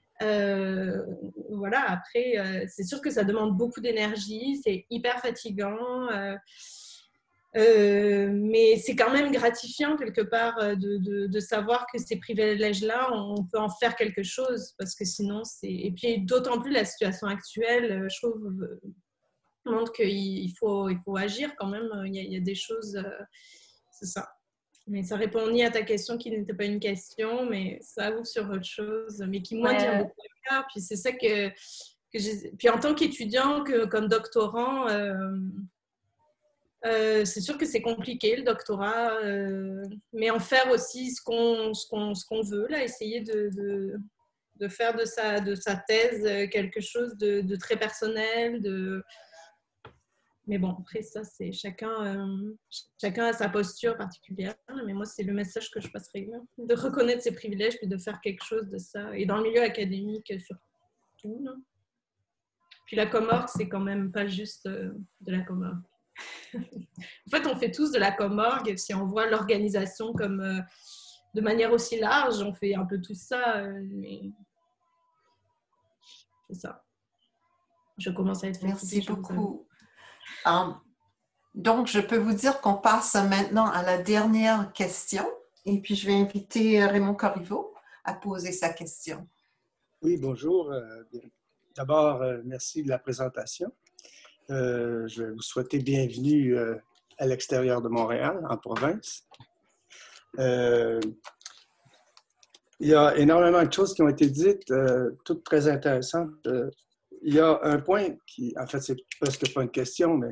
Voilà, après, c'est sûr que ça demande beaucoup d'énergie, c'est hyper fatigant, mais c'est quand même gratifiant quelque part de savoir que ces privilèges-là, on peut en faire quelque chose, parce que sinon, c'est... Et puis d'autant plus la situation actuelle, je trouve, montre qu'il faut agir quand même, il y a des choses, c'est ça. Mais ça répond ni à ta question qui n'était pas une question, mais ça ouvre sur autre chose, mais qui moi tient beaucoup à cœur. Puis c'est ça que puis en tant qu'étudiant, comme doctorant, c'est sûr que c'est compliqué le doctorat, mais en faire aussi ce qu'on veut, là, essayer de faire de sa thèse quelque chose de très personnel, Mais bon, après ça, c'est chacun a sa posture particulière. Mais moi, c'est le message que je passerai, de reconnaître ses privilèges puis de faire quelque chose de ça. Et dans le milieu académique, surtout. Là. Puis la Comorgue, c'est quand même pas juste de la Comorgue. En fait, on fait tous de la Comorgue. Si on voit l'organisation comme de manière aussi large, on fait un peu tout ça. Mais c'est ça. Je commence à être fatiguée. Merci beaucoup. Donc, je peux vous dire qu'on passe maintenant à la dernière question. Et puis, je vais inviter Raymond Corriveau à poser sa question. Oui, bonjour. D'abord, merci de la présentation. Je vais vous souhaiter bienvenue à l'extérieur de Montréal, en province. Il y a énormément de choses qui ont été dites, toutes très intéressantes. Il y a un point qui, en fait, c'est presque pas une question, mais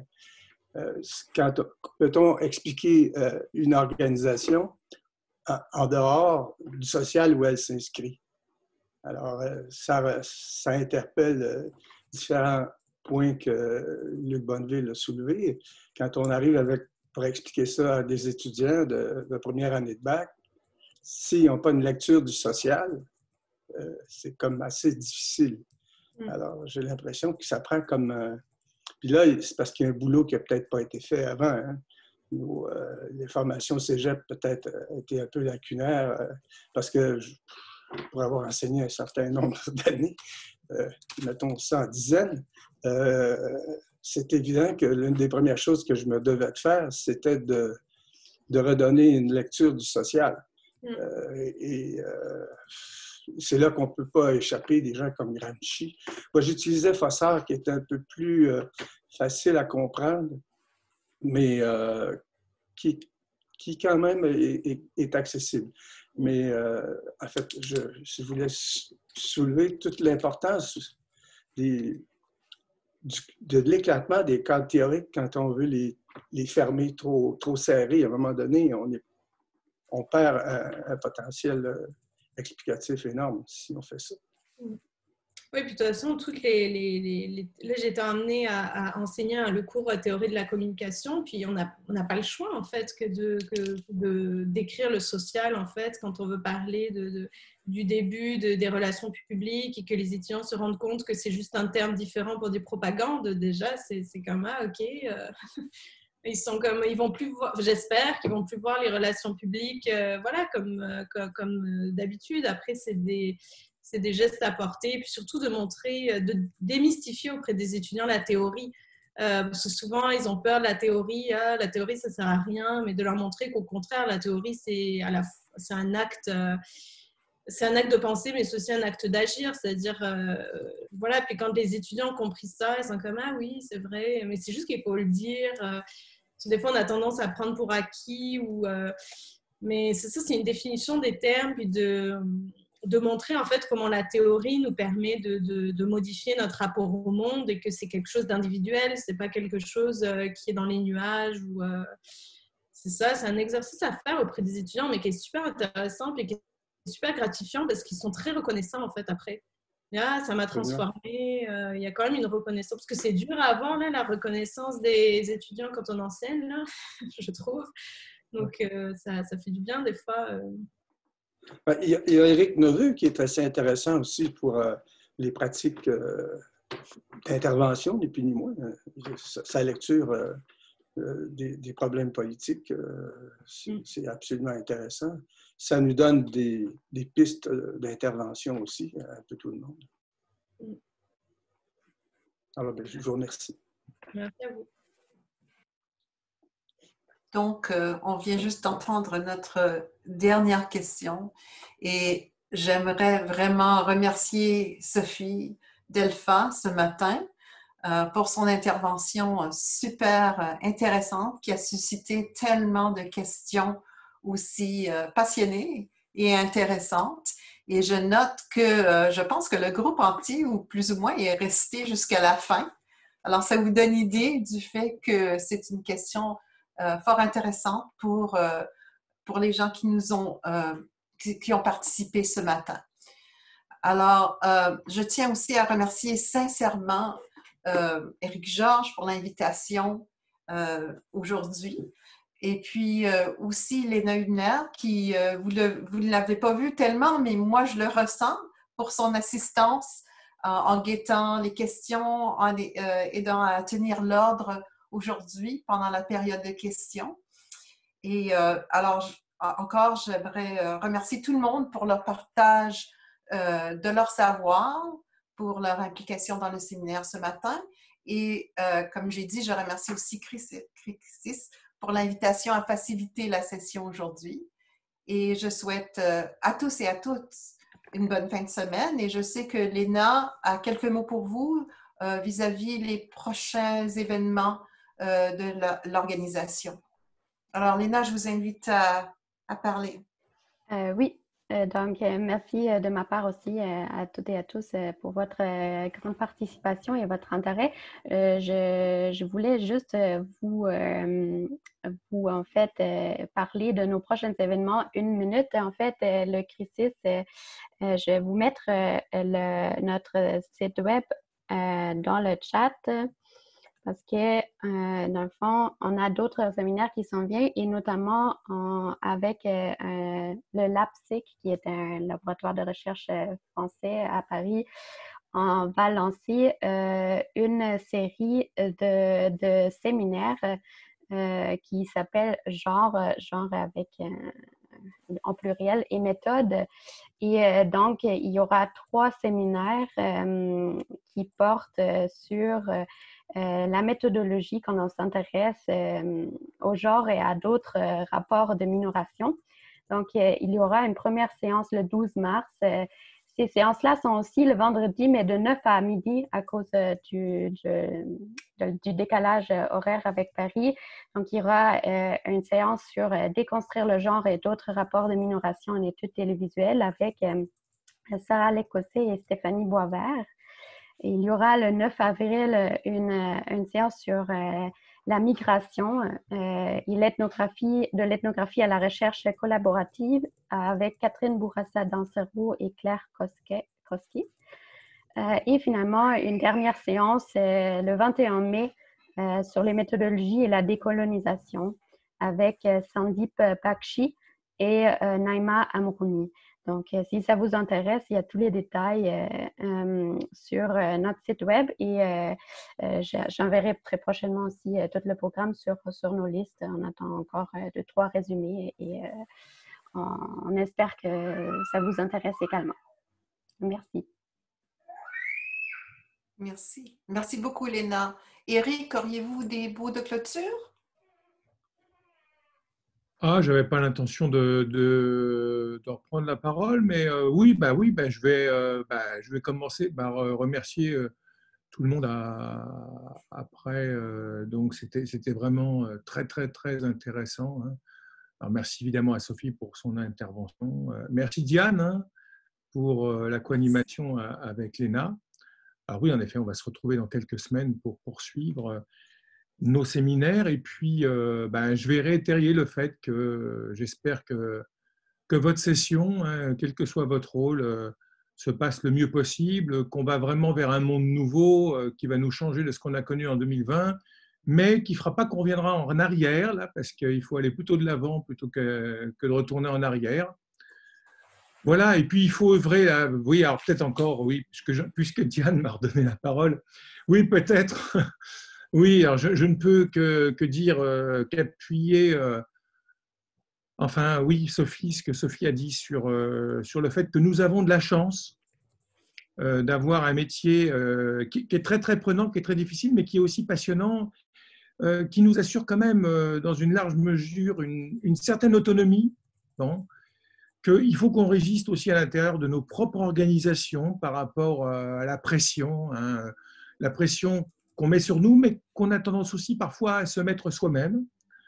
peut-on expliquer une organisation en dehors du social où elle s'inscrit? Alors, ça interpelle différents points que Luc Bonneville a soulevés. Quand on arrive pour expliquer ça à des étudiants de première année de bac, s'ils n'ont pas une lecture du social, c'est comme assez difficile. Alors, j'ai l'impression que ça prend comme... Puis là, c'est parce qu'il y a un boulot qui n'a peut-être pas été fait avant. Hein. Les formations cégep peut-être étaient un peu lacunaires parce que pour avoir enseigné un certain nombre d'années, mettons 100 dizaines, c'est évident que l'une des premières choses que je me devais de faire, c'était de redonner une lecture du social. C'est là qu'on ne peut pas échapper des gens comme Gramsci. Moi, j'utilisais Fossard, qui est un peu plus facile à comprendre, mais qui quand même est accessible. Mais en fait, je voulais soulever toute l'importance de l'éclatement des cadres théoriques quand on veut les fermer trop serrés. À un moment donné, on perd un potentiel explicatif énorme si on fait ça. Oui, puis de toute façon, là, j'ai été amenée à enseigner le cours théorie de la communication, puis on n'a pas le choix, en fait, que de décrire le social, en fait, quand on veut parler du début des relations publiques et que les étudiants se rendent compte que c'est juste un terme différent pour des propagandes. Déjà, c'est comme, OK... ils vont plus voir, j'espère qu'ils vont plus voir les relations publiques, voilà, comme d'habitude. Après, c'est des gestes à porter, puis surtout de montrer, de démystifier auprès des étudiants la théorie. Parce que souvent, ils ont peur de la théorie. La théorie, ça sert à rien, mais de leur montrer qu'au contraire, la théorie, c'est un acte. C'est un acte de pensée, mais c'est aussi un acte d'agir. C'est-à-dire, voilà. Puis quand les étudiants ont compris ça, ils sont comme ah oui, c'est vrai, mais c'est juste qu'il faut le dire. Des fois, on a tendance à prendre pour acquis, mais c'est une définition des termes, puis de montrer en fait comment la théorie nous permet de modifier notre rapport au monde et que c'est quelque chose d'individuel, c'est pas quelque chose qui est dans les nuages. C'est un exercice à faire auprès des étudiants, mais qui est super intéressant et qui est super gratifiant parce qu'ils sont très reconnaissants en fait après. Ça m'a transformée. Il y a quand même une reconnaissance. Parce que c'est dur avant, là, la reconnaissance des étudiants quand on enseigne, là, je trouve. Donc, ça fait du bien des fois. Il y a Éric Neveu qui est assez intéressant aussi pour les pratiques d'intervention, ni plus ni moins. Sa lecture des problèmes politiques, c'est absolument intéressant. Ça nous donne des pistes d'intervention aussi, un peu tout le monde. Alors, je vous remercie. Merci à vous. Donc, on vient juste d'entendre notre dernière question et j'aimerais vraiment remercier Sophie Delfa ce matin pour son intervention super intéressante qui a suscité tellement de questions aussi passionnées et intéressantes. Et je note que je pense que le groupe entier, ou plus ou moins, est resté jusqu'à la fin. Alors, ça vous donne idée du fait que c'est une question fort intéressante pour les gens qui ont participé ce matin. Alors, je tiens aussi à remercier sincèrement Éric Georges pour l'invitation aujourd'hui. Et puis aussi Léna Hübner, qui, vous ne l'avez pas vu tellement, mais moi je le ressens pour son assistance en guettant les questions, en aidant à tenir l'ordre aujourd'hui pendant la période de questions. Et alors, encore, j'aimerais remercier tout le monde pour leur partage de leur savoir, pour leur implication dans le séminaire ce matin. Et comme j'ai dit, je remercie aussi Crisis pour l'invitation à faciliter la session aujourd'hui. Et je souhaite à tous et à toutes une bonne fin de semaine. Et je sais que Léna a quelques mots pour vous vis-à-vis les prochains événements de l'organisation. Alors, Léna, je vous invite à parler. Oui, donc merci de ma part aussi à toutes et à tous pour votre grande participation et votre intérêt. Je voulais juste vous en fait parler de nos prochains événements. Une minute, en fait, le Crisis, je vais vous mettre notre site web dans le chat. Parce que, dans le fond, on a d'autres séminaires qui s'en viennent et notamment avec le LabSIC, qui est un laboratoire de recherche français à Paris. On va lancer une série de séminaires qui s'appelle genre avec en pluriel et méthode. Et donc, il y aura 3 séminaires qui portent sur la méthodologie quand on s'intéresse au genre et à d'autres rapports de minoration. Donc, il y aura une première séance le 12 mars. Ces séances-là sont aussi le vendredi, mais de 9 à midi à cause du décalage horaire avec Paris. Donc, il y aura une séance sur déconstruire le genre et d'autres rapports de minoration en études télévisuelles avec Sarah Lécossé et Stéphanie Boisvert. Et il y aura le 9 avril une séance sur la migration et de l'ethnographie à la recherche collaborative avec Catherine Bourassa-Dancerveau et Claire Koski. Et finalement, une dernière séance le 21 mai sur les méthodologies et la décolonisation avec Sandip Bakshi et Naima Amrouni. Donc, si ça vous intéresse, il y a tous les détails sur notre site web et j'enverrai très prochainement aussi tout le programme sur nos listes. On attend encore 2-3 résumés et on espère que ça vous intéresse également. Merci. Merci. Merci beaucoup, Léna. Éric, auriez-vous des mots de clôture? Ah, je n'avais pas l'intention de reprendre la parole, mais oui, je vais commencer par remercier tout le monde après. Donc, c'était vraiment très, très, très intéressant. Hein. Alors, merci évidemment à Sophie pour son intervention. Merci Diane hein, pour la co-animation avec Léna. Alors oui, en effet, on va se retrouver dans quelques semaines pour poursuivre nos séminaires. Et puis, je vais réitérer le fait que j'espère que votre session, hein, quel que soit votre rôle, se passe le mieux possible, qu'on va vraiment vers un monde nouveau qui va nous changer de ce qu'on a connu en 2020, mais qui ne fera pas qu'on reviendra en arrière, là, parce qu'il faut aller plutôt de l'avant plutôt que de retourner en arrière. Voilà, et puis il faut œuvrer, oui, alors peut-être encore, oui, puisque Diane m'a redonné la parole, oui, peut-être, oui, alors je ne peux que dire, qu'appuyer, enfin, oui, Sophie, ce que Sophie a dit sur le fait que nous avons de la chance d'avoir un métier qui est très, très prenant, qui est très difficile, mais qui est aussi passionnant, qui nous assure quand même, dans une large mesure, une certaine autonomie, bon, qu'il faut qu'on résiste aussi à l'intérieur de nos propres organisations par rapport à la pression, hein, la pression qu'on met sur nous, mais qu'on a tendance aussi parfois à se mettre soi-même.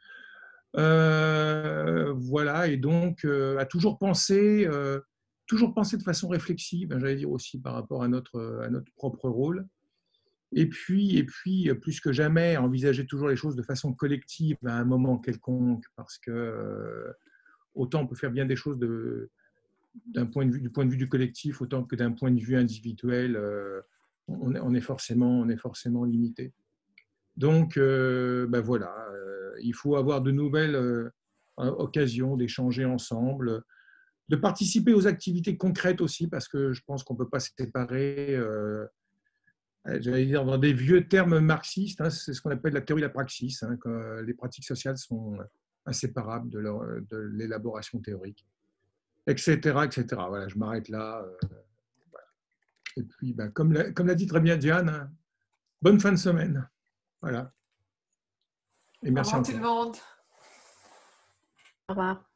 Voilà, et donc à toujours penser de façon réflexive, j'allais dire aussi par rapport à notre propre rôle. Et puis, plus que jamais, envisager toujours les choses de façon collective à un moment quelconque, parce que autant on peut faire bien des choses du point de vue du collectif, autant que d'un point de vue individuel, on est forcément limité. Donc, voilà, il faut avoir de nouvelles occasions d'échanger ensemble, de participer aux activités concrètes aussi, parce que je pense qu'on ne peut pas se séparer, j'allais dire dans des vieux termes marxistes, hein, c'est ce qu'on appelle la théorie de la praxis, hein, que les pratiques sociales sont inséparables de l'élaboration théorique, etc., etc. Voilà, je m'arrête là. Voilà. Et puis, comme l'a dit très bien Diane, hein, bonne fin de semaine. Voilà. Et merci Au revoir tout le monde. Au revoir.